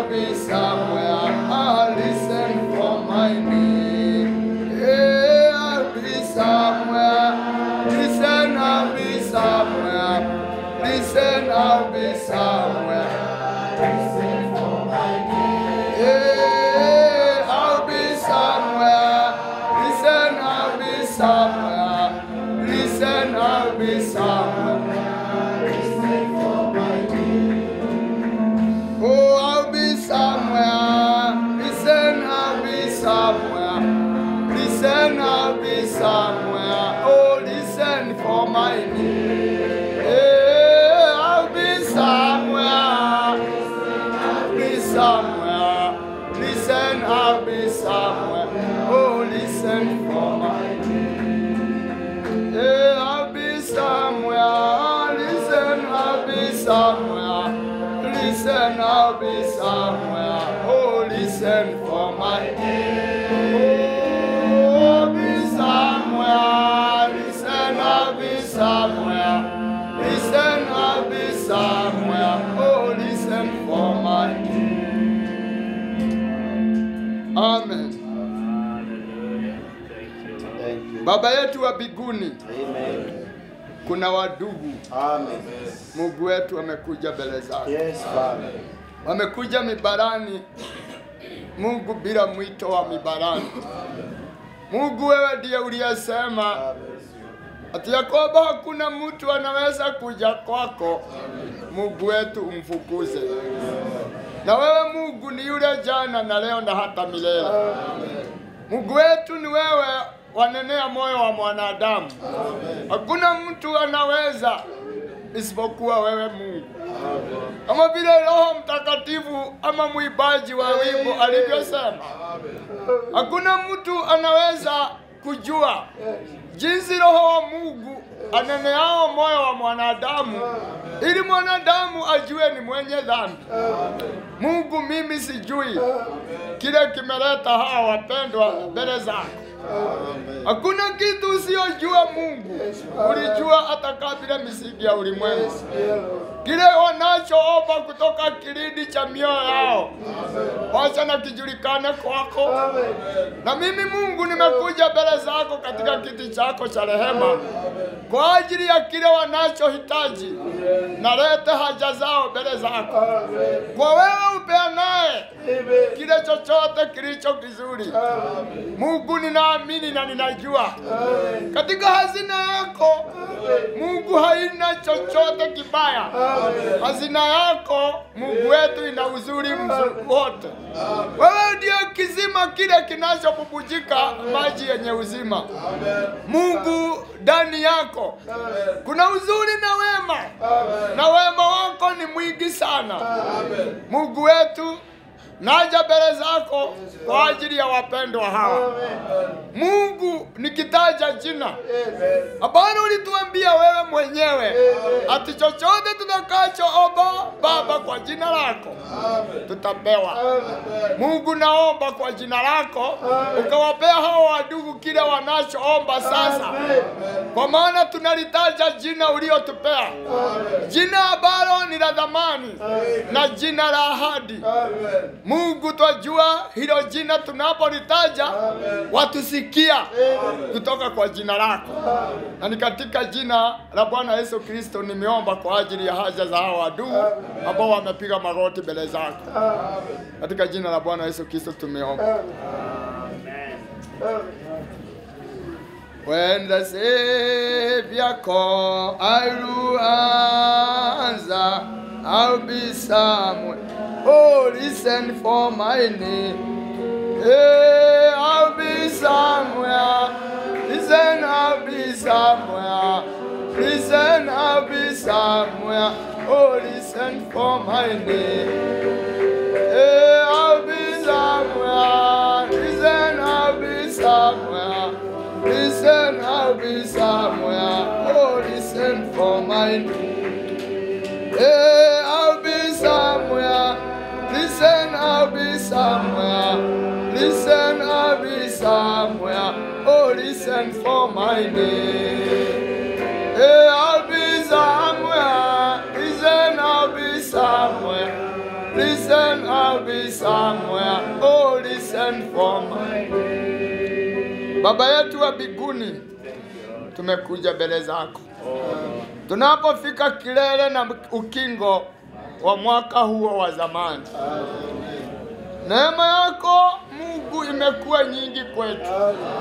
be somewhere. I'll listen for my need. Yeah, I'll be somewhere. Listen, I'll be somewhere. Listen, I'll be somewhere. Listen for my need. Yeah, I'll be somewhere. Listen, I'll be somewhere. Listen, I'll be somewhere. Oh, I'll be somewhere. Listen, I'll be somewhere. Listen, I'll be somewhere. Oh, listen for my need. Yeah, I'll be somewhere. I'll be somewhere. Listen, I'll be somewhere. Oh, listen for my need. Yeah, I'll be somewhere. Listen, I'll be somewhere. Listen, I'll be somewhere. Oh, listen for my oh, I'll be somewhere. Listen, I'll be somewhere. Listen, I'll be somewhere. Oh, listen for my Amen. Thank you. Baba yetu wa mbinguni, Amen. kuna wadugu Amen. Mungu wetu wamekuja mbele zako. Yes, Father. Wamekuja mibarani, Mungu, bila mwito wa mibarani. Mungu, wewe ndiye uliyesema ati ya kwamba hakuna mtu anaweza kuja kwako, Mungu wetu umfukuze. Na wewe Mungu ni yule jana na leo na hata milele. Mungu wetu ni wewe wanenea moyo wa mwanadamu. Hakuna mtu anaweza isipokuwa wewe Mungu. Kama vile Roho Mtakatifu ama mwimbaji wa wimbo alivyosema, hakuna mtu anaweza kujua jinsi Roho wa Mungu aneneao moyo wa mwanadamu ili mwanadamu ajue ni mwenye dhambi. Mungu, mimi sijui kile kimeleta hawa wapendwa mbele zako. Hakuna kitu usiyojua Mungu. Ulijua hata kabla misingi ya ulimwengu. Kile wanachoomba kutoka kilindi cha mioyo yao, wacha na kijulikane kwako. Na mimi Mungu nimekuja mbele zako katika kiti chako cha rehema kwa ajili ya kile wanachohitaji. Nalete haja zao mbele zako. Kwa wewe upeanaye kile chochote kilicho kizuri. Mungu, ninaamini na ninajua katika hazina yako Mungu haina chochote kibaya. Hazina yako Mungu wetu ina uzuri mzuri wote. Wewe ndiye kizima kile kinachobubujika maji yenye uzima. Mungu, ndani yako kuna uzuri na wema. Na wema wako ni mwingi sana. Mungu wetu, naja mbele zako kwa ajili ya wapendwa hawa. Mungu, nikitaja jina ambalo ulituambia wewe mwenyewe ati chochote tutakachoomba Baba kwa jina lako tutapewa. Mungu, naomba kwa jina lako ukawapea hawa wadugu kile wanachoomba sasa, kwa maana tunalitaja jina uliotupea, jina ambalo ni la dhamani na jina la ahadi. Mungu, twajua hilo jina tunapolitaja watusikia kutoka kwa jina lako. Na ni katika jina la Bwana Yesu Kristo nimeomba kwa ajili ya haja za hawa wadugu ambao wamepiga magoti mbele zako. Katika jina la Bwana Yesu Kristo tumeomba. When the Savior call, I will answer. I'll be somewhere. Oh, listen for my name. Hey, I'll be somewhere. Listen, I'll be somewhere. Listen, I'll be somewhere. Oh, listen for my name. Hey, I'll be somewhere. Listen, I'll be somewhere. Listen, I'll be somewhere. Oh, listen for my name. Hey, I'll be somewhere. Listen, I'll be somewhere. Listen, I'll be somewhere. Oh, listen for my name. Hey, I'll be somewhere. Listen, I'll be somewhere. Listen, I'll shall be somewhere. Oh, listen for my name. Baba yetu wa mbinguni, tumekuja mbele zako. Tunapofika kilele na ukingo wa mwaka huo wa zamani, neema yako Mungu imekuwa nyingi kwetu.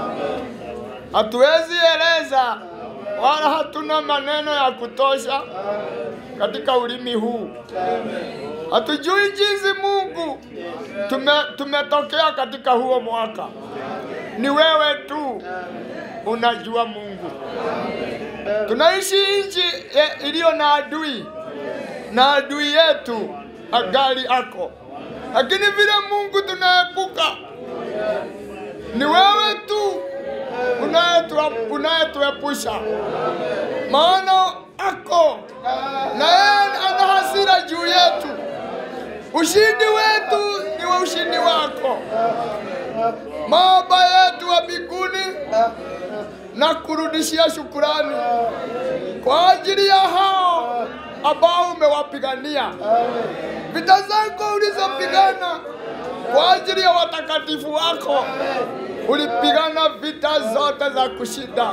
Hatuwezi eleza wala hatuna maneno ya kutosha katika ulimi huu. Hatujui jinsi Mungu tume, tumetokea katika huo mwaka. Ni wewe tu unajua Mungu. Tunaishi nchi iliyo na adui, na adui yetu agali ako. Lakini vile Mungu tunaepuka, ni wewe tu unayetuepusha. Maana ako na yeye ana hasira juu yetu. Ushindi wetu ni wa ushindi wako. Baba yetu wa mbinguni, na kurudishia shukrani kwa ajili ya hao ambao umewapigania. Vita zako ulizopigana kwa ajili ya watakatifu wako, ulipigana vita zote za kushinda.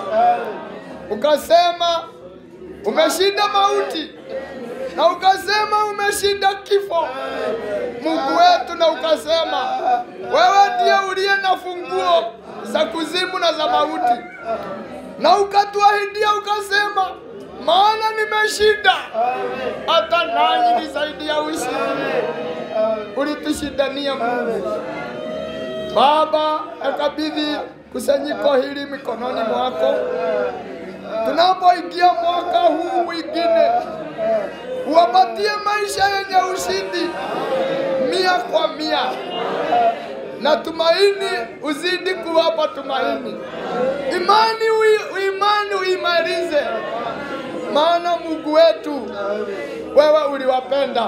Ukasema umeshinda mauti, na ukasema umeshinda kifo, Mungu wetu, na ukasema wewe ndiye uliye na funguo za kuzimu na za mauti. Na ukatuahidia ukasema, maana nimeshinda, hata nanyi nisaidia ushindi. Ulitushindania Mungu. Baba, akabidhi kusanyiko hili mikononi mwako. Tunapoingia mwaka huu mwingine, uwapatie maisha yenye ushindi mia kwa mia, na tumaini uzidi kuwapa tumaini. Imani ui, imani uimalize, maana Mungu wetu wewe uliwapenda,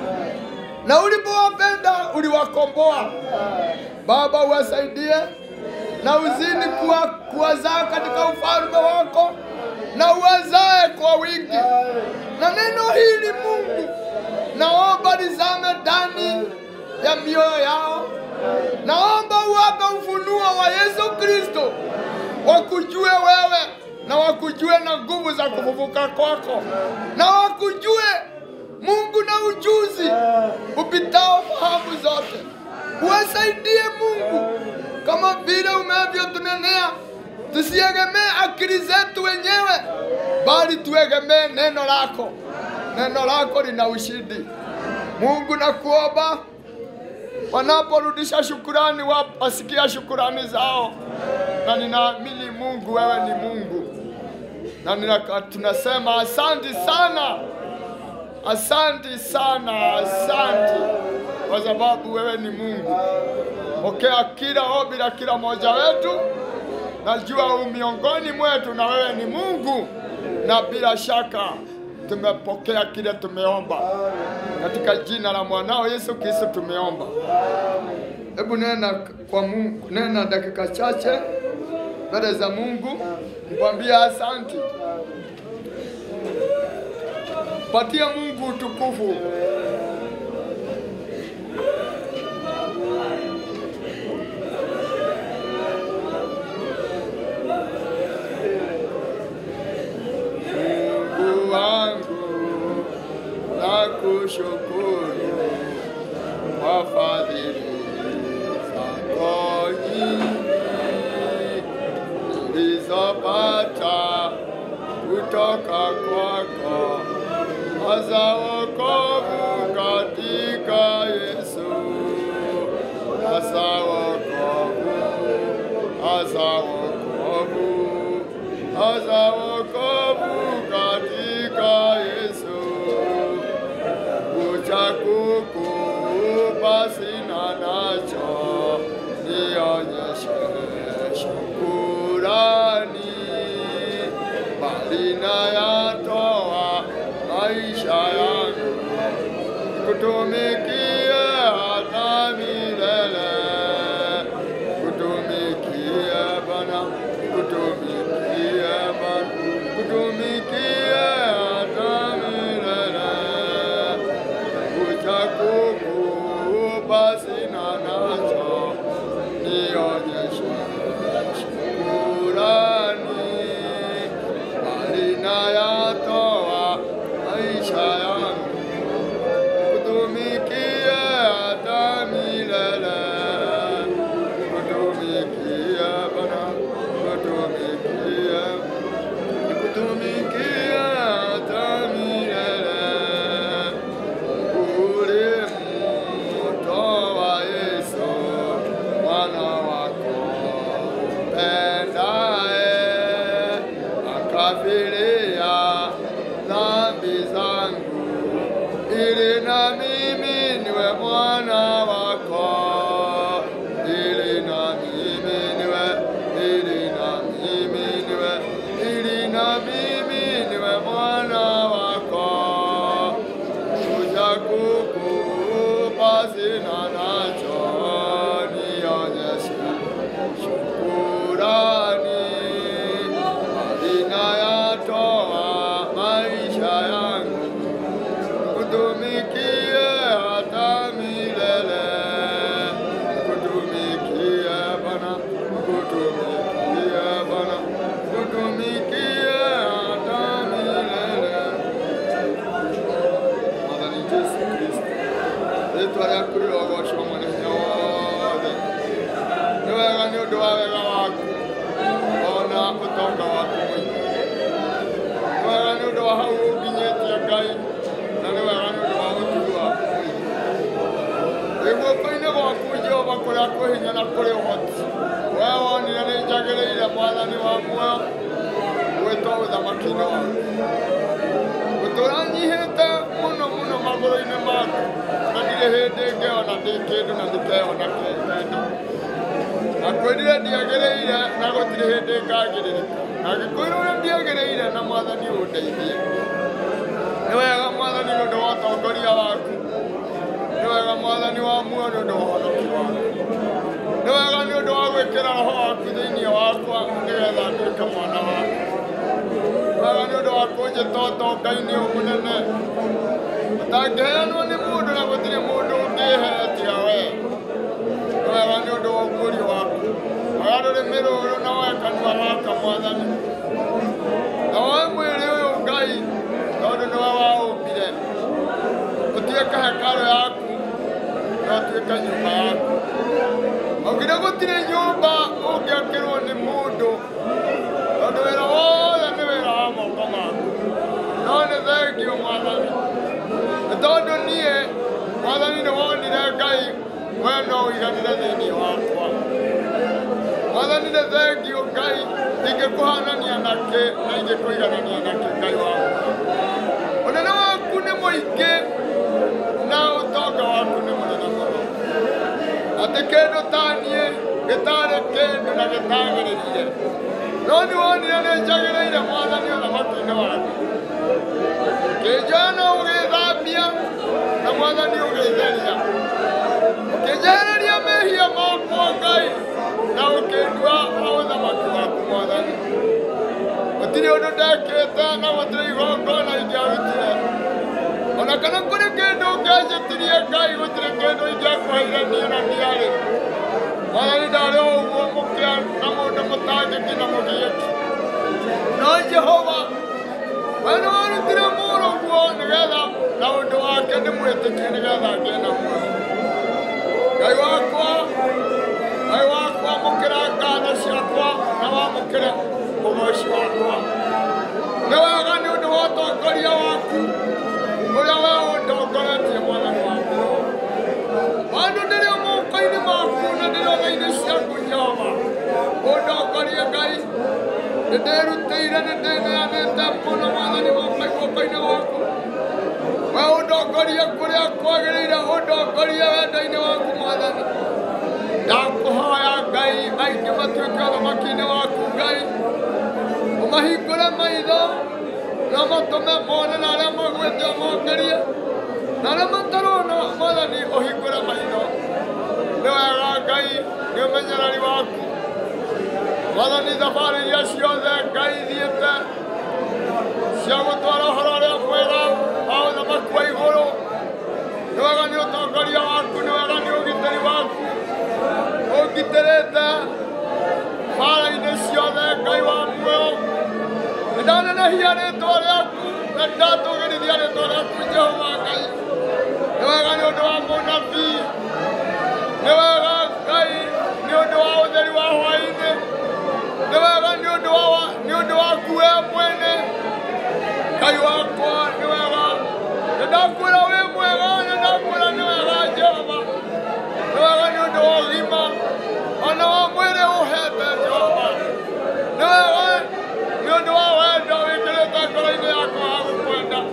na ulipowapenda uliwakomboa. Baba, uwasaidie na uzidi kuwa kuwazaa katika ufalme wako, na uwazae kwa wingi. Na neno hili Mungu, naomba lizame ndani ya mioyo yao. Naomba uwape ufunuo wa Yesu Kristo, wakujue wewe, na wakujue na nguvu za kufufuka kwako, na wakujue Mungu na ujuzi upitao fahamu zote. Uwasaidie Mungu, kama vile umevyotunenea, tusiegemee akili zetu wenyewe, bali tuegemee neno lako. Neno lako lina ushindi. Mungu, nakuomba wanaporudisha shukurani, wasikia shukurani zao, na ninaamini Mungu wewe ni Mungu, na ninaka, tunasema asante sana, asante sana, asante kwa sababu wewe ni Mungu. Pokea kila ombi la kila mmoja wetu. Najua u miongoni mwetu, na wewe ni Mungu, na bila shaka tumepokea kile tumeomba. Katika jina la mwanao Yesu Kristo tumeomba. Hebu nena kwa Mungu, nena dakika chache mbele za Mungu, mwambie asante. Patia Mungu utukufu. Mungu wangu, nakushukuru kwa fadhili zako nyingi nilizopata kutoka kwako, hasa wokovu katika Yesu, hasa wokovu, hasa wokovu, hasa wokovu katika Yesu. Kucha kukupa sina nacho, nionyeshe shukurani, bali nayatoa maisha yangu kutumikie hata milele, kutumikie Bwana, kutumikie Bwana, kutumikie hata milele. Kucha kukupa yangu, ili na mimi niwe mwana wako, ili na mimi niwe, ili na mimi niwe, ili na mimi niwe mwana wako, kuja kukupa sina nacho, nionyeshe shukurani, ninayatoa maisha yangu, kutumikie hata milele, kutumikie Bwana, kutumikie Bwana, kutumikie hata milele. Mwathani Yesu Kristo, rĩĩtwa rĩaku rĩrogocwo mũthenya wothe. Nĩ wega nĩ ũndũ wa wega waku, ona ũtonga waku mũingĩ. Nĩ wega nĩ ũndũ wa hau ũnginyĩtie Ngai, na nĩ wega nĩ ũndũ wa ũtugi waku mũingĩ. Wĩ guoko-inĩ gwaku Jehova kũrĩa kwĩ hinya na kũrĩ ũhoti. Wee wonire nĩ njagĩrĩire Mwathani wa muoyo gwĩtwo ũthamaki-inĩ waku. Gũtũũra nyihĩte mũno mũno magũrũ-inĩ maku, na ndirĩ hĩndĩ ngĩona ndĩ kĩndũ na ndikeyona kĩndũ. Na kwĩrire ndiagĩrĩire na gũtirĩ hĩndĩ ngagĩrĩrĩka. Na ngĩkwĩra ũrĩa ndiagĩrĩire na Mwathani ũndeithie. Nĩ wega Mwathani nĩ ũndũ wa ũtongoria waku. Nĩ wega Mwathani wa muoyo nĩ ũndũ wa ũhonokio waku. Nĩ wega nĩ ũndũ wa gwĩkĩra roho waku thĩinĩ wakwa nĩgetha nduĩke mwana waku. Nĩ wega nĩ ũndũ wa kũnjĩta ũtonga-inĩ mũnene ũtangĩheanwo nĩ mũndũ na gũtirĩ mũndũ ũngĩhe tiga wee. Nĩ wega nĩ ũndũ wa ũguũrio waku. Wega ndũrĩ mĩrũrũ na woe kanua gaka Mwathani. Na woe mwĩrĩ ũyũ Ngai tondũ nĩwe waũmbire. Ũtuĩke hekarũ yaku na ũtuĩke nyũmba yaku. Augire gũtirĩ nyũmba ũngĩakĩrwo nĩ mũndũ tondũ wĩra wothe nĩ wĩra wa moko maku. No nĩ thengiũ Mwathani, nĩ tondũ niĩ Mwathani nĩ wonire Ngai wee no ũiganire thĩinĩ wakwa. Mwathani nĩ thengiũ Ngai, ingĩkũhanania na kĩ na ingĩkũiganania na kĩ Ngai wakwa. Ũnene waku nĩ mũingĩ na ũtonga waku nĩ mũnene mũno. Atĩ kĩndũ ta niĩ gĩtarĩ kĩndũ na gĩtagĩrĩire, no nĩ wonire nĩ njagĩrĩire Mwathani ũthamaki-inĩ waku. Ũkĩnjoya na ũgĩthambia na Mwathani ũgĩtheria. Ũkĩnjehereria mehia makwa Ngai na ũkĩndua ũthamaki waku Mwathani. Gũtirĩ ũndũ ndekĩte na gũtirĩ igongona ingĩarutire. Ona kana kũrĩ kĩndũ ũngĩanjĩtirie Ngai, gũtirĩ kĩndũ ingĩakũheire niĩ na ndiarĩ. Mwathani ndarĩ o ũguo mũkĩa na mũndũ mũtangĩki na mũgiĩki. No Jehova, wee nĩ warutire mũrũguo nĩgetha na ũndũ wake ndĩmwĩtĩkie nĩgetha ngĩe na muoyo. Ngai wakwa, Ngai wakwa, mũkĩra ngatho ciakwa na wamũkĩre ũgooci wakwa. Nĩ wega nĩ ũndũ wa ũtongoria waku ũrĩa wee ũndongoretie Mwathani wakwa. Handũ ndĩrĩ o moko-inĩ maku na ndĩrĩ o tha-inĩ ciaku Jehova, ũndongorie Ngai. Nĩ ndĩrutĩire, nĩ ndĩneanĩte mũno Mwathani moko-inĩ gwaku. Wee ũndongorie kũrĩa kwagĩrĩire, ũndongorie wendo-inĩ waku Mwathani. Ndakũhoya Ngai, aingĩ matuĩke ũthamaki-inĩ waku Ngai. Ũmahingũre maitho na matũme mone na arĩa magwĩte ũmongerie. Na arĩa matarona Mwathani ũhingũre maitho. Nĩ wega Ngai, nĩ ũmenyereri waku. Mwathani thabarĩ iria ciothe Ngai thiĩte cia gũtwara ũhoro ũrĩa mwega wa ũthamaki wa igũrũ. Nĩ wega nĩ ũtongoria waku, nĩ wega nĩ ũgitĩri waku. Ũngitĩrĩte bara-inĩ ciothe Ngai wa muoyo. Nĩ ndanenehia rĩĩtwa rĩaku na ndatũgĩrithia rĩĩtwa rĩaku Jehova Ngai. Nĩ wega nĩ ũndũ wa mũnabii. Nĩ wega Ngai nĩ ũndũ wa ũtheri wa hwaĩ-inĩ. Nĩ wega nĩ ũndũ wa nĩ ũndũ waku wee mwene. Ngai wakwa nĩ wega. Nĩ ndakwĩra wĩ mwega, nĩ ndakwĩra nĩ wega Jehova. Nĩ wega nĩ ũndũ wa ũgima ona wa mwĩrĩ ũhete Jehova. Nĩ wega nĩ ũndũ wa wendo wĩkĩrĩte ngoro-inĩ yakwa wa gũkwenda.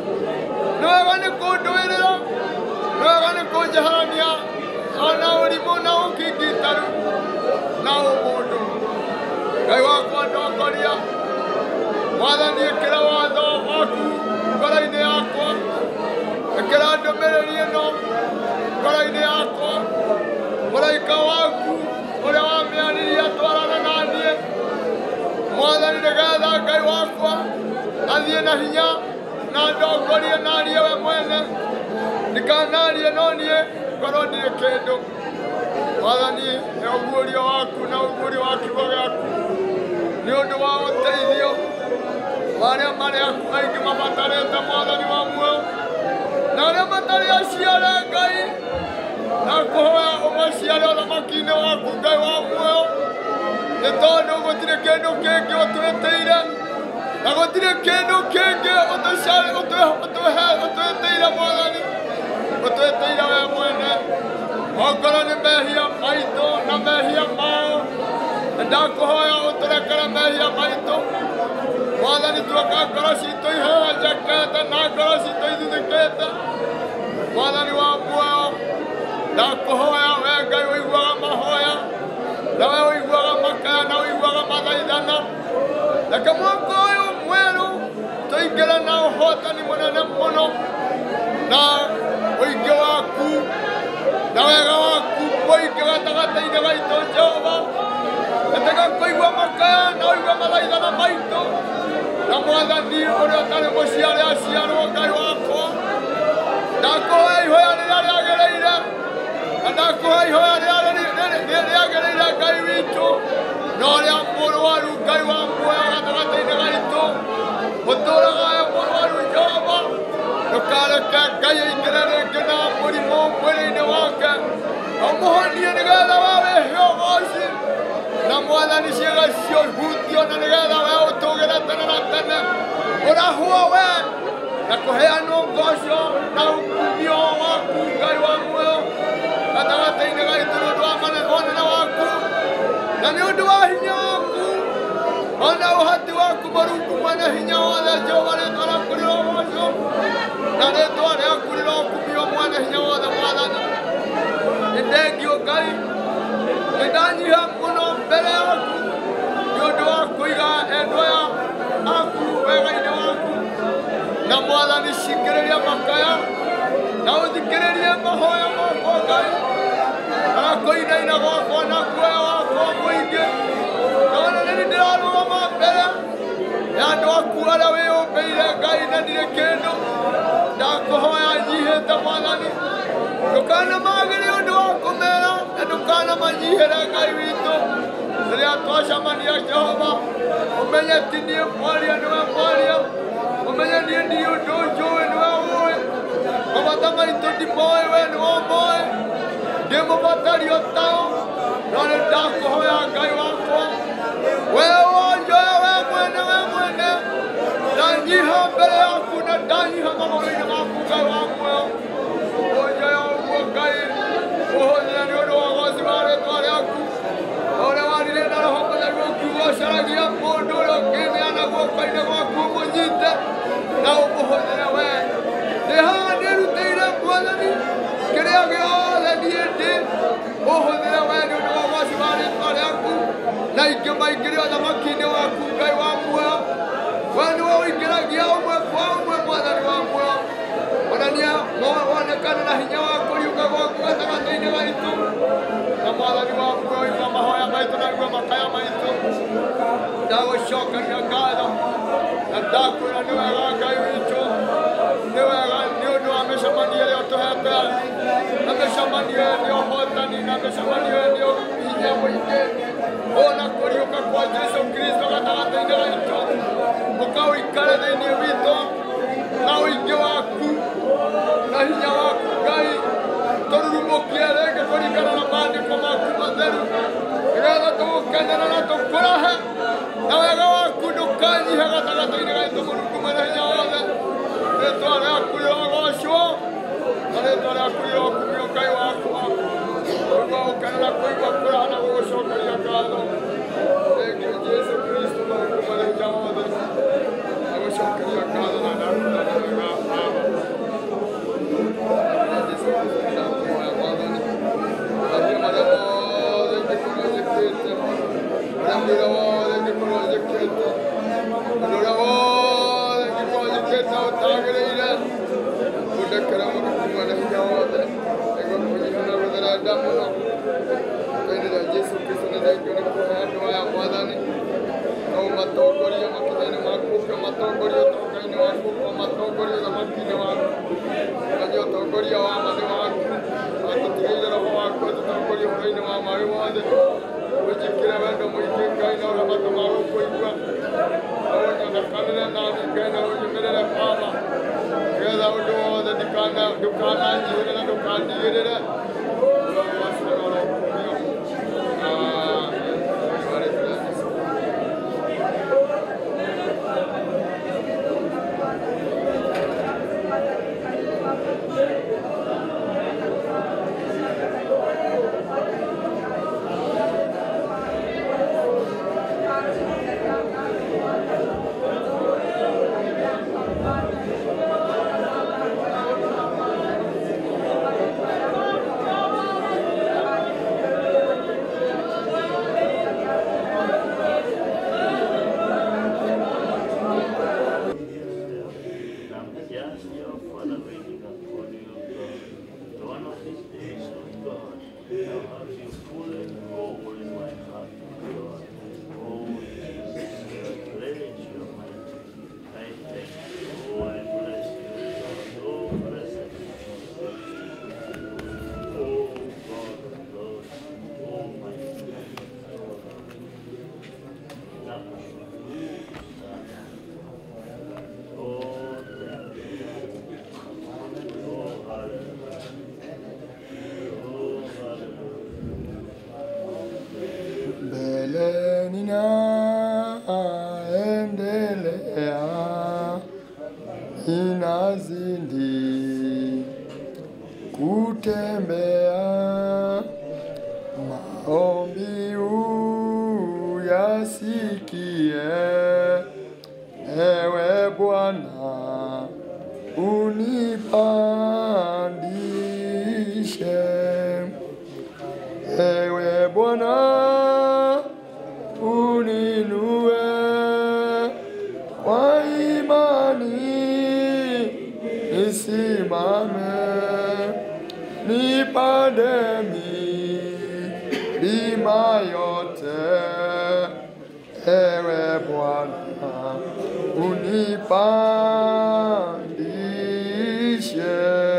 nĩ kũndũĩrĩra, nĩ wega nĩ kũnjahania ona ũrimũ na ũkingitaru na ũmũndũ. Ngai wakwa ndongoria, Mwathani ĩkĩra watho waku ngoro-inĩ yakwa, ĩkĩra ndũmĩrĩri ĩno ngoro-inĩ yakwa, mũraika waku ũrĩa wamĩaririe atwarane na niĩ, Mwathani, nĩgetha Ngai wakwa athiĩ na hinya na ndongorie narie we mwene, ndikanarie no niĩ ngorwo ndirĩ kĩndũ. Mwathani, nĩ ũguũrio waku na ũguũrio wa kiugo gĩaku nĩ ũndũ wa ũteithio marĩa marĩ aku aingĩ mabatarĩte, Mwathani wa muoyo, na arĩa matarĩ aciare Ngai, na kũhoya ũmaciare ũthamaki-inĩ waku Ngai wa muoyo, nĩ tondũ gũtirĩ kĩndũ kĩngĩ ũtwĩtĩire na gũtirĩ kĩndũ kĩngĩ ũtwĩtĩire Mwathani, ũtwĩtĩire we mwene. Ongorwo nĩ mehia maitũ na mehia mao, ndakũhoya ũtũrekere mehia maitũ, Mwathani, tuoka ngoro citũ ihenjekete na ngoro citũ ithuthĩkĩte, Mwathani wa muoyo, ndakũhoya we Ngai ũiguaga mahoya, na we ũiguaga makaya na ũiguaga mathaithana, reke mwaka ũyũ mwerũ tũingĩre na ũhotani mũnene mũno na ũingĩ waku na wega waku mũingĩ gatagatĩ-inĩ gaitũ Jehova, gatega kũigua makaya na ũigua mathaithana maitũ, na Mwathani ũrĩa ũtarĩ mũciare aciarwo Ngai wakwa, ndakũhoya ihoya rĩrĩa rĩagĩrĩire, na ndakũhoya ihoya rĩrĩa rĩagĩrĩire Ngai witũ, na ũrĩa mũrwaru Ngai wa muoyo gatagatĩ-inĩ gaitũ, mũtũũraga e mũrwaru Jehova, ndũkareke Ngai aingĩre rĩngĩ na mũrimũ mwĩrĩ-inĩ wake, ũmũhonie nĩgetha we wĩhĩogoci, na Mwathani ciĩga cihutio na nĩgetha we ũtũũgĩre tene na tene, ũrahwo we na kũheanwo ngoco na ũkumio waku Ngai wa muoyo gatagatĩ-inĩ gaitũ nĩ ũndũ wa manene waku na nĩ ũndũ wa hinya waku ona ũhoti waku Mũrungu mwene hinya wothe. Jehova, rĩĩtwa rĩaku rĩrogocwo na rĩĩtwa rĩaku rĩrokumio mwene hinya wothe. Mwathani, nĩ thengio Ngai, nĩ ndanyiha mũno mbere yaku nĩ ũndũ wa kũiga endwa aya aku wega-inĩ waku, na Mwathani, cingĩrĩria makaya na ũthikĩrĩrie mahoya makwa Ngai, na kũinaina gwakwa na guoya wakwa mũingĩ, tondũ nĩ niĩ ndĩrarũgama mbere ya andũ aku arĩa wĩyũmbĩire Ngai na ndirĩ kĩndũ. Ndakũhoya njihĩte Mwathani, ndũkanamagĩre ũndũ wa kũmera na ndũkanamanyihĩre Ngai witũ rĩrĩa twacemania Jehova, ũmenye ti niĩ mwaria, nĩwe mwaria, ũmenye niĩ ndirĩ ũndũ njũĩ, nĩwe ũĩ, mabata maitũ ndimoĩ, we nĩwe ũmoĩ, ndĩ mũbatario tao, no nĩ ndakũhoya Ngai wakwa, we wonjoya we mwene, we mwene, ndanyiha mbere yaku na ndanyiha magũrũ-inĩ maku Ngai wa muoyo, wonjoya ũguo Ngai, ũhũthĩre nĩ ũndũ wa ũgooci wa rĩĩtwa rĩaku, ũrĩa warire na Roho Mũtheru ũkiuga ũcaragia mũndũ ũrĩa ũkĩneana guoko-inĩ gwaku ũmũnyite na ũmũhũthĩre we. Ndĩ haha ndĩrutĩire Mwathani kĩrĩa gĩothe niĩ ndĩ, ũhũthĩre we nĩ ũndũ wa ũgooci wa rĩĩtwa rĩaku, na ingĩ maingĩre ũthamaki-inĩ waku Ngai wa muoyo, we nĩwe ũingĩragia ũmwe kwa ũmwe Mwathani wa muoyo, onania wonekane na hinya wa kũriũka gwaku gatagatĩ-inĩ gaitũ, na Mwathani wa muoyo igua mahoya maitũ na igua makaya maitũ, ndagũcokeria ngatho na ndakwĩra nĩ wega Ngai witũ, nĩ wega nĩ ũndũ wa mĩcemanio ĩrĩa ũtũhete, na mĩcemanio ĩyo nĩ ũhotani, na mĩcemanio ĩyo nĩ hinya mũingĩ, ona kũriũka kwa Jesũ Kristo gatagatĩ-inĩ gaitũ, ũkaũikare thĩinĩ witũ na ũingĩ waku na hinya waku Ngai, tũrurumũkie rĩngĩ kũringana na maandĩko maku matheru, nĩgetha tũgũkenere na tũkũrahe, na wega waku ndũkanyihe gatagatĩ-inĩ gaitũ Mũrungu mwene hinya wothe. Rĩĩtwa rĩaku rĩrogocwo na rĩĩtwa rĩaku rĩrokumio Ngai wakwa, kũigua gũkenera, kũigua kũraha na gũgũcokeria ngatho. Thengio Jesũ Kristo Mũrungu mwene hinya wothe, na gũcokeria ngatho na ndakũhoya wega. Utongoria wa amani waku, atutigĩire roho waku, atutongoria ũhoro-inĩ wa maĩ mothe, ũnjĩkĩre wendo mũingĩ Ngai na ũrĩa matũ ma gũkũigua, ũnyonekanĩre nani Ngai na ũnyumĩrĩre Baba, nĩgetha ũndũ wothe ndũkananyihĩre na ndũkandigĩrĩre. Mbele ninaendelea, ninazidi kutembea, maombi uyasikie, ewe Bwana unipandishe, ewe Bwana uninue kwa imani, nisimame nipande milima yote, ewe Bwana unipandishe,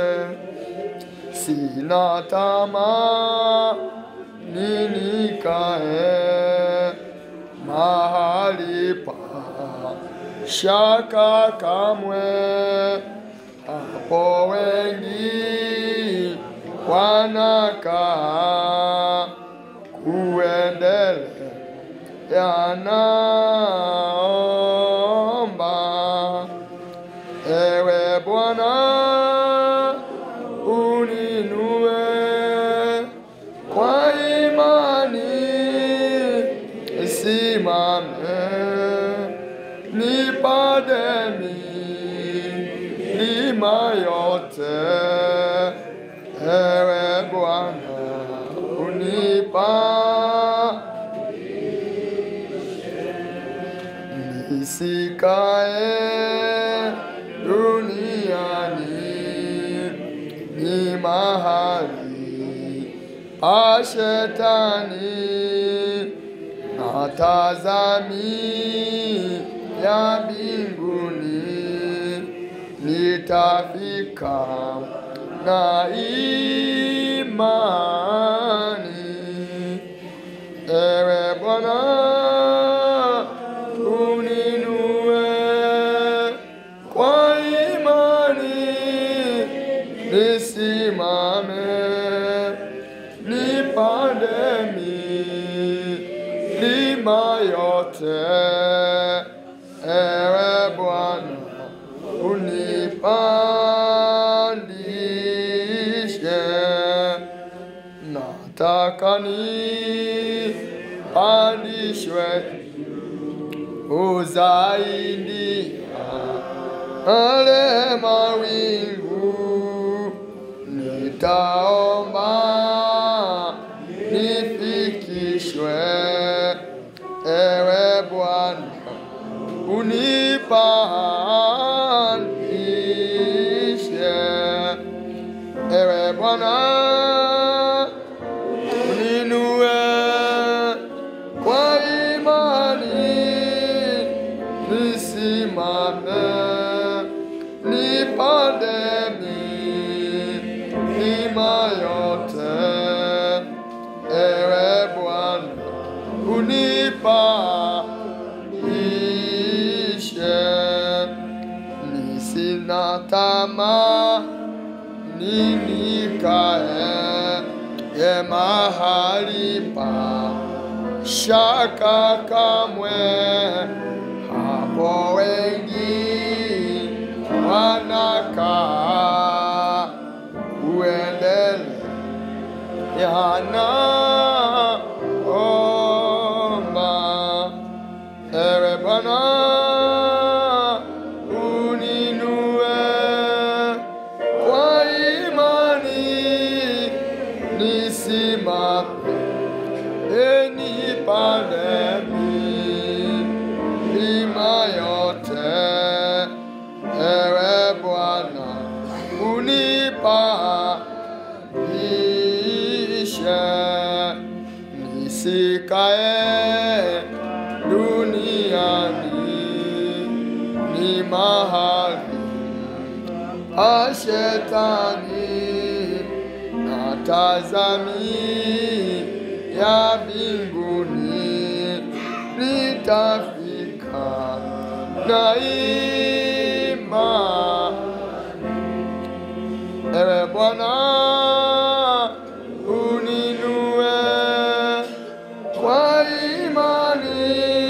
sina tamaa nikae mahali pa shaka kamwe, hapo wengi wanakaa kuendelea naomba, ewe Bwana uninue kwa imani, simame nipande milima yote, ewe Bwana unipandishe, nisikae duniani, ni mahali pa shetani, natazami ya mbinguni, nitafika na imani, ewe Bwana uninue kwa imani, nisimame nipande milima yote, ewe Bwana unipandishe, nataka nipandishwe uzaidi ale mawingu, nitaomba nifikishwe, ewe Bwana unipandishe, ewe Bwana uninue kwa imani, nisimame nipande milima ninikae ye mahali pa shaka kamwe, hapo wengi wanakaa uendele yana omba. Ewe Bwana uninue kwa imani nisimame, enipande milima yote. Ewe Bwana unipandishe, nisikae duniani, ni mahali pa shetani. Natazami ya mbinguni, nitafika daima. Ewe Bwana uninue kwa imani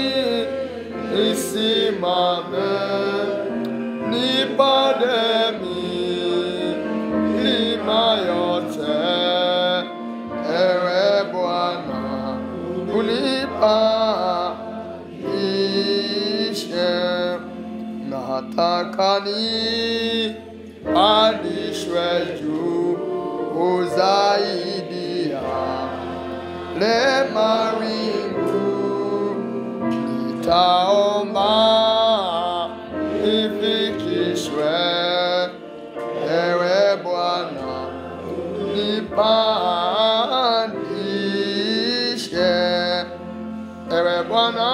nisimame, nipande milima yote. Ewe Bwana unipandishe, nataka nipandishwe juu zaidi ya le mawingu. Nitaomba nifikishwe, ewe Bwana nipandishe. Ewe Bwana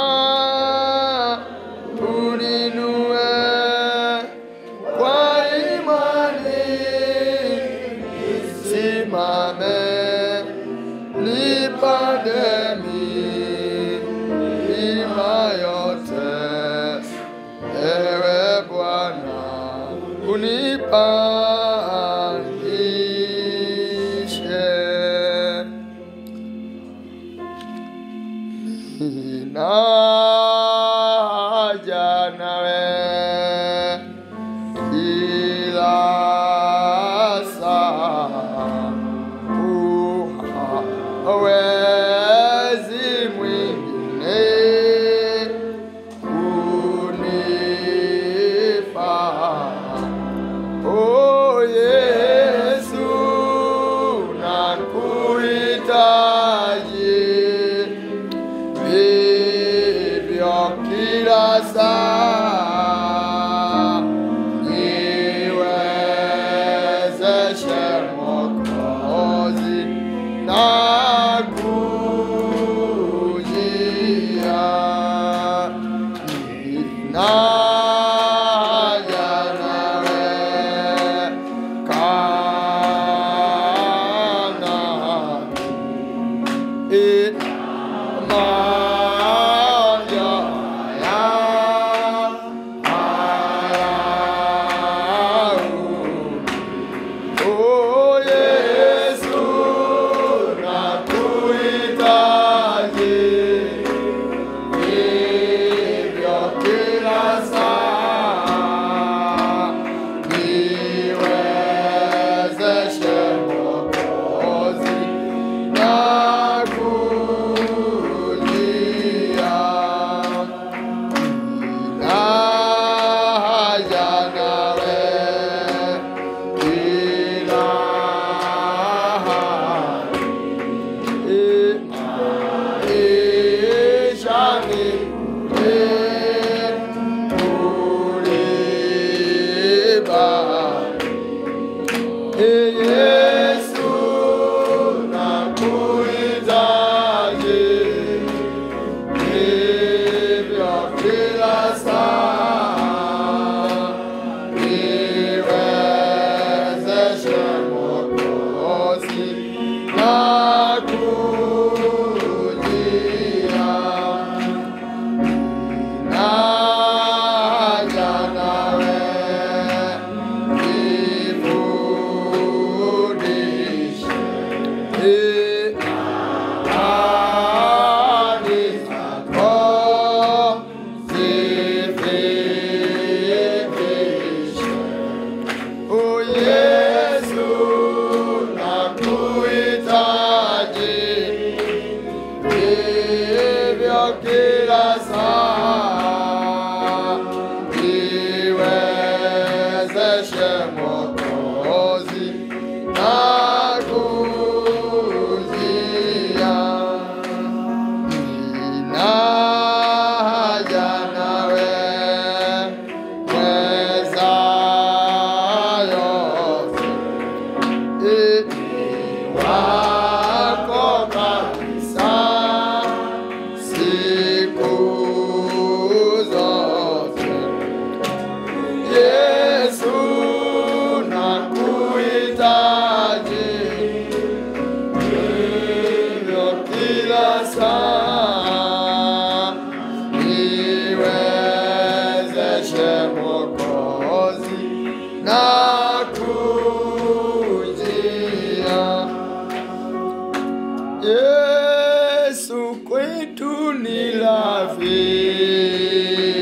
uninue kwa imani nisimame, nipande milima yote. Ewe Bwana unipandishe. Ninaja nawe kila saa, hawezi mwingine kunifaa. Oh Yesu, nakuhitaji vivyo kila saa, niwezeshe Mwokozi, nakujia. Ninaja nawe kana it maja ya oh Yesu, nakuhitaji hivyo kila saa, niwezeshe Mwokozi, nakujia. Ninaja nawe kila hali, maishani kuliba. Yesu, nakuhitaji hivyo kila saa, niwezeshe Mwokozi, nakujia. Ninaja nawe wako kabisa siku zote. Yesu nakuhitaji hivyo kila saa, niwezeshe Mwokozi na kujia. Yesu kwetu ni rafiki